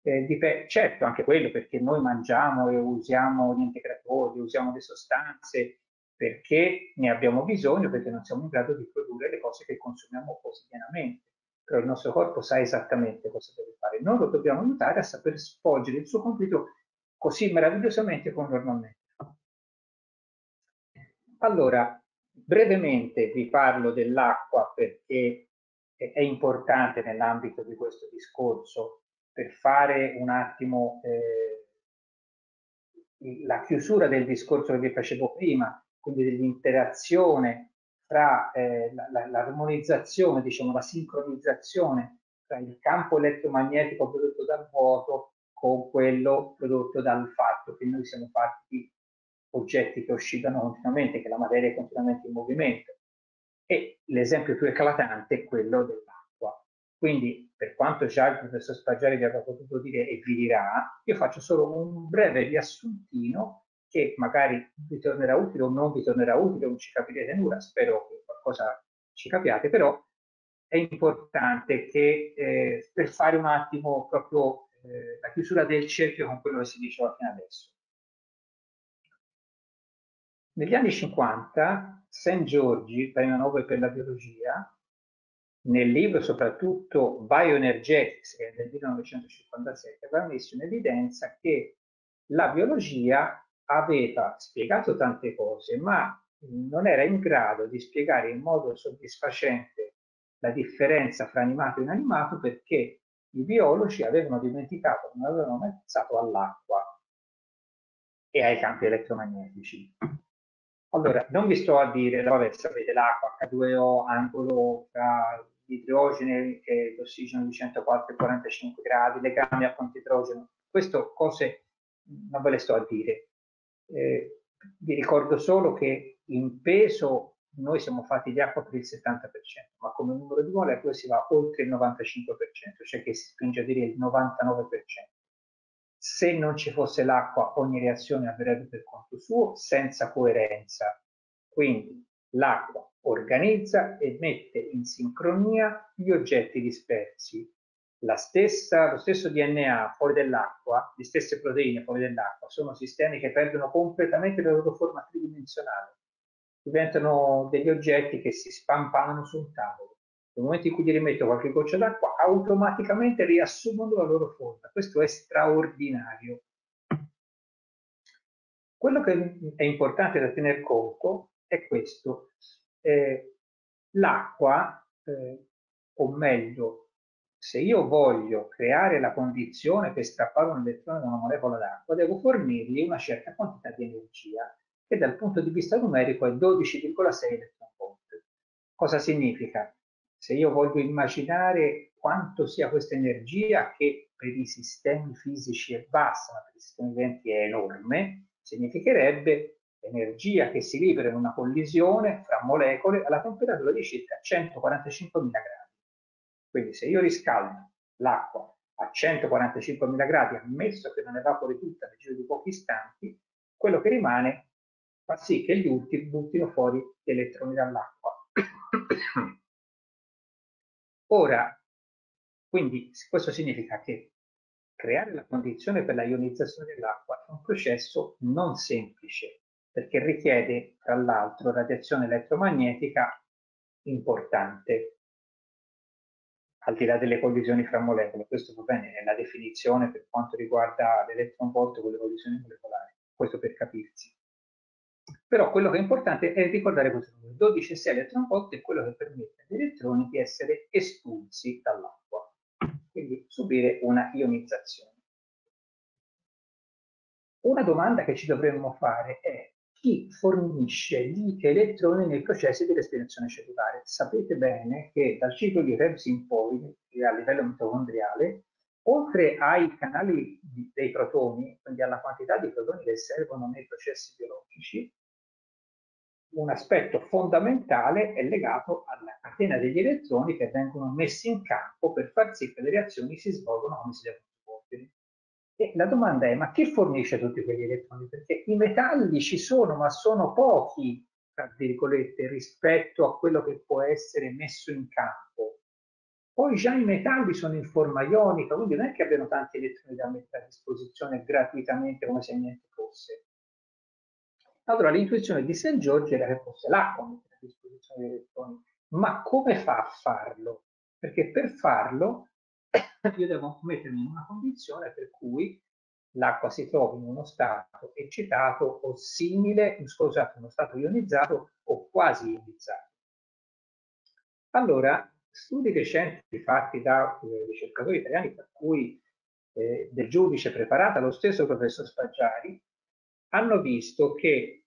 Certo, anche quello perché noi mangiamo e usiamo gli integratori, usiamo le sostanze perché ne abbiamo bisogno, perché non siamo in grado di produrre le cose che consumiamo quotidianamente. Però il nostro corpo sa esattamente cosa deve fare. Noi lo dobbiamo aiutare a saper svolgere il suo compito così meravigliosamente come normalmente. Allora, brevemente vi parlo dell'acqua perché è importante nell'ambito di questo discorso per fare un attimo la chiusura del discorso che vi facevo prima, quindi dell'interazione fra l'armonizzazione, diciamo la sincronizzazione tra il campo elettromagnetico prodotto dal vuoto con quello prodotto dal fatto che noi siamo fatti oggetti che oscillano continuamente, che la materia è continuamente in movimento. E l'esempio più eclatante è quello dell'acqua. Quindi, per quanto già il professor Spaggiari vi avrà potuto dire e vi dirà, io faccio solo un breve riassuntino che magari vi tornerà utile o non vi tornerà utile, non ci capirete nulla, spero che qualcosa ci capiate, però è importante che per fare un attimo proprio la chiusura del cerchio con quello che si diceva fino adesso. Negli anni 50, St. Giorgi, premio Nobel per la biologia, nel libro soprattutto Bioenergetics, che è del 1957, aveva messo in evidenza che la biologia aveva spiegato tante cose, ma non era in grado di spiegare in modo soddisfacente la differenza fra animato e inanimato perché i biologi avevano dimenticato, non avevano mai pensato all'acqua. e ai campi elettromagnetici. Allora, non vi sto a dire, vabbè, sapete, l'acqua H2O, angolo tra l'idrogeno e l'ossigeno di 104 e 45 gradi, legame a fonte idrogeno, queste cose non ve le sto a dire. Vi ricordo solo che in peso noi siamo fatti di acqua per il 70%, ma come numero di molecole si va oltre il 95%, cioè che si spinge a dire il 99%. Se non ci fosse l'acqua, ogni reazione avverrebbe per conto suo, senza coerenza. Quindi l'acqua organizza e mette in sincronia gli oggetti dispersi. Lo stesso DNA fuori dell'acqua, le stesse proteine fuori dell'acqua, sono sistemi che perdono completamente la loro forma tridimensionale. Diventano degli oggetti che si spampanano sul tavolo. Nel momento in cui gli rimetto qualche goccia d'acqua, automaticamente riassumono la loro forma. Questo è straordinario. Quello che è importante da tener conto è questo. L'acqua, o meglio, se io voglio creare la condizione per strappare un elettrone da una molecola d'acqua, devo fornirgli una certa quantità di energia, che dal punto di vista numerico è 12,6 electron volt. Cosa significa? Se io voglio immaginare quanto sia questa energia, che per i sistemi fisici è bassa, ma per i sistemi viventi è enorme, significherebbe energia che si libera in una collisione fra molecole alla temperatura di circa 145.000 gradi. Quindi se io riscaldo l'acqua a 145.000 gradi, ammesso che non evapori tutta nel giro di pochi istanti, quello che rimane fa sì che gli ultimi buttino fuori gli elettroni dall'acqua. Ora, quindi questo significa che creare la condizione per la ionizzazione dell'acqua è un processo non semplice, perché richiede, tra l'altro, radiazione elettromagnetica importante, al di là delle collisioni fra molecole. Questo va bene, è la definizione per quanto riguarda l'electron volt con le collisioni molecolari, questo per capirsi. Però quello che è importante è ricordare questo numero. 12,6 electron volt è quello che permette agli elettroni di essere espulsi dall'acqua, quindi subire una ionizzazione. Una domanda che ci dovremmo fare è: chi fornisce gli elettroni nei processi di respirazione cellulare? Sapete bene che dal ciclo di Krebs in poi, a livello mitocondriale, oltre ai canali dei protoni, quindi alla quantità di protoni che servono nei processi biologici, un aspetto fondamentale è legato alla catena degli elettroni che vengono messi in campo per far sì che le reazioni si svolgano come si devono svolgere. E la domanda è: ma chi fornisce tutti quegli elettroni? Perché i metalli ci sono, ma sono pochi, tra virgolette, rispetto a quello che può essere messo in campo. Poi già i metalli sono in forma ionica, quindi non è che abbiano tanti elettroni da mettere a disposizione gratuitamente come se niente fosse. Allora l'intuizione di St. George era che fosse l'acqua a mettere a disposizione degli elettroni. Ma come fa a farlo? Perché per farlo io devo mettermi in una condizione per cui l'acqua si trovi in uno stato eccitato o simile, scusate, uno stato ionizzato o quasi ionizzato. Allora, studi recenti fatti da ricercatori italiani, per cui del giudice preparata lo stesso professor Spaggiari, hanno visto che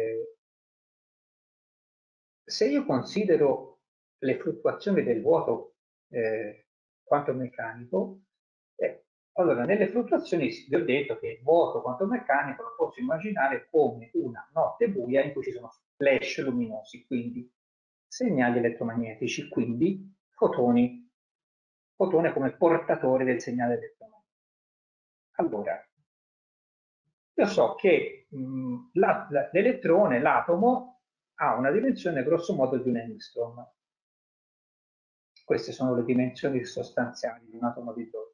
se io considero le fluttuazioni del vuoto quanto meccanico, allora nelle fluttuazioni vi ho detto che il vuoto quanto meccanico lo posso immaginare come una notte buia in cui ci sono flash luminosi, quindi segnali elettromagnetici, quindi fotoni, fotone come portatore del segnale elettromagnetico. Allora, io so che l'elettrone, l'atomo, ha una dimensione grosso modo di un angstrom. Queste sono le dimensioni sostanziali di un atomo di idrogeno.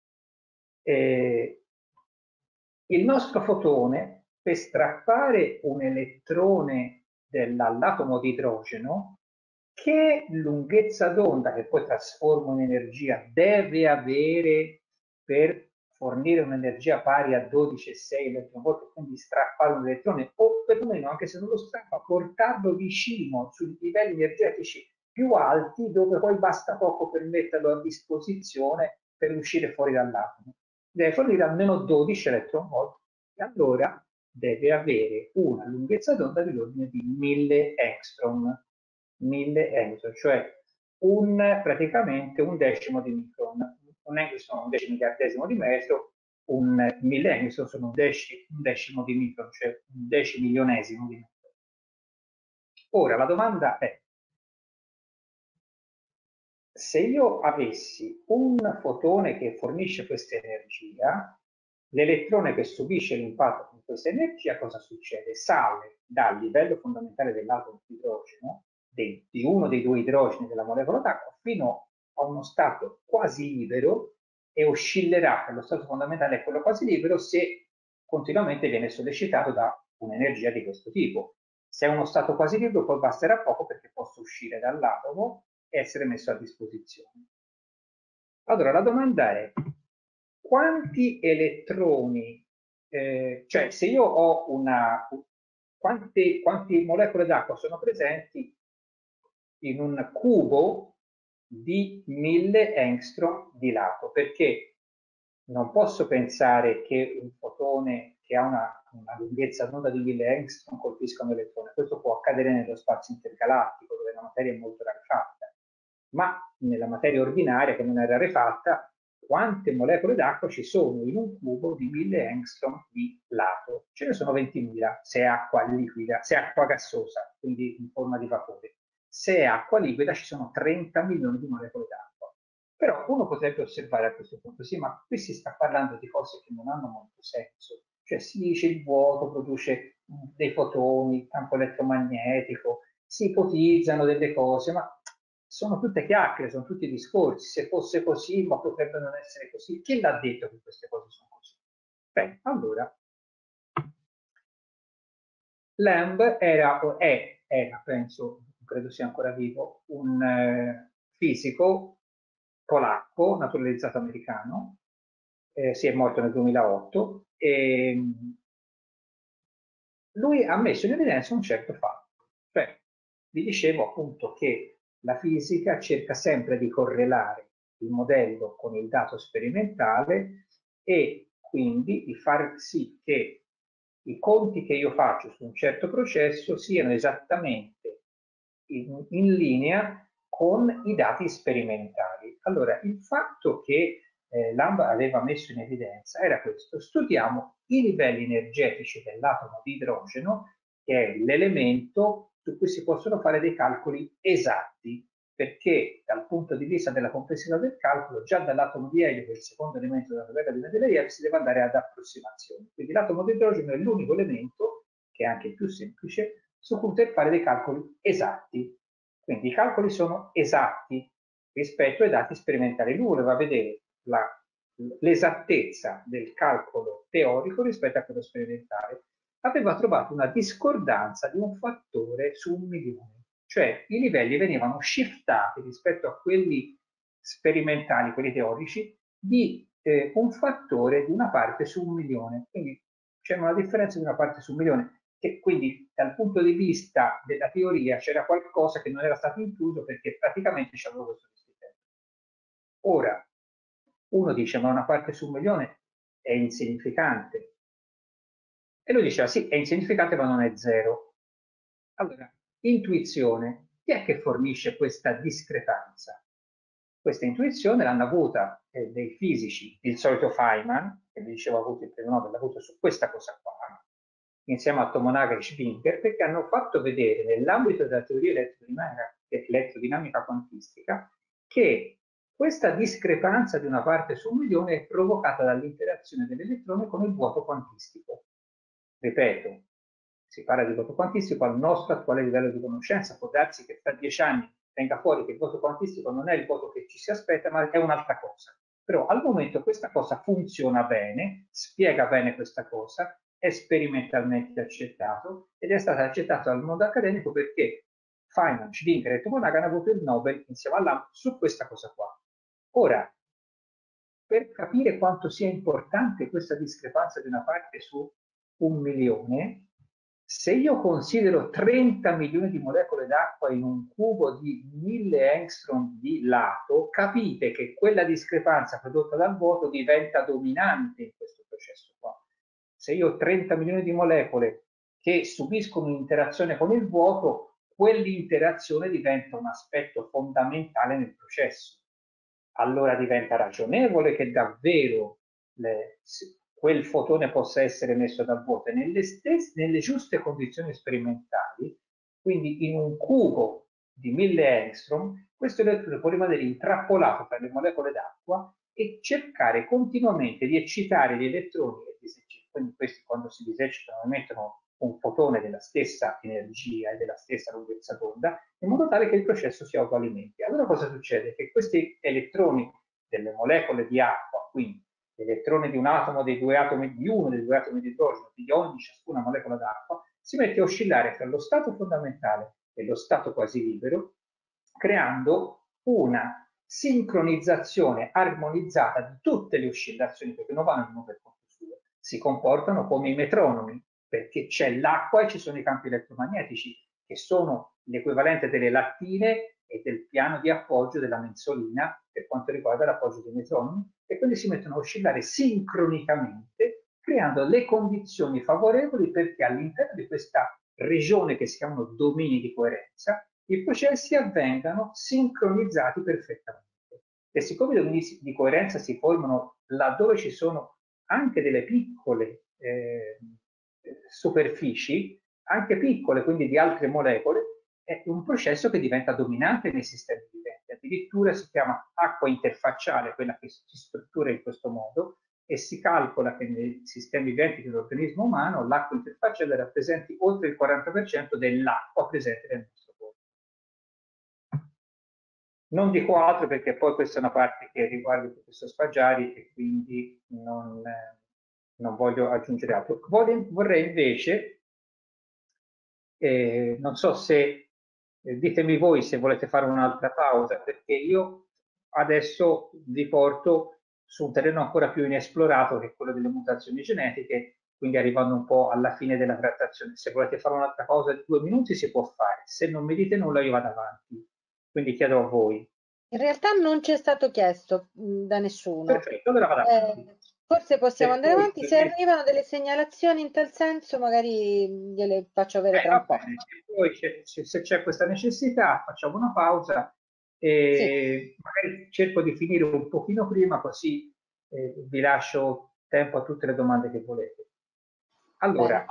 Il nostro fotone, per strappare un elettrone dall'atomo di idrogeno, che lunghezza d'onda che poi trasforma in energia deve avere per fornire un'energia pari a 12,6 eletronvolt, quindi strappare un elettrone, o perlomeno, anche se non lo strappa, portarlo vicino sui livelli energetici più alti, dove poi basta poco per metterlo a disposizione per uscire fuori dall'atomo. Deve fornire almeno 12 eletronvolt. E allora deve avere una lunghezza d'onda dell'ordine di 1000 angstrom. 1000 angstrom, cioè praticamente un decimo di micron. Un angstrom è un decimiliardesimo di metro, un 1000 angstrom sono un decimo di micron, cioè un decimilionesimo di metro. Ora la domanda è: se io avessi un fotone che fornisce questa energia, l'elettrone che subisce l'impatto con questa energia, cosa succede? Sale dal livello fondamentale dell'atomo di idrogeno, di uno dei due idrogeni della molecola d'acqua, fino a uno stato quasi libero e oscillerà per lo stato fondamentale e quello quasi libero se continuamente viene sollecitato da un'energia di questo tipo. Se è uno stato quasi libero, poi basterà poco perché posso uscire dall'atomo e essere messo a disposizione. Allora, la domanda è: quanti elettroni, cioè se io ho quante molecole d'acqua sono presenti in un cubo di 1000 angstrom di lato? Perché non posso pensare che un fotone che ha una lunghezza d'onda di 1000 angstrom colpisca un elettrone. Questo può accadere nello spazio intergalattico, dove la materia è molto rarefatta, ma nella materia ordinaria, che non è rarefatta, quante molecole d'acqua ci sono in un cubo di 1000 angstrom di lato? Ce ne sono 20.000 se è acqua liquida, se è acqua gassosa, quindi in forma di vapore. Se è acqua liquida ci sono 30 milioni di molecole d'acqua. Però uno potrebbe osservare a questo punto: sì, ma qui si sta parlando di cose che non hanno molto senso. Cioè si dice il vuoto produce dei fotoni, campo elettromagnetico, si ipotizzano delle cose, ma sono tutte chiacchiere, sono tutti discorsi. Se fosse così, ma potrebbe non essere così. Chi l'ha detto che queste cose sono così? Beh, allora, Lamb penso, credo sia ancora vivo, un fisico polacco, naturalizzato americano, si è morto nel 2008, e lui ha messo in evidenza un certo fatto. Cioè, vi dicevo appunto che la fisica cerca sempre di correlare il modello con il dato sperimentale e quindi di far sì che i conti che io faccio su un certo processo siano esattamente in linea con i dati sperimentali. Allora, il fatto che Lamb aveva messo in evidenza era questo: studiamo i livelli energetici dell'atomo di idrogeno, che è l'elemento su cui si possono fare dei calcoli esatti, perché dal punto di vista della complessità del calcolo, già dall'atomo di elio, che è il secondo elemento della tabella di Mendeleev, si deve andare ad approssimazioni. Quindi l'atomo di idrogeno è l'unico elemento, che è anche il più semplice, su cui poter fare dei calcoli esatti. Quindi i calcoli sono esatti rispetto ai dati sperimentali. Lui voleva vedere l'esattezza del calcolo teorico rispetto a quello sperimentale. Aveva trovato una discordanza di un fattore su 1.000.000, cioè i livelli venivano shiftati rispetto a quelli sperimentali, quelli teorici, di un fattore di una parte su 1.000.000. Quindi c'è una differenza di una parte su 1.000.000, che quindi dal punto di vista della teoria c'era qualcosa che non era stato incluso, perché praticamente c'avevo questo distintivo. Ora, uno dice: ma una parte su 1.000.000 è insignificante. E lui diceva: sì, è insignificante, ma non è zero. Allora, intuizione. Chi è che fornisce questa discrepanza? Questa intuizione l'hanno avuta dei fisici, il solito Feynman, che vi dicevo ha avuto il premio Nobel, l'ha avuto su questa cosa qua, insieme a Tomonaga e Schwinger, perché hanno fatto vedere nell'ambito della teoria elettrodinamica quantistica che questa discrepanza di una parte su 1.000.000 è provocata dall'interazione dell'elettrone con il vuoto quantistico. Ripeto, si parla di vuoto quantistico al nostro attuale livello di conoscenza. Può darsi che tra 10 anni venga fuori che il vuoto quantistico non è il vuoto che ci si aspetta, ma è un'altra cosa. Però al momento questa cosa funziona bene, spiega bene questa cosa, è sperimentalmente accettato ed è stato accettato dal mondo accademico perché Feynman, Schwinger e Tomonaga hanno avuto il Nobel insieme all'AM su questa cosa qua. Ora, per capire quanto sia importante questa discrepanza di una parte su 1.000.000, se io considero 30 milioni di molecole d'acqua in un cubo di 1000 angstrom di lato, capite che quella discrepanza prodotta dal vuoto diventa dominante in questo processo qua. Se io ho 30 milioni di molecole che subiscono un'interazione con il vuoto, quell'interazione diventa un aspetto fondamentale nel processo. Allora diventa ragionevole che davvero quel fotone possa essere emesso dal vuoto e nelle giuste condizioni sperimentali, quindi in un cubo di 1000 angstrom, questo elettrone può rimanere intrappolato tra le molecole d'acqua e cercare continuamente di eccitare gli elettroni, quindi questi quando si diseccitano emettono un fotone della stessa energia e della stessa lunghezza d'onda, in modo tale che il processo si autoalimenti. Allora cosa succede? Che questi elettroni delle molecole di acqua, quindi l'elettrone di un atomo, dei due atomi, di uno dei due atomi di idrogeno, di ogni ciascuna molecola d'acqua, si mette a oscillare tra lo stato fondamentale e lo stato quasi libero, creando una sincronizzazione armonizzata di tutte le oscillazioni, perché non vanno per conto suo, si comportano come i metronomi, perché c'è l'acqua e ci sono i campi elettromagnetici, che sono l'equivalente delle lattine e del piano di appoggio della mensolina per quanto riguarda l'appoggio dei metronomi, e quindi si mettono a oscillare sincronicamente, creando le condizioni favorevoli perché all'interno di questa regione che si chiamano domini di coerenza, i processi avvengano sincronizzati perfettamente. E siccome i domini di coerenza si formano laddove ci sono anche delle piccole superfici, anche piccole, quindi di altre molecole, è un processo che diventa dominante nei sistemi viventi. Addirittura si chiama acqua interfacciale, quella che si struttura in questo modo, e si calcola che nei sistemi viventi dell'organismo umano l'acqua interfacciale rappresenti oltre il 40% dell'acqua presente nel nostro corpo. Non dico altro perché poi questa è una parte che riguarda il professor Spaggiari e quindi non voglio aggiungere altro. Vorrei invece, non so se, ditemi voi se volete fare un'altra pausa, perché io adesso vi porto su un terreno ancora più inesplorato che è quello delle mutazioni genetiche, quindi arrivando un po' alla fine della trattazione. Se volete fare un'altra pausa di 2 minuti si può fare, se non mi dite nulla io vado avanti, quindi chiedo a voi. In realtà non ci è stato chiesto da nessuno. Perfetto, allora vado avanti. Forse possiamo andare avanti, se permette... arrivano delle segnalazioni in tal senso magari gliele faccio avere tra un po'. Bene. E poi se c'è questa necessità facciamo una pausa Sì. e magari cerco di finire un pochino prima così vi lascio tempo a tutte le domande che volete. Allora,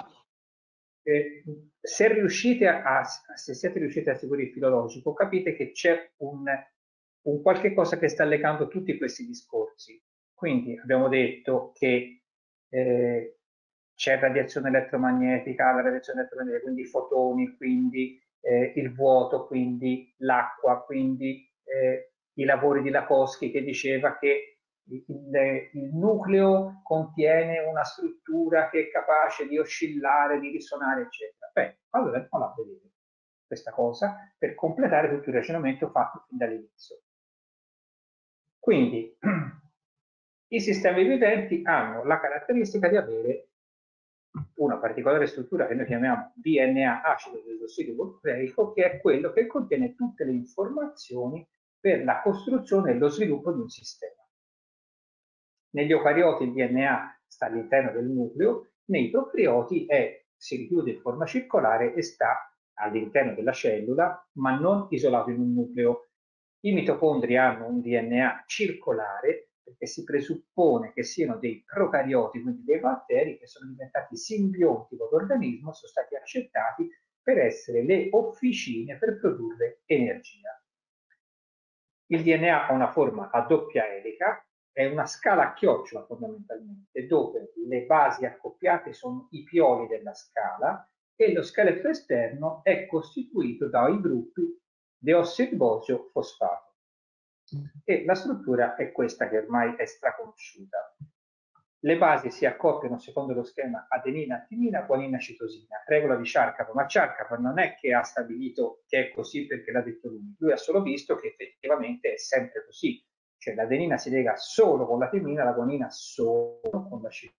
se siete riusciti a seguire il filologico, capite che c'è un qualche cosa che sta legando tutti questi discorsi. Quindi abbiamo detto che c'è radiazione elettromagnetica, la radiazione elettromagnetica, quindi i fotoni, quindi il vuoto, quindi l'acqua, quindi i lavori di Lakowski che diceva che il nucleo contiene una struttura che è capace di oscillare, di risuonare, eccetera. Beh, allora andiamo a vedere questa cosa per completare tutto il ragionamento fatto fin dall'inizio. Quindi, i sistemi viventi hanno la caratteristica di avere una particolare struttura che noi chiamiamo DNA, acido desossidibonucleico, che è quello che contiene tutte le informazioni per la costruzione e lo sviluppo di un sistema. Negli eucarioti il DNA sta all'interno del nucleo, nei procarioti si richiude in forma circolare e sta all'interno della cellula, ma non isolato in un nucleo. I mitocondri hanno un DNA circolare perché si presuppone che siano dei procarioti, quindi dei batteri che sono diventati simbionti con l'organismo, sono stati accettati per essere le officine per produrre energia. Il DNA ha una forma a doppia elica, è una scala a chiocciola fondamentalmente, dove le basi accoppiate sono i pioli della scala e lo scheletro esterno è costituito dai gruppi deossiribosio-fosfato. E la struttura è questa che ormai è straconosciuta. Le basi si accoppiano secondo lo schema adenina, timina, guanina, citosina, regola di Charcap, ma Charcap non è che ha stabilito che è così perché l'ha detto lui ha solo visto che effettivamente è sempre così, cioè l'adenina si lega solo con la timina, la guanina solo con la citosina.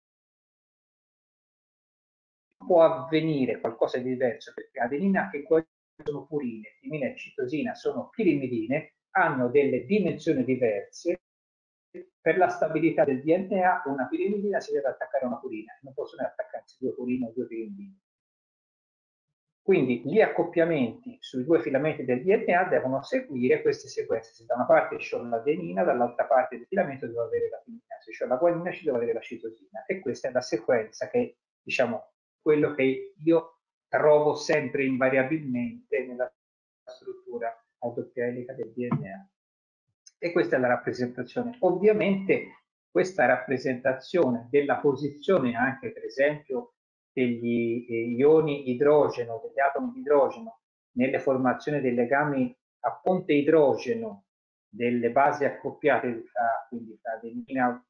Può avvenire qualcosa di diverso perché adenina e guanina sono purine, timina e citosina sono pirimidine, hanno delle dimensioni diverse per la stabilità del DNA una pirimidina si deve attaccare a una purina, non possono attaccarsi due purine o due pirimidine. Quindi gli accoppiamenti sui due filamenti del DNA devono seguire queste sequenze. Se da una parte c'ho l'adenina, dall'altra parte del filamento devo avere la timina, se c'ho la guanina ci devo avere la citosina. E questa è la sequenza che, diciamo, quello che io trovo sempre invariabilmente nella struttura a doppia elica del DNA. E questa è la rappresentazione. Ovviamente questa rappresentazione della posizione anche, per esempio, degli ioni idrogeno, degli atomi di idrogeno, nelle formazioni dei legami a ponte idrogeno delle basi accoppiate quindi fra adenina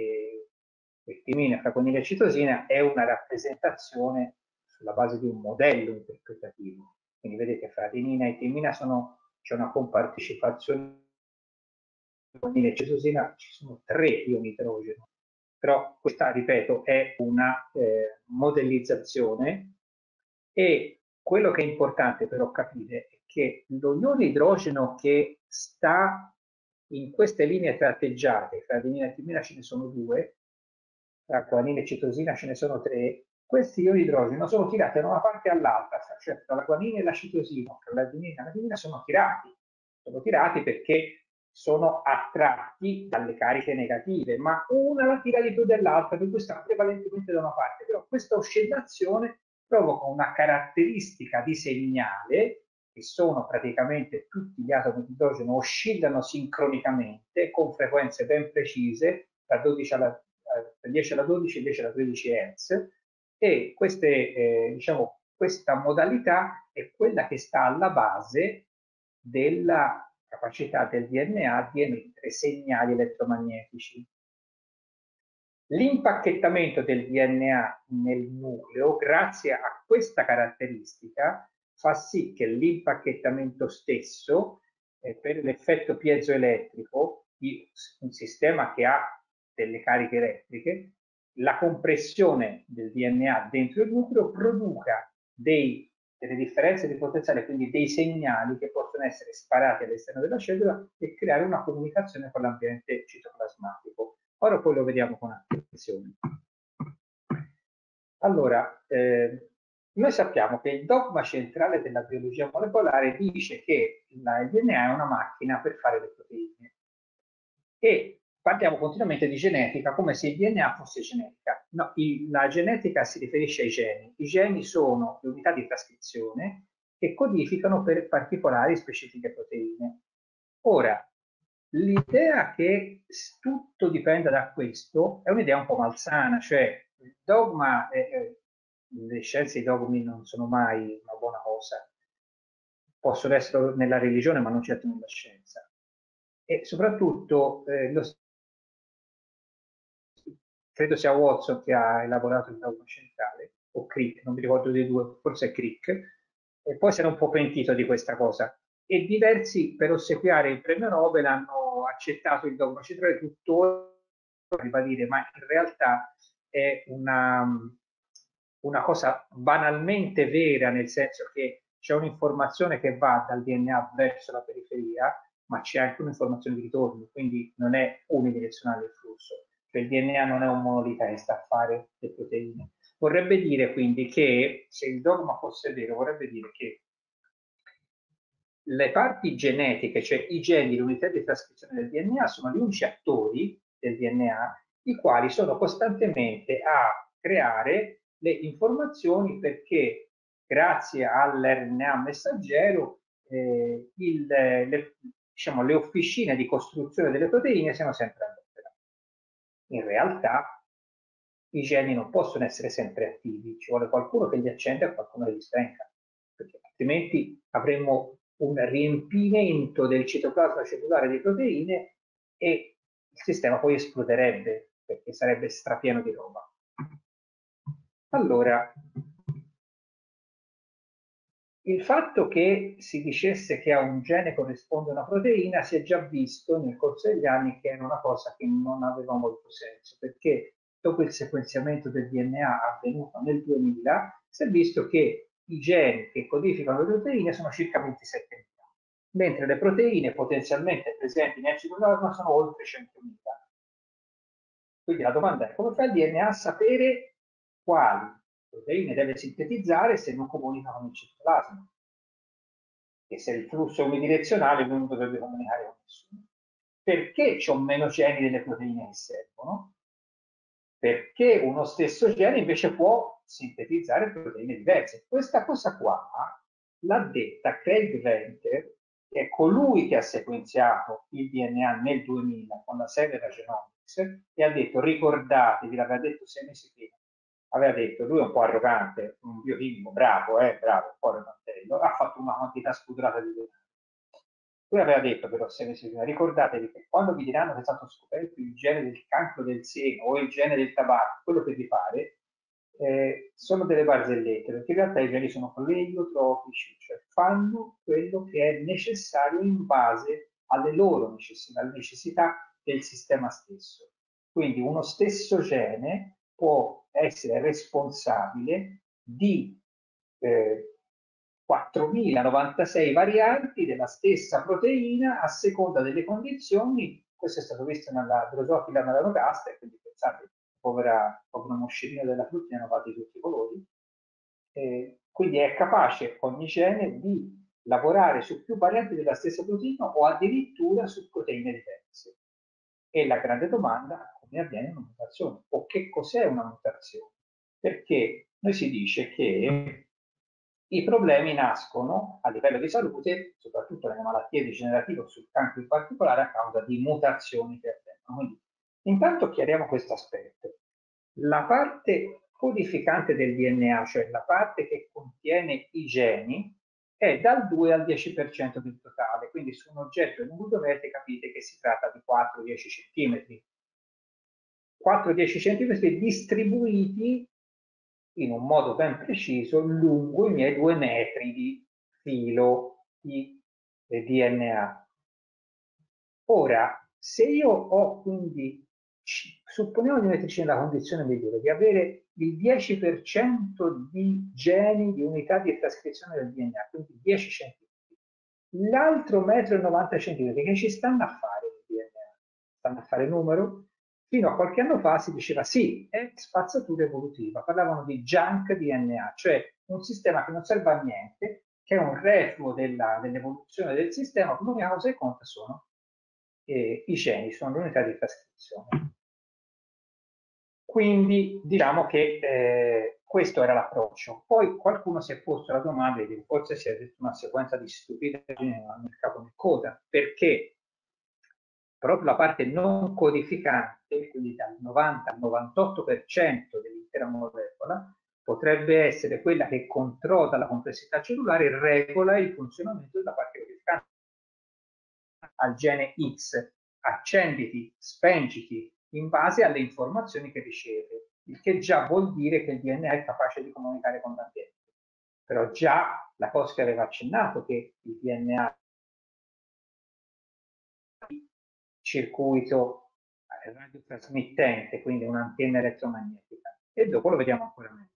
e timina, fra guanina e citosina, è una rappresentazione sulla base di un modello interpretativo. Quindi vedete fra adenina e timina c'è una compartecipazione guanina e citosina, ci sono 3 ioni idrogeno. Però questa, ripeto, è una modellizzazione e quello che è importante però capire è che lo ione idrogeno che sta in queste linee tratteggiate, fra adenina e timina ce ne sono 2, tra guanina e citosina ce ne sono 3, questi ioni idrogeno sono tirati da una parte all'altra, cioè tra la guanina e la citosina, tra l'adenina e la timina sono tirati perché sono attratti dalle cariche negative, ma una la tira di più dell'altra, per cui sta prevalentemente da una parte. Però questa oscillazione provoca una caratteristica di segnale, che sono praticamente tutti gli atomi di idrogeno oscillano sincronicamente con frequenze ben precise, da 10 alla 12 e 10 alla 13 Hz, e diciamo, questa modalità è quella che sta alla base della capacità del DNA di emettere segnali elettromagnetici. L'impacchettamento del DNA nel nucleo, grazie a questa caratteristica, fa sì che l'impacchettamento stesso, per l'effetto piezoelettrico, di un sistema che ha delle cariche elettriche, la compressione del DNA dentro il nucleo produca delle differenze di potenziale, quindi dei segnali che possono essere sparati all'esterno della cellula e creare una comunicazione con l'ambiente citoplasmatico. Ora poi lo vediamo con attenzione. Allora, noi sappiamo che il dogma centrale della biologia molecolare dice che il DNA è una macchina per fare le proteine. E parliamo continuamente di genetica come se il DNA fosse genetica. No, la genetica si riferisce ai geni. I geni sono le unità di trascrizione che codificano per particolari specifiche proteine. Ora, l'idea che tutto dipenda da questo è un'idea un po' malsana, cioè il dogma, le scienze e i dogmi non sono mai una buona cosa, possono essere nella religione ma non certo nella scienza. E soprattutto, credo sia Watson che ha elaborato il dogma centrale, o Crick, non mi ricordo dei due, forse è Crick, e poi si era un po' pentito di questa cosa. E diversi, per ossequiare il premio Nobel, hanno accettato il dogma centrale, tuttora ribadire, ma in realtà è una cosa banalmente vera, nel senso che c'è un'informazione che va dal DNA verso la periferia, ma c'è anche un'informazione di ritorno, quindi non è unidirezionale il flusso. Cioè il DNA non è un monolite che sta a fare le proteine. Vorrebbe dire quindi che, se il dogma fosse vero, vorrebbe dire che le parti genetiche, cioè i geni, le unità di trascrizione del DNA, sono gli unici attori del DNA, i quali sono costantemente a creare le informazioni perché grazie all'RNA messaggero diciamo, le officine di costruzione delle proteine siano sempre all'opera. In realtà i geni non possono essere sempre attivi, ci vuole qualcuno che li accenda e qualcuno che li spenga, perché altrimenti avremmo un riempimento del citoplasma cellulare di proteine e il sistema poi esploderebbe perché sarebbe strapieno di roba. Allora, il fatto che si dicesse che a un gene corrisponde una proteina si è già visto nel corso degli anni che era una cosa che non aveva molto senso, perché dopo il sequenziamento del DNA avvenuto nel 2000 si è visto che i geni che codificano le proteine sono circa 27.000, mentre le proteine potenzialmente presenti nel citoplasma sono oltre 100.000. Quindi la domanda è: come fa il DNA a sapere quali proteine deve sintetizzare se non comunica con il citoplasma? E se il flusso è unidirezionale non dovrebbe comunicare con nessuno. Perché c'ho meno geni delle proteine che servono? Perché uno stesso gene invece può sintetizzare proteine diverse. Questa cosa qua l'ha detta Craig Venter, che è colui che ha sequenziato il DNA nel 2000 con la Cellular Genomics, e ha detto: ricordatevi, l'aveva detto 6 mesi prima, aveva detto, lui è un po' arrogante, un biochimico bravo, bravo, un po' arrogantello, ha fatto una quantità spudorata di denaro. Lui aveva detto però 6 mesi prima: ricordatevi che quando vi diranno che è stato scoperto il gene del cancro del seno o il gene del tabacco, quello che vi pare, sono delle barzellette, perché in realtà i geni sono pleiotropici, cioè fanno quello che è necessario in base alle loro necessità, alle necessità del sistema stesso. Quindi uno stesso gene può essere responsabile di 4.096 varianti della stessa proteina a seconda delle condizioni. Questo è stato visto nella Drosophila melanogaster, quindi pensate, povera moscerina della frutta, ne hanno fatti tutti i colori. Quindi è capace ogni gene di lavorare su più varianti della stessa proteina o addirittura su proteine diverse. E la grande domanda: come avviene una mutazione? O che cos'è una mutazione? Perché noi si dice che i problemi nascono a livello di salute, soprattutto nelle malattie degenerative o sul cancro in particolare, a causa di mutazioni che avvengono. Quindi, intanto chiariamo questo aspetto. La parte codificante del DNA, cioè la parte che contiene i geni, è dal 2 al 10% del totale, quindi su un oggetto in un glutamete capite che si tratta di 4-10 cm. 4-10 cm distribuiti in un modo ben preciso lungo i miei 2 metri di filo di DNA. Ora, se io ho quindi, supponiamo di metterci nella condizione migliore, di avere il 10% di geni di unità di trascrizione del DNA, quindi 10 cm, l'altro 1,90 m che ci stanno a fare il DNA? Stanno a fare numero? Fino a qualche anno fa si diceva sì, è spazzatura evolutiva, parlavano di junk DNA, cioè un sistema che non serve a niente, che è un refluo dell'evoluzione del sistema, l'unica cosa che conta sono i geni, sono l'unità di trascrizione. Quindi diciamo che questo era l'approccio. Poi qualcuno si è posto la domanda di forse si è detto una sequenza di stupidaggini nel capo nel coda, perché proprio la parte non codificante, quindi dal 90 al 98% dell'intera molecola, potrebbe essere quella che controlla la complessità cellulare e regola il funzionamento della parte codificante. Al gene X, accenditi, spengiti in base alle informazioni che riceve, il che già vuol dire che il DNA è capace di comunicare con l'ambiente. Però già la cosa che aveva accennato che il DNA circuito radiotrasmittente, quindi un'antenna elettromagnetica, e dopo lo vediamo ancora meglio.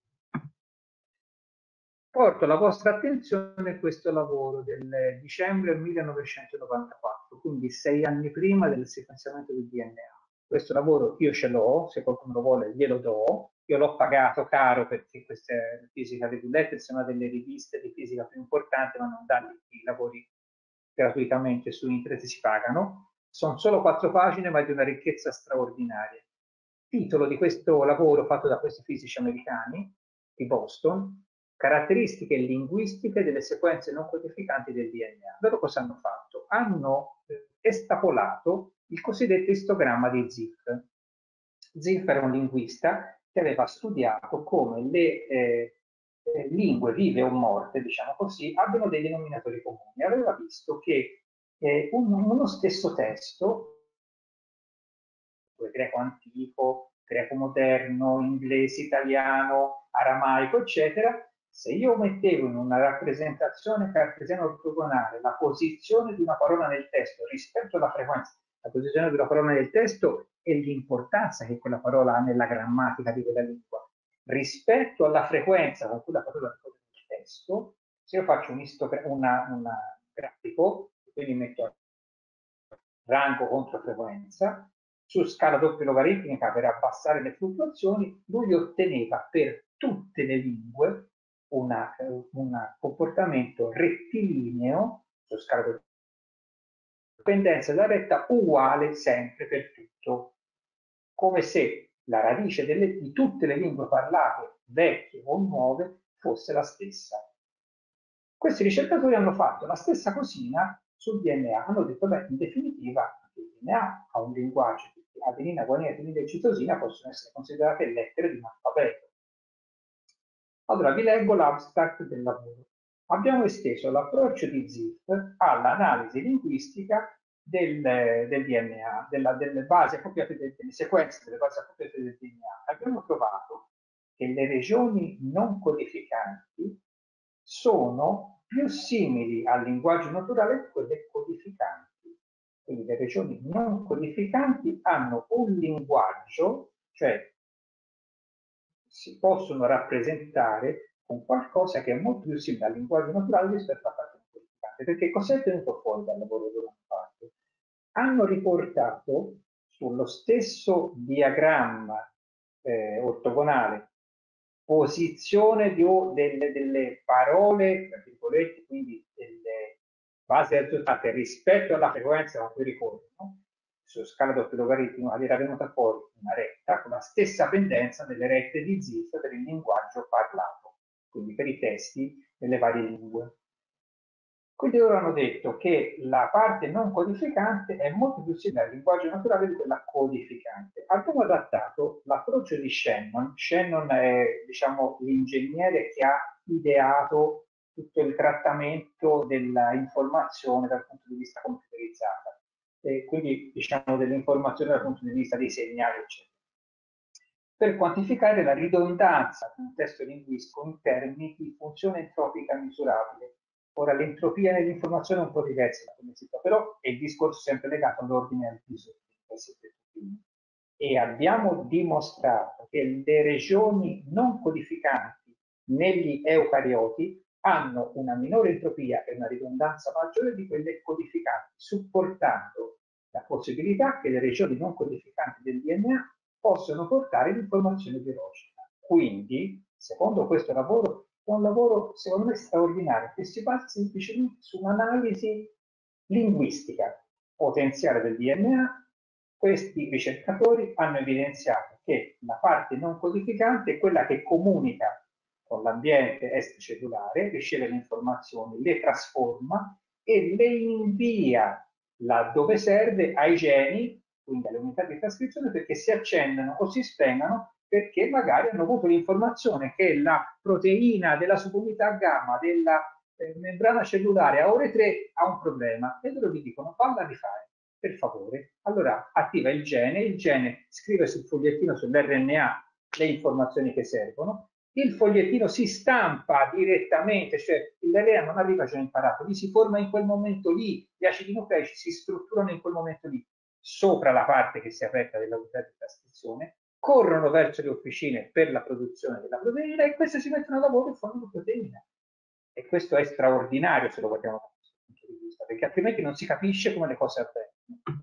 Porto la vostra attenzione a questo lavoro del dicembre 1994, quindi 6 anni prima del sequenziamento del DNA. Questo lavoro io ce l'ho, se qualcuno lo vuole glielo do, io l'ho pagato caro perché questa è Fisica dei Bulletti, è una delle riviste di fisica più importanti, ma non danno i lavori gratuitamente su internet, si pagano. Sono solo 4 pagine, ma di una ricchezza straordinaria. Titolo di questo lavoro fatto da questi fisici americani di Boston: caratteristiche linguistiche delle sequenze non codificanti del DNA. Loro cosa hanno fatto? Hanno estrapolato il cosiddetto istogramma di Ziff. Ziff era un linguista che aveva studiato come le lingue vive o morte, diciamo così, abbiano dei denominatori comuni. Aveva visto che uno stesso testo, greco antico, greco moderno, inglese, italiano, aramaico, eccetera, se io mettevo in una rappresentazione cartesiana ortogonale la posizione di una parola nel testo rispetto alla frequenza, la posizione di una parola nel testo e l'importanza che quella parola ha nella grammatica di quella lingua, rispetto alla frequenza con cui la parola ricorre nel testo, se io faccio un grafico, quindi metto rango contro frequenza, su scala doppio logaritmica per abbassare le fluttuazioni, lui otteneva per tutte le lingue un comportamento rettilineo su scala doppio pendenza della retta uguale sempre per tutto, come se la radice di tutte le lingue parlate, vecchie o nuove, fosse la stessa. Questi ricercatori hanno fatto la stessa cosina sul DNA, hanno detto, beh, in definitiva il DNA ha un linguaggio, adenina, guanina, timidina e citosina possono essere considerate lettere di un alfabeto. Allora vi leggo l'abstract del lavoro. Abbiamo esteso l'approccio di Ziff all'analisi linguistica del DNA, delle basi appropriate delle sequenze delle basi appropriate del DNA. Abbiamo trovato che le regioni non codificanti sono più simili al linguaggio naturale di quelle codificanti. Quindi le regioni non codificanti hanno un linguaggio, cioè si possono rappresentare con qualcosa che è molto più simile al linguaggio naturale rispetto alla parte non codificante. Perché cos'è venuto fuori dal lavoro che hanno fatto? Hanno riportato sullo stesso diagramma ortogonale posizione delle parole, tra virgolette, quindi delle basi azzottate rispetto alla frequenza con cui ricorrono, su scala doppio logaritmico era venuta fuori una retta con la stessa pendenza delle rette di Ziff per il linguaggio parlato, quindi per i testi delle varie lingue. Quindi loro hanno detto che la parte non codificante è molto più simile al linguaggio naturale di quella codificante. Abbiamo adattato l'approccio di Shannon. Shannon è, diciamo, l'ingegnere che ha ideato tutto il trattamento dell'informazione dal punto di vista computerizzata, e quindi diciamo dell'informazione dal punto di vista dei segnali, eccetera, per quantificare la ridondanza di un testo linguistico in termini di funzione entropica misurabile. Ora, l'entropia nell'informazione è un po' diversa come si fa, però è il discorso sempre legato all'ordine e al disordine. E abbiamo dimostrato che le regioni non codificanti negli eucarioti hanno una minore entropia e una ridondanza maggiore di quelle codificanti, supportando la possibilità che le regioni non codificanti del DNA possono portare l'informazione biologica. Quindi, secondo questo lavoro, è un lavoro secondo me straordinario che si basa semplicemente su un'analisi linguistica potenziale del DNA. Questi ricercatori hanno evidenziato che la parte non codificante è quella che comunica con l'ambiente extracellulare, riceve le informazioni, le trasforma e le invia laddove serve ai geni, quindi alle unità di trascrizione, perché si accendano o si spengano perché magari hanno avuto l'informazione che la proteina della subunità gamma della membrana cellulare a ore 3 ha un problema e loro gli dicono falla rifare, per favore. Allora attiva il gene scrive sul fogliettino, sull'RNA, le informazioni che servono, il fogliettino si stampa direttamente, cioè l'RNA non arriva già imparato, lì si forma in quel momento lì, gli acidi nucleici si strutturano in quel momento lì, sopra la parte che si è aperta dell'unità di trascrizione, corrono verso le officine per la produzione della proteina e queste si mettono a lavoro e fanno la proteina. E questo è straordinario se lo guardiamo da questo punto di vista, perché altrimenti non si capisce come le cose avvengono.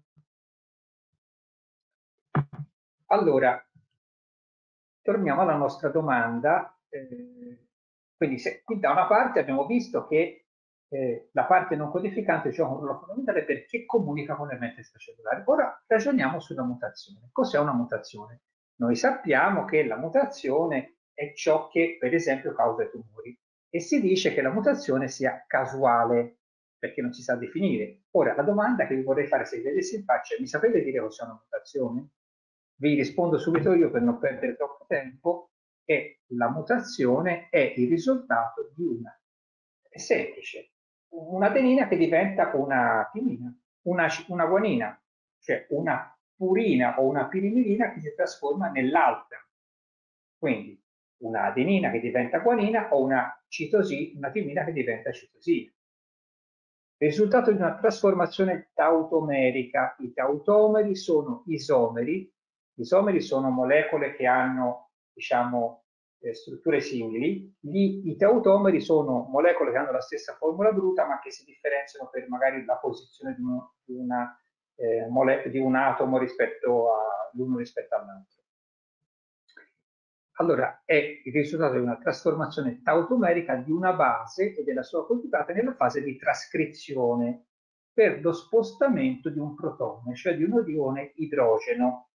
Allora, torniamo alla nostra domanda. Quindi da una parte abbiamo visto che la parte non codificante gioca un ruolo fondamentale perché comunica con le mente extracellulari. Ora ragioniamo sulla mutazione. Cos'è una mutazione? Noi sappiamo che la mutazione è ciò che, per esempio, causa i tumori e si dice che la mutazione sia casuale perché non si sa definire. Ora, la domanda che vi vorrei fare se vi vedessi in faccia è: mi sapete dire cos'è una mutazione? Vi rispondo subito io per non perdere troppo tempo, e la mutazione è il risultato di è semplice, un'adenina che diventa una timina, una guanina, cioè una purina o una pirimidina che si trasforma nell'altra. Quindi una adenina che diventa guanina o una timina che diventa citosina. Il risultato di una trasformazione tautomerica. I tautomeri sono isomeri. Isomeri sono molecole che hanno, diciamo, strutture simili. I tautomeri sono molecole che hanno la stessa formula bruta ma che si differenziano per magari la posizione di un atomo rispetto l'uno rispetto all'altro. Allora è il risultato di una trasformazione tautomerica di una base e della sua conjugata nella fase di trascrizione per lo spostamento di un protone, cioè di un ione idrogeno.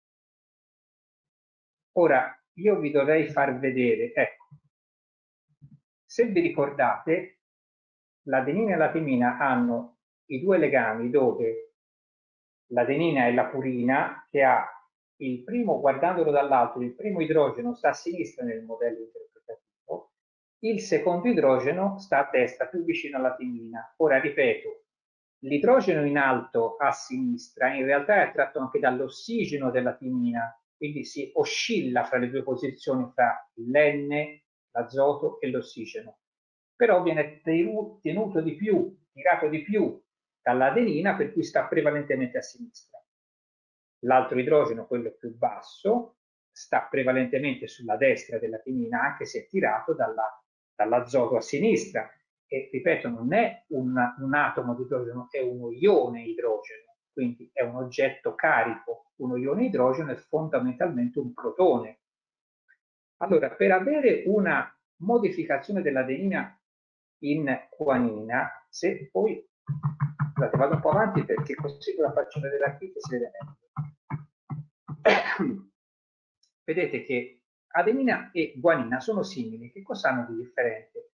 Ora, io vi dovrei far vedere, ecco, se vi ricordate, l'adenina e la timina hanno i due legami dove l'adenina è la purina che ha il primo, guardandolo dall'alto, il primo idrogeno sta a sinistra nel modello interpretativo, il secondo idrogeno sta a destra, più vicino alla timina. Ora ripeto, l'idrogeno in alto a sinistra in realtà è attratto anche dall'ossigeno della timina, quindi si oscilla fra le due posizioni, fra l'N, l'azoto e l'ossigeno. Però viene tenuto di più, tirato di più dall'adenina, per cui sta prevalentemente a sinistra. L'altro idrogeno, quello più basso, sta prevalentemente sulla destra della timina, anche se è tirato dall'azoto a sinistra. E ripeto, non è un atomo di idrogeno, è uno ione idrogeno, quindi è un oggetto carico. Uno ione idrogeno è fondamentalmente un protone. Allora, per avere una modificazione dell'adenina in guanina, se poi, scusate, vado un po' avanti perché così con la faccio vedere la chita si vede meglio. Vedete che adenina e guanina sono simili. Che cosa hanno di differente?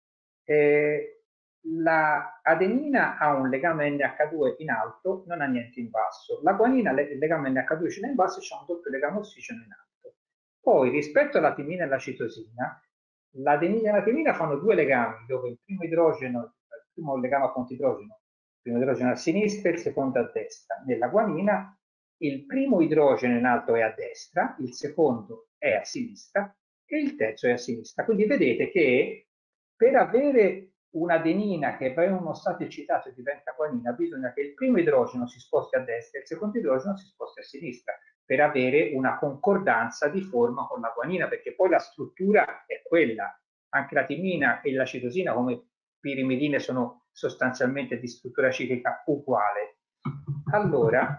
La adenina ha un legame NH2 in alto, non ha niente in basso. La guanina, il legame NH2 ce n'è in basso e c'è un doppio legame ossigeno in alto. Poi, rispetto alla timina e alla citosina, l'adenina e la timina fanno due legami, dove il primo idrogeno, il primo legame a punti idrogeno, il primo idrogeno a sinistra e il secondo a destra. Nella guanina il primo idrogeno in alto è a destra, il secondo è a sinistra e il terzo è a sinistra. Quindi vedete che per avere un'adenina che va in uno stato eccitato e diventa guanina, bisogna che il primo idrogeno si sposti a destra e il secondo idrogeno si sposti a sinistra, per avere una concordanza di forma con la guanina, perché poi la struttura è quella. Anche la timina e la citosina come pirimidine sono sostanzialmente di struttura ciclica uguale. Allora,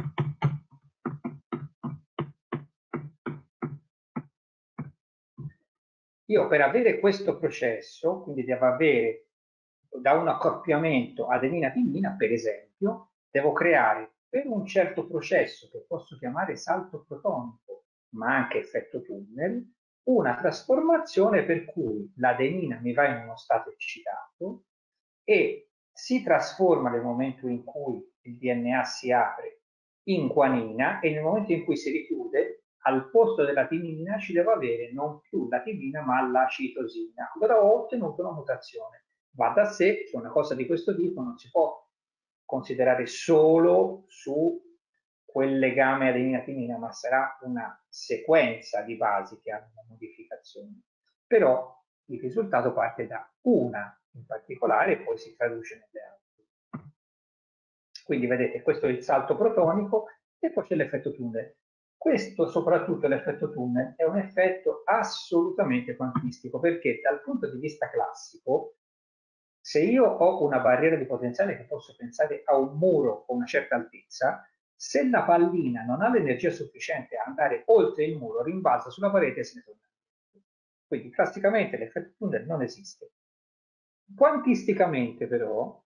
io per avere questo processo, quindi devo avere da un accoppiamento adenina-timina, per esempio, devo creare per un certo processo che posso chiamare salto protonico, ma anche effetto tunnel, una trasformazione per cui l'adenina mi va in uno stato eccitato e si trasforma nel momento in cui il DNA si apre in guanina e nel momento in cui si richiude al posto della timina ci devo avere non più la timina ma la citosina. Allora ho ottenuto una mutazione. Va da sé che una cosa di questo tipo non si può considerare solo su quel legame adenina-timina, ma sarà una sequenza di basi che hanno una modificazione. Però il risultato parte da una in particolare e poi si traduce nelle altre. Quindi vedete, questo è il salto protonico e poi c'è l'effetto tunnel. Questo, soprattutto l'effetto tunnel, è un effetto assolutamente quantistico perché dal punto di vista classico, se io ho una barriera di potenziale che posso pensare a un muro con una certa altezza, se la pallina non ha l'energia sufficiente a andare oltre il muro, rimbalza sulla parete e se ne torna. Quindi classicamente l'effetto tunnel non esiste. Quantisticamente però,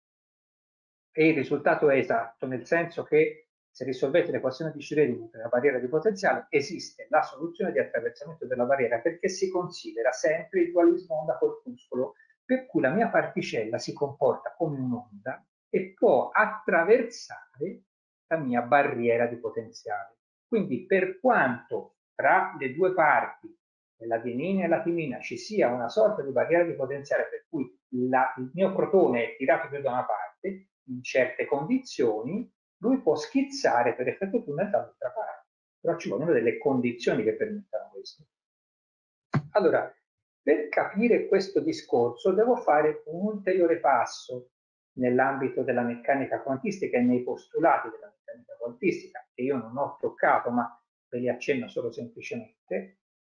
e il risultato è esatto, nel senso che se risolvete l'equazione di Schrödinger per la barriera di potenziale, esiste la soluzione di attraversamento della barriera perché si considera sempre il dualismo onda-corpuscolo, per cui la mia particella si comporta come un'onda e può attraversare la mia barriera di potenziale. Quindi per quanto tra le due parti, l'adenina e la timina, ci sia una sorta di barriera di potenziale per cui il mio protone è tirato più da una parte, in certe condizioni lui può schizzare per effetto tunnel dall'altra parte, però ci vogliono delle condizioni che permettano questo. Allora, per capire questo discorso devo fare un ulteriore passo nell'ambito della meccanica quantistica e nei postulati della meccanica quantistica, che io non ho toccato, ma ve li accenno solo semplicemente,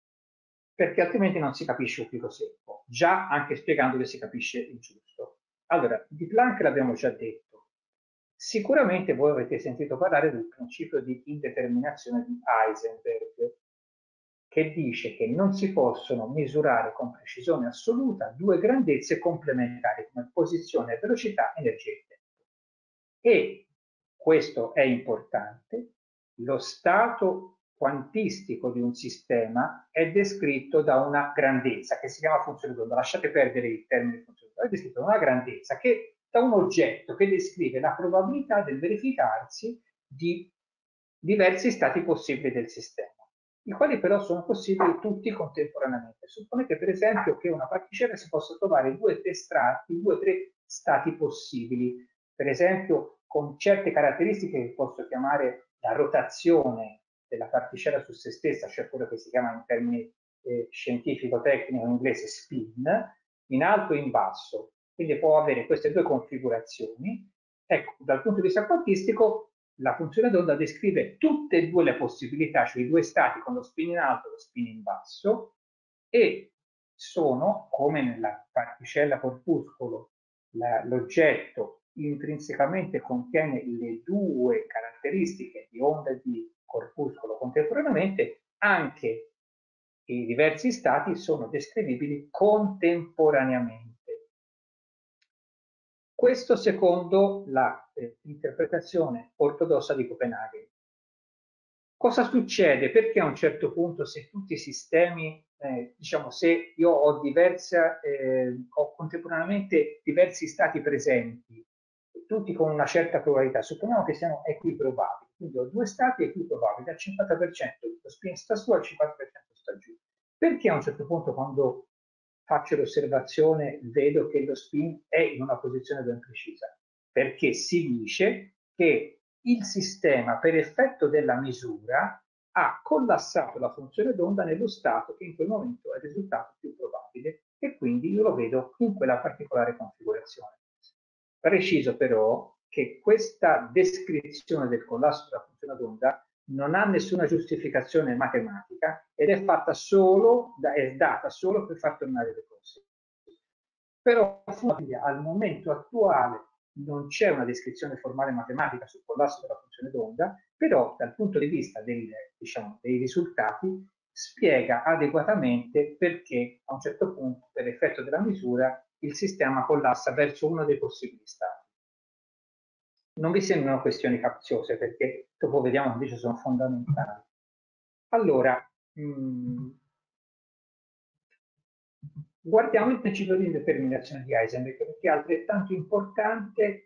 perché altrimenti non si capisce un filo secco, già anche spiegando che si capisce il giusto. Allora, di Planck l'abbiamo già detto. Sicuramente voi avete sentito parlare del principio di indeterminazione di Heisenberg, che dice che non si possono misurare con precisione assoluta due grandezze complementari come posizione, velocità, energia e tempo. E questo è importante, lo stato quantistico di un sistema è descritto da una grandezza che si chiama funzione d'onda. Lasciate perdere il termine funzione d'onda, è descritto da una grandezza che da un oggetto che descrive la probabilità del verificarsi di diversi stati possibili del sistema, i quali però sono possibili tutti contemporaneamente. Supponete per esempio che una particella si possa trovare due o tre stati possibili, per esempio con certe caratteristiche che posso chiamare la rotazione della particella su se stessa, cioè quello che si chiama in termini scientifico-tecnico in inglese spin, in alto e in basso. Quindi può avere queste due configurazioni. Ecco, dal punto di vista quantistico, la funzione d'onda descrive tutte e due le possibilità, cioè i due stati con lo spin in alto e lo spin in basso, e sono, come nella particella corpuscolo, l'oggetto intrinsecamente contiene le due caratteristiche di onda e di corpuscolo contemporaneamente, anche i diversi stati sono descrivibili contemporaneamente. Questo secondo l'interpretazione ortodossa di Copenaghen. Cosa succede? Perché a un certo punto, se tutti i sistemi, diciamo, se io ho ho contemporaneamente diversi stati presenti, tutti con una certa probabilità, supponiamo che siano equiprobabili, quindi ho due stati equiprobabili, al 50% lo spin sta su, al 50% sta giù. Perché a un certo punto, quando faccio l'osservazione, vedo che lo spin è in una posizione ben precisa? Perché si dice che il sistema, per effetto della misura, ha collassato la funzione d'onda nello stato che in quel momento è il risultato più probabile e quindi io lo vedo in quella particolare configurazione. Preciso però che questa descrizione del collasso della funzione d'onda non ha nessuna giustificazione matematica ed è data solo per far tornare le cose. Però al momento attuale non c'è una descrizione formale matematica sul collasso della funzione d'onda, però dal punto di vista diciamo, dei risultati spiega adeguatamente perché a un certo punto, per effetto della misura, il sistema collassa verso uno dei possibili stati. Non vi sembrano questioni capziose perché dopo vediamo invece sono fondamentali. Allora, guardiamo il principio di indeterminazione di Heisenberg, perché è altrettanto importante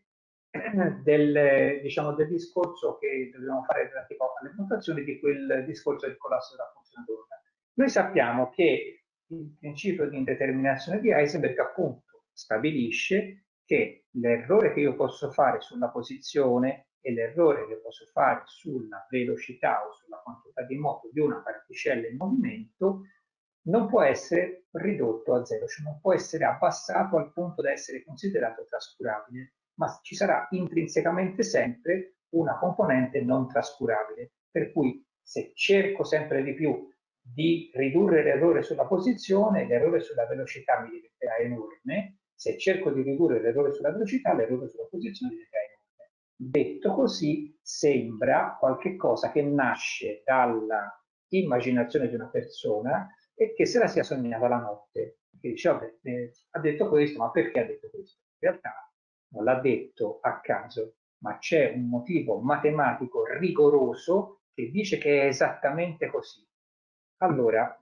diciamo, del discorso che dobbiamo fare relativo alle notazioni di quel discorso del collasso della funzione d'onda. Noi sappiamo che il principio di indeterminazione di Heisenberg appunto stabilisce che l'errore che io posso fare sulla posizione e l'errore che posso fare sulla velocità o sulla quantità di moto di una particella in movimento non può essere ridotto a zero, cioè non può essere abbassato al punto da essere considerato trascurabile, ma ci sarà intrinsecamente sempre una componente non trascurabile, per cui se cerco sempre di più di ridurre l'errore sulla posizione, l'errore sulla velocità mi diventerà enorme, se cerco di ridurre l'errore sulla velocità, l'errore sulla posizione diventerà enorme. Detto così, sembra qualche cosa che nasce dalla immaginazione di una persona e che se la sia sognata la notte. Che dice, vabbè, ha detto questo, ma perché ha detto questo? In realtà non l'ha detto a caso, ma c'è un motivo matematico rigoroso che dice che è esattamente così. Allora,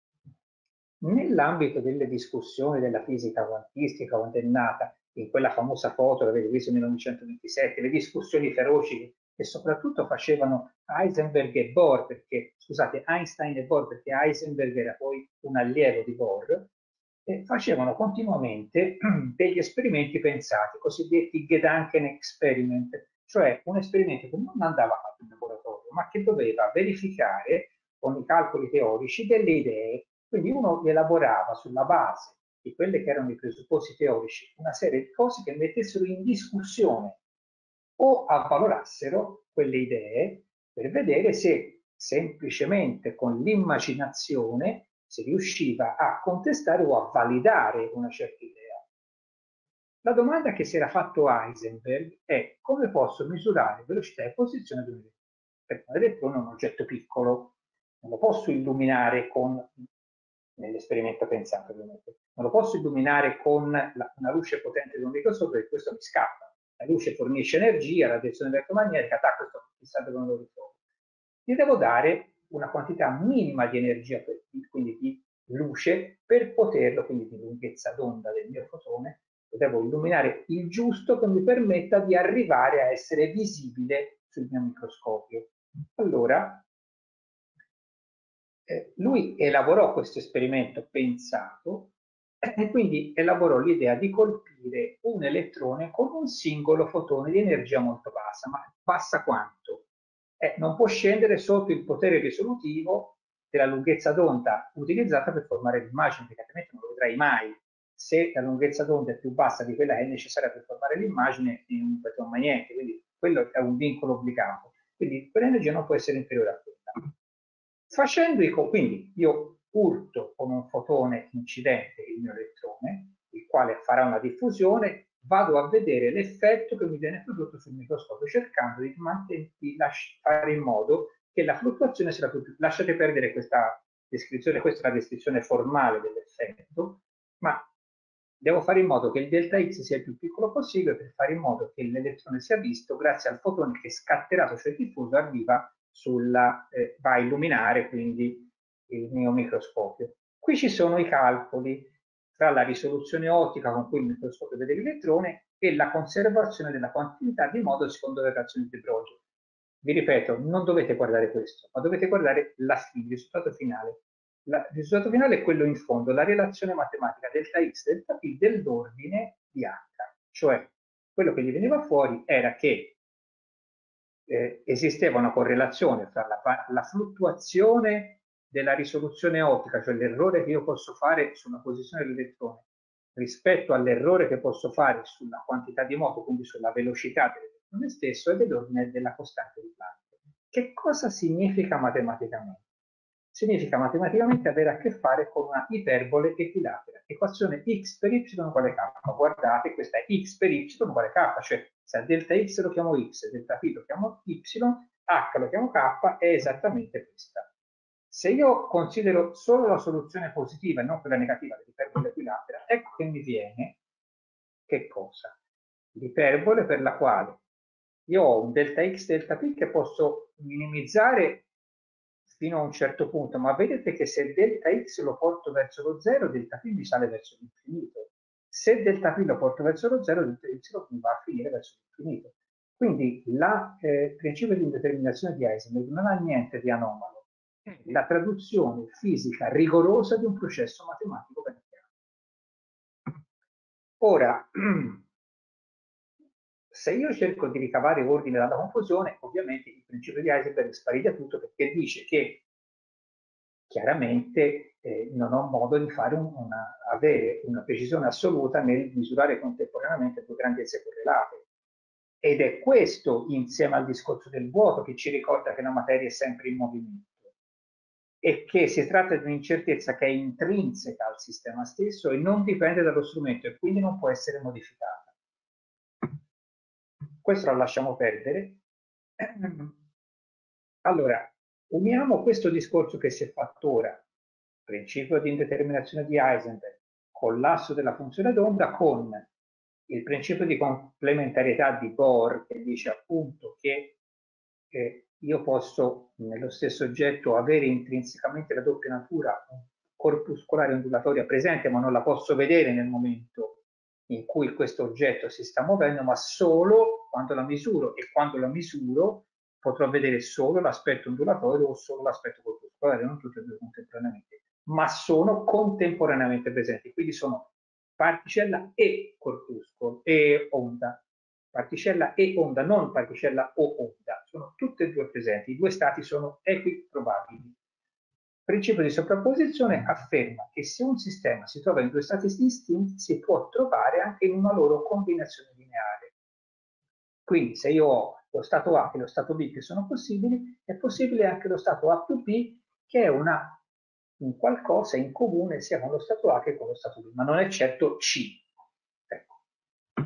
nell'ambito delle discussioni della fisica quantistica, quando è nata, in quella famosa foto che avete visto nel 1927, le discussioni feroci che soprattutto facevano Heisenberg e Bohr, perché, scusate, Einstein e Bohr, perché Heisenberg era poi un allievo di Bohr, e facevano continuamente degli esperimenti pensati, cosiddetti Gedanken Experiment, cioè un esperimento che non andava fatto in laboratorio, ma che doveva verificare con i calcoli teorici delle idee. Quindi uno elaborava sulla base di quelli che erano i presupposti teorici una serie di cose che mettessero in discussione o avvalorassero quelle idee per vedere se semplicemente con l'immaginazione si riusciva a contestare o a validare una certa idea. La domanda che si era fatto Heisenberg è: come posso misurare velocità e posizione di un elettrone? Perché un elettrone è un oggetto piccolo, non lo posso illuminare con, nell'esperimento pensato ovviamente, non lo posso illuminare con una luce potente di un microscopio, perché questo mi scappa. La luce fornisce energia, la direzione elettromagnetica, questo chissà dove non lo ritrovo. Gli devo dare una quantità minima di energia, quindi di luce, per poterlo, quindi di lunghezza d'onda del mio fotone, lo devo illuminare il giusto che mi permetta di arrivare a essere visibile sul mio microscopio. Allora, lui elaborò questo esperimento pensato e quindi elaborò l'idea di colpire un elettrone con un singolo fotone di energia molto bassa. Ma bassa quanto? Non può scendere sotto il potere risolutivo della lunghezza d'onda utilizzata per formare l'immagine, perché altrimenti non lo vedrai mai. Se la lunghezza d'onda è più bassa di quella che è necessaria per formare l'immagine, non vedremo mai niente. Quindi quello è un vincolo obbligato. Quindi quell'energia non può essere inferiore a quella. Quindi io urto con un fotone incidente il mio elettrone, il quale farà una diffusione, vado a vedere l'effetto che mi viene prodotto sul microscopio, cercando di fare in modo che la fluttuazione sia la più. Lasciate perdere questa descrizione, questa è la descrizione formale dell'effetto, ma devo fare in modo che il delta X sia il più piccolo possibile per fare in modo che l'elettrone sia visto grazie al fotone che scatterato, cioè diffuso, arriva va a illuminare quindi il mio microscopio. Qui ci sono i calcoli tra la risoluzione ottica con cui il microscopio vede l'elettrone e la conservazione della quantità di modo secondo le reazioni di Broglie. Vi ripeto, non dovete guardare questo, ma dovete guardare il risultato finale. Il risultato finale è quello in fondo, la relazione matematica delta x delta p dell'ordine di h, cioè quello che gli veniva fuori era che esisteva una correlazione tra la fluttuazione della risoluzione ottica, cioè l'errore che io posso fare sulla posizione dell'elettrone, rispetto all'errore che posso fare sulla quantità di moto, quindi sulla velocità dell'elettrone stesso, e dell'ordine della costante di Planck. Che cosa significa matematicamente? Significa matematicamente avere a che fare con una iperbole equilatera. Equazione x per y uguale k. Guardate, questa è x per y uguale k, cioè se a delta x lo chiamo x, delta p lo chiamo y, h lo chiamo k, è esattamente questa. Se io considero solo la soluzione positiva e non quella negativa dell'iperbole equilatera, ecco che mi viene che cosa? L'iperbole per la quale io ho un delta x delta p che posso minimizzare fino a un certo punto, ma vedete che se delta x lo porto verso lo 0, delta p mi sale verso l'infinito. Se delta p lo porto verso lo 0, delta y mi va a finire verso l'infinito. Quindi il principio di indeterminazione di Heisenberg non ha niente di anomalo, è la traduzione fisica rigorosa di un processo matematico ben chiaro. Ora, se io cerco di ricavare ordine dalla confusione, ovviamente il principio di Heisenberg spariglia tutto, perché dice che chiaramente non ho modo di avere una precisione assoluta nel misurare contemporaneamente due grandezze correlate. Ed è questo, insieme al discorso del vuoto, che ci ricorda che la materia è sempre in movimento e che si tratta di un'incertezza che è intrinseca al sistema stesso e non dipende dallo strumento e quindi non può essere modificata. Questo lo lasciamo perdere. Allora, uniamo questo discorso che si è fatto ora, principio di indeterminazione di Heisenberg, collasso della funzione d'onda, con il principio di complementarietà di Bohr, che dice appunto che io posso nello stesso oggetto avere intrinsecamente la doppia natura corpuscolare ondulatoria presente, ma non la posso vedere nel momento in cui questo oggetto si sta muovendo, ma solo quando la misuro, e quando la misuro potrò vedere solo l'aspetto ondulatorio o solo l'aspetto corpuscolare, non tutte e due contemporaneamente, ma sono contemporaneamente presenti, quindi sono particella e corpuscolo e onda. Particella e onda, non particella o onda, sono tutte e due presenti, i due stati sono equiprobabili. Il principio di sovrapposizione afferma che se un sistema si trova in due stati distinti, si può trovare anche in una loro combinazione lineare. Quindi se io ho lo stato A e lo stato B che sono possibili, è possibile anche lo stato A più B, che è un qualcosa in comune sia con lo stato A che con lo stato B, ma non è certo C. Ecco.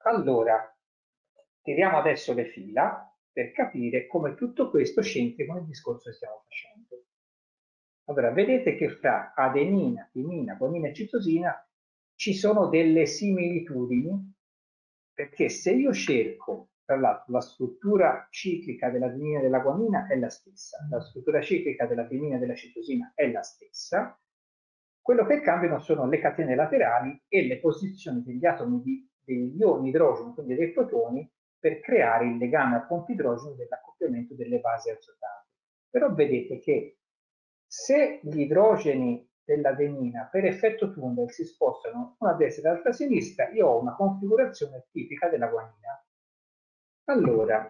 Allora, tiriamo adesso le fila per capire come tutto questo c'entri con il discorso che stiamo facendo. Allora, vedete che fra adenina, timina, guanina e citosina ci sono delle similitudini, perché se io cerco, tra l'altro, la struttura ciclica dell'adenina e della guanina è la stessa, la struttura ciclica della timina e della citosina è la stessa, quello che cambiano sono le catene laterali e le posizioni degli atomi degli ioni idrogeno, quindi dei protoni, per creare il legame a punti idrogeno dell'accoppiamento delle basi azotate. Però vedete che se gli idrogeni dell'adenina per effetto tunnel si spostano una a destra e l'altra a sinistra, io ho una configurazione tipica della guanina. Allora,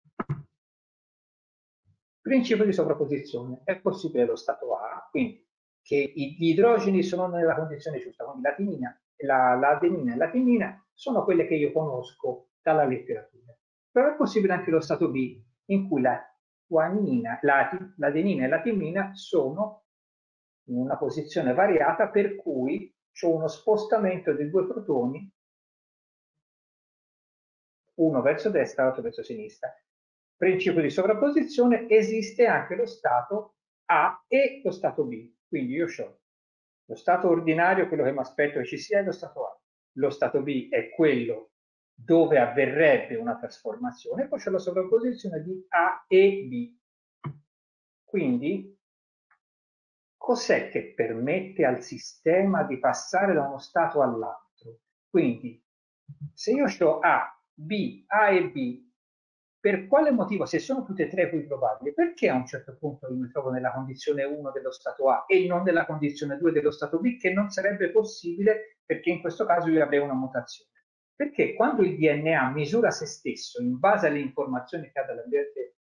principio di sovrapposizione. È possibile lo stato A, quindi che gli idrogeni sono nella condizione giusta, quindi l'adenina e la timina sono quelle che io conosco dalla letteratura. Però è possibile anche lo stato B, in cui l'adenina e la timina sono in una posizione variata, per cui c'è uno spostamento dei due protoni, uno verso destra e l'altro verso sinistra. Principio di sovrapposizione, esiste anche lo stato A e lo stato B. Quindi io ho lo stato ordinario, quello che mi aspetto che ci sia, è lo stato A. Lo stato B è quello dove avverrebbe una trasformazione, poi c'è la sovrapposizione di A e B. Quindi, cos'è che permette al sistema di passare da uno stato all'altro? Quindi, se io ho A e B, per quale motivo, se sono tutte e tre equiprobabili, perché a un certo punto io mi trovo nella condizione 1 dello stato A e non nella condizione 2 dello stato B, che non sarebbe possibile perché in questo caso io avrei una mutazione? Perché quando il DNA misura se stesso in base alle informazioni che ha dall'ambiente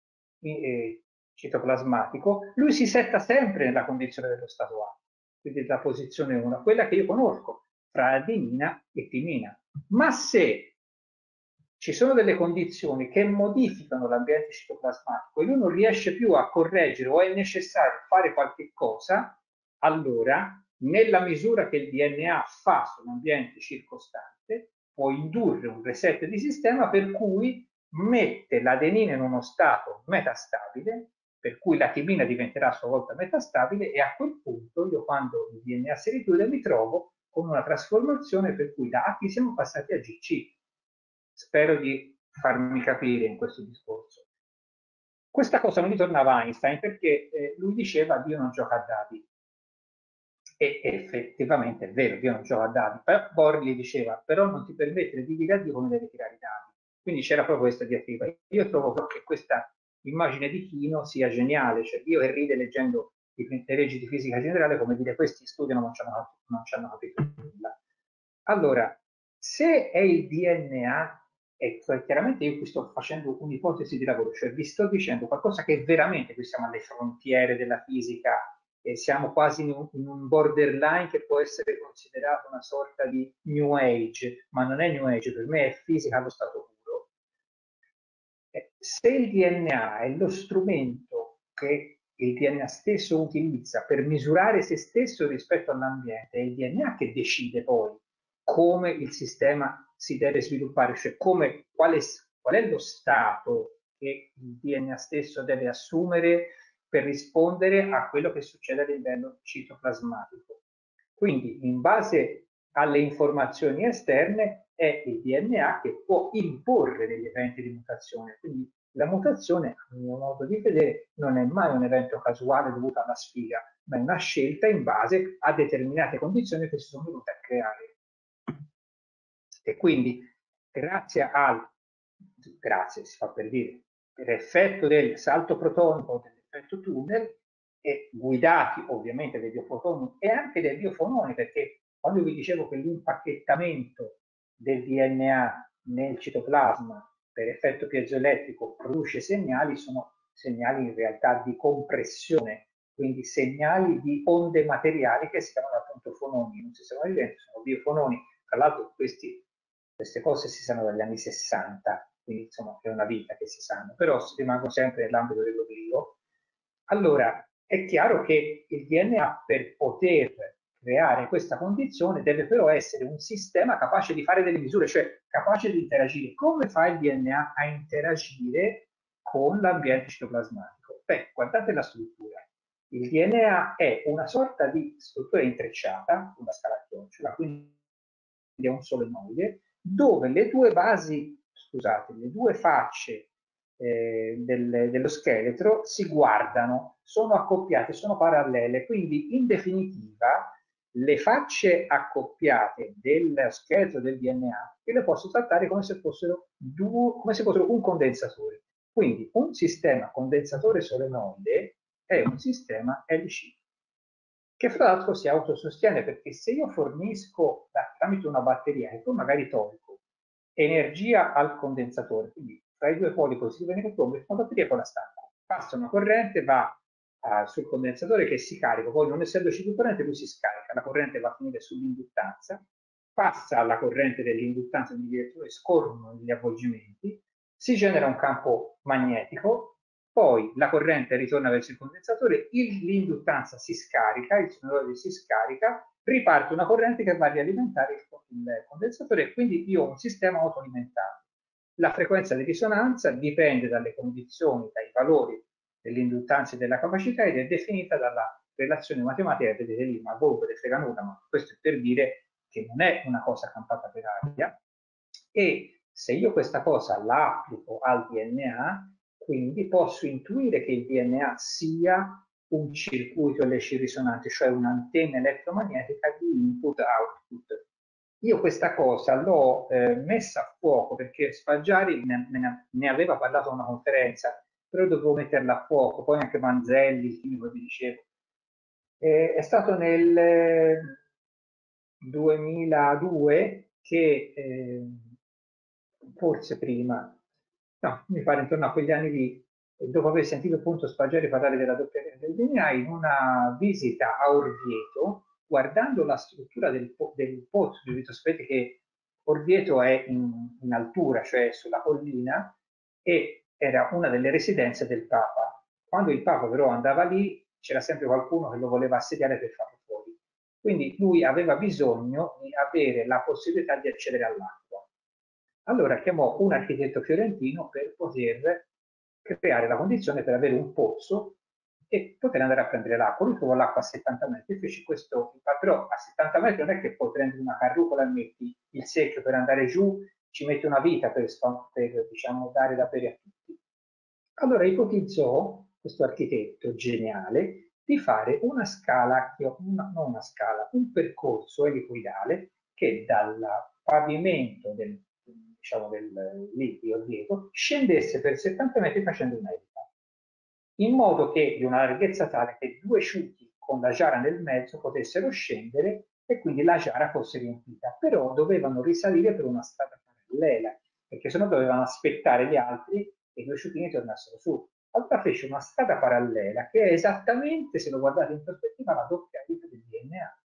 citoplasmatico, lui si setta sempre nella condizione dello stato A, quindi la posizione 1, quella che io conosco, fra adenina e timina. Ma se ci sono delle condizioni che modificano l'ambiente citoplasmatico e lui non riesce più a correggere o è necessario fare qualche cosa, allora nella misura che il DNA fa sull'ambiente circostante può indurre un reset di sistema per cui mette l'adenina in uno stato metastabile, per cui la timina diventerà a sua volta metastabile e a quel punto io quando il DNA si richiude mi trovo con una trasformazione per cui da A siamo passati a GC. Spero di farmi capire in questo discorso. Questa cosa non ritornava a Einstein perché lui diceva Dio non gioca a dadi. E effettivamente è vero, Dio non gioca a dadi. Però Bohr gli diceva, però non ti permettere di dire a Dio come deve tirare i dadi. Quindi c'era proprio questa diatriba. Io trovo che questa immagine di Kino sia geniale, cioè Dio che ride leggendo le leggi di fisica generale come dire questi studiano ma non ci hanno capito nulla. Allora, se è il DNA, e chiaramente io qui sto facendo un'ipotesi di lavoro, cioè vi sto dicendo qualcosa che veramente, qui siamo alle frontiere della fisica e siamo quasi in un borderline che può essere considerato una sorta di New Age, ma non è New Age, per me è fisica allo stato puro. Se il DNA è lo strumento che il DNA stesso utilizza per misurare se stesso rispetto all'ambiente, è il DNA che decide poi come il sistema si deve sviluppare, cioè qual è lo stato che il DNA stesso deve assumere per rispondere a quello che succede a livello citoplasmatico. Quindi, in base alle informazioni esterne, è il DNA che può imporre degli eventi di mutazione. Quindi la mutazione, a mio modo di vedere, non è mai un evento casuale dovuto alla sfiga, ma è una scelta in base a determinate condizioni che si sono venute a creare. E quindi, grazie si fa per dire, per effetto del salto protonico, dell'effetto tunnel, e guidati ovviamente dai biofotoni e anche dai biofononi, perché quando vi dicevo che l'impacchettamento del DNA nel citoplasma per effetto piezoelettrico produce segnali, sono segnali in realtà di compressione, quindi segnali di onde materiali che si chiamano appunto fononi, non si sono viventi, sono biofononi. Tra l'altro queste cose si sanno dagli anni 60, quindi insomma è una vita che si sanno, però rimangono sempre nell'ambito dell'oblio. Allora, è chiaro che il DNA per poter creare questa condizione deve però essere un sistema capace di fare delle misure, cioè capace di interagire. Come fa il DNA a interagire con l'ambiente citoplasmatico? Beh, guardate la struttura. Il DNA è una sorta di struttura intrecciata, una scala a chiocciola, quindi è un solenoide, dove le due basi, scusate, le due facce dello scheletro si guardano, sono accoppiate, sono parallele, quindi in definitiva le facce accoppiate dello scheletro del DNA io le posso trattare come se fossero un condensatore. Quindi un sistema condensatore solenoide è un sistema LC che fra l'altro si autosostiene, perché se io fornisco tramite una batteria e poi magari tolgo energia al condensatore, quindi tra i due poli positivo e negativo, la batteria poi la stacco, passa una corrente, va sul condensatore che si carica, poi non essendoci più corrente lui si scarica, la corrente va a finire sull'induttanza, passa alla corrente dell'induttanza di direttore, scorrono gli avvolgimenti, si genera un campo magnetico, poi la corrente ritorna verso il condensatore, l'induttanza si scarica, il solenoide si scarica, riparte una corrente che va a rialimentare il condensatore e quindi io ho un sistema autoalimentato. La frequenza di risonanza dipende dalle condizioni, dai valori dell'induttanza e della capacità ed è definita dalla relazione matematica, vedete lì, ma voi ve ne frega nulla, ma questo è per dire che non è una cosa campata per aria e se io questa cosa la applico al DNA, quindi posso intuire che il DNA sia un circuito LC risonante, cioè un'antenna elettromagnetica di input-output. Io questa cosa l'ho messa a fuoco perché Sfaggiari ne aveva parlato a una conferenza, però dovevo metterla a fuoco, poi anche Manzelli, il chimico, vi dicevo. È stato nel 2002 che, forse prima, no, mi pare intorno a quegli anni lì, dopo aver sentito appunto Sfaggiari parlare della doppia rete del DNA, in una visita a Orvieto, guardando la struttura del pozzo di Orvieto, sapete che Orvieto è in altura, cioè sulla collina, e era una delle residenze del Papa. Quando il Papa però andava lì, c'era sempre qualcuno che lo voleva assediare per farlo fuori. Quindi lui aveva bisogno di avere la possibilità di accedere all'acqua. Allora chiamò un architetto fiorentino per poter creare la condizione per avere un pozzo e poter andare a prendere l'acqua. Lui trovò l'acqua a 70 metri, fece questo, però a 70 metri non è che puoi prendere una carrucola e metti il secchio per andare giù, ci metti una vita per diciamo, dare da bere a tutti. Allora ipotizzò questo architetto geniale di fare una scala, non una scala, un percorso elicoidale che dal pavimento diciamo, lì di Orvieto scendesse per 70 metri facendo un'elica, in modo che di una larghezza tale che due sciuti con la giara nel mezzo potessero scendere e quindi la giara fosse riempita, però dovevano risalire per una strada parallela, perché sennò dovevano aspettare gli altri e i due sciutini tornassero su. Allora fece una strada parallela che è esattamente, se lo guardate in prospettiva, la doppia vita del DNA,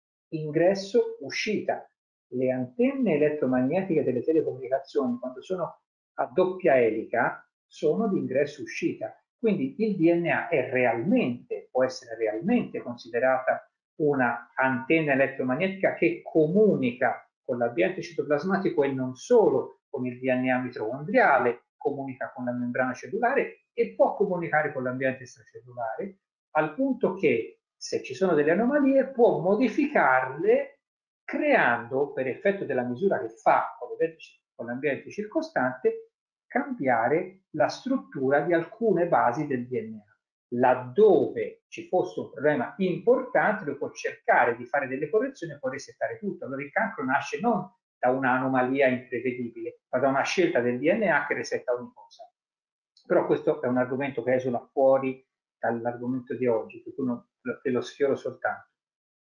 ingresso-uscita. Le antenne elettromagnetiche delle telecomunicazioni, quando sono a doppia elica, sono di ingresso-uscita. Quindi il DNA è realmente, può essere realmente considerata una antenna elettromagnetica che comunica con l'ambiente citoplasmatico e non solo con il DNA mitocondriale, comunica con la membrana cellulare e può comunicare con l'ambiente extracellulare, al punto che se ci sono delle anomalie può modificarle creando, per effetto della misura che fa con l'ambiente circostante, cambiare la struttura di alcune basi del DNA. Laddove ci fosse un problema importante, lo può cercare di fare delle correzioni e può resettare tutto. Allora il cancro nasce non da un'anomalia imprevedibile, ma da una scelta del DNA che resetta ogni cosa. Però questo è un argomento che esula fuori dall'argomento di oggi, che lo sfioro soltanto.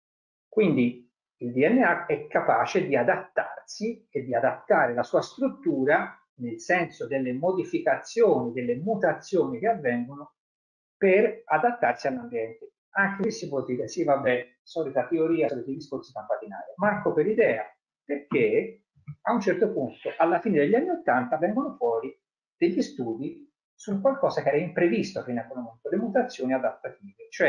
Quindi il DNA è capace di adattarsi e di adattare la sua struttura nel senso delle modificazioni, delle mutazioni che avvengono per adattarsi all'ambiente. Anche qui si può dire, sì vabbè, solita teoria, soliti discorsi campati in aria. Manco per idea, perché a un certo punto, alla fine degli anni '80, vengono fuori degli studi su qualcosa che era imprevisto fino a quel momento, le mutazioni adattative, cioè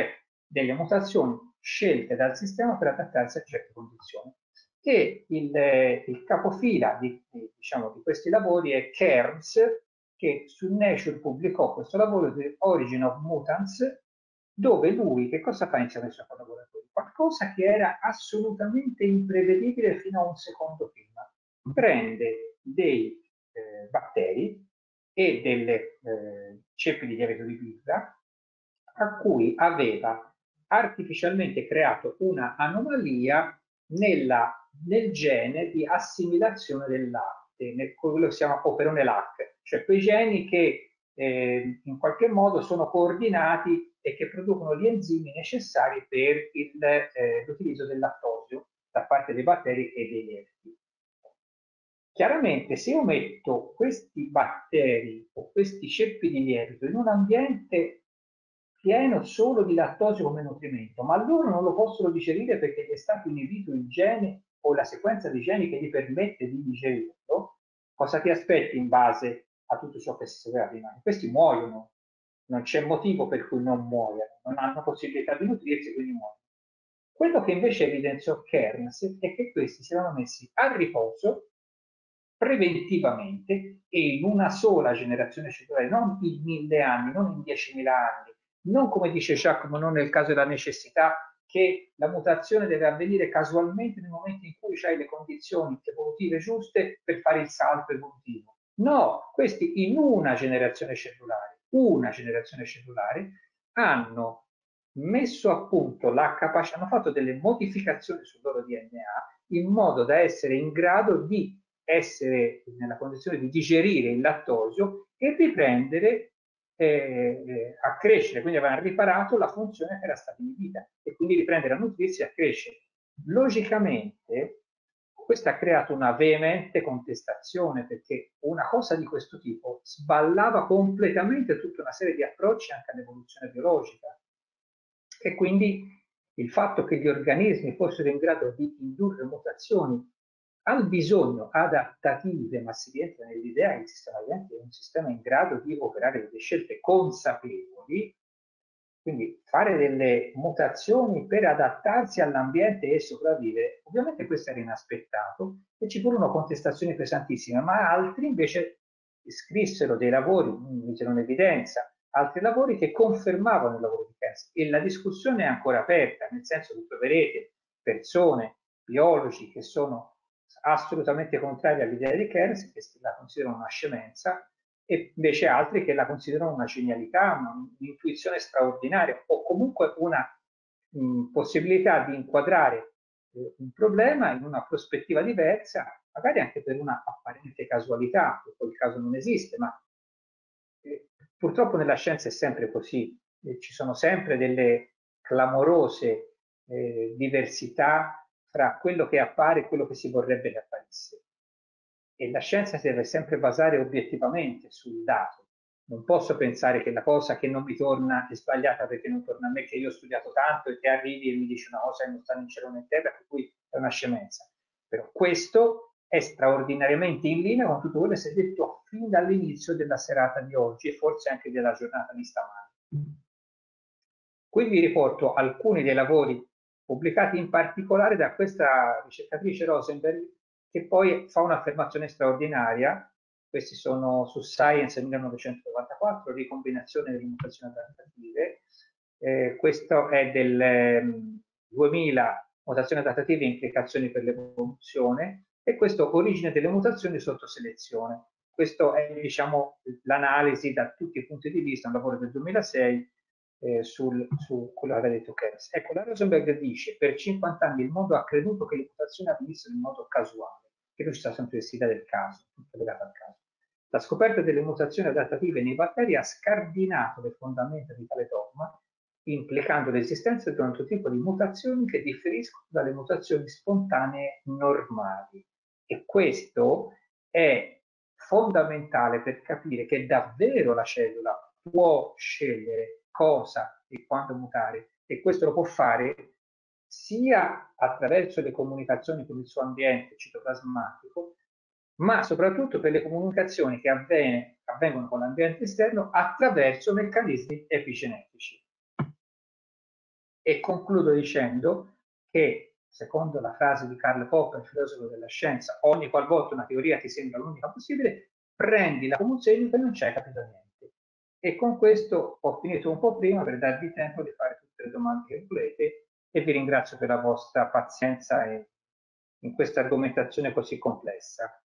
delle mutazioni scelte dal sistema per adattarsi a certe condizioni. E il capofila diciamo, di questi lavori è Cairns, che su Nature pubblicò questo lavoro The Origin of Mutants, dove lui che cosa fa insieme ai suoi collaboratori? Qualcosa che era assolutamente imprevedibile fino a un secondo prima. Prende dei batteri e delle ceppi di lievito di birra a cui aveva artificialmente creato una anomalia nel gene di assimilazione del latte, quello che si chiama operone LAC, cioè quei geni che in qualche modo sono coordinati e che producono gli enzimi necessari per l'utilizzo del lattosio da parte dei batteri e dei lieviti. Chiaramente, se io metto questi batteri o questi ceppi di lievito in un ambiente pieno solo di lattosio come nutrimento, ma loro non lo possono digerire perché gli è stato inibito il gene o la sequenza di geni che gli permette di digerirlo, cosa ti aspetti in base a tutto ciò che si sapeva prima? Questi muoiono, non c'è motivo per cui non muoiano, non hanno possibilità di nutrirsi, quindi muoiono. Quello che invece evidenziò Cairns è che questi si erano messi a riposo preventivamente e in una sola generazione cellulare, non in 1000 anni, non in 10.000 anni, non come dice Jacques Monod nel caso della necessità, che la mutazione deve avvenire casualmente nel momento in cui hai le condizioni evolutive giuste per fare il salto evolutivo. No, questi in una generazione cellulare, hanno messo a punto la capacità, hanno fatto delle modificazioni sul loro DNA in modo da essere in grado di essere nella condizione di digerire il lattosio e riprendere a crescere, quindi avevano riparato la funzione che era stata inibita e quindi riprendere a nutrirsi e a crescere. Logicamente questo ha creato una veemente contestazione perché una cosa di questo tipo sballava completamente tutta una serie di approcci anche all'evoluzione biologica e quindi il fatto che gli organismi fossero in grado di indurre mutazioni al bisogno adattative, ma si rientra nell'idea che il sistema vivente è un sistema in grado di operare delle scelte consapevoli, quindi fare delle mutazioni per adattarsi all'ambiente e sopravvivere. Ovviamente questo era inaspettato e ci furono contestazioni pesantissime, ma altri invece scrissero dei lavori, misero in evidenza altri lavori che confermavano il lavoro di Cairns e la discussione è ancora aperta, nel senso che troverete persone, biologi che sono assolutamente contrari all'idea di Cairns, che la considerano una scemenza, e invece altri che la considerano una genialità, un'intuizione straordinaria o comunque una possibilità di inquadrare un problema in una prospettiva diversa, magari anche per una apparente casualità, che poi il caso non esiste, ma purtroppo nella scienza è sempre così, ci sono sempre delle clamorose diversità fra quello che appare e quello che si vorrebbe che apparisse. E la scienza si deve sempre basare obiettivamente sul dato. Non posso pensare che la cosa che non mi torna è sbagliata perché non torna a me, che io ho studiato tanto e che arrivi e mi dici una cosa che non sta né in cielo né in terra, per cui è una scemenza. Però questo è straordinariamente in linea con tutto quello che si è detto fin dall'inizio della serata di oggi e forse anche della giornata di stamani. Qui vi riporto alcuni dei lavori pubblicati in particolare da questa ricercatrice Rosenberg, che poi fa un'affermazione straordinaria. Questi sono su Science 1994, ricombinazione delle mutazioni adattative. Questo è del 2000, mutazioni adattative e implicazioni per l'evoluzione, e questo origine delle mutazioni sotto selezione. Questo è, diciamo, l'analisi da tutti i punti di vista, un lavoro del 2006, su quello che aveva detto Cairns. Ecco, la Rosenberg dice: per 50 anni il mondo ha creduto che le mutazioni avvenissero in modo casuale, che non ci sta sempre l'idea del caso, tutto legato al caso. La scoperta delle mutazioni adattative nei batteri ha scardinato le fondamenta di tale dogma, implicando l'esistenza di un altro tipo di mutazioni che differiscono dalle mutazioni spontanee normali. E questo è fondamentale per capire che davvero la cellula può scegliere cosa e quando mutare, e questo lo può fare sia attraverso le comunicazioni con il suo ambiente citoplasmatico, ma soprattutto per le comunicazioni che avvengono con l'ambiente esterno attraverso meccanismi epigenetici. E concludo dicendo che, secondo la frase di Karl Popper, filosofo della scienza, ogni qualvolta una teoria ti sembra l'unica possibile, prendila come un segno che non c'è capito niente. E con questo ho finito un po' prima per darvi tempo di fare tutte le domande che volete e vi ringrazio per la vostra pazienza in questa argomentazione così complessa.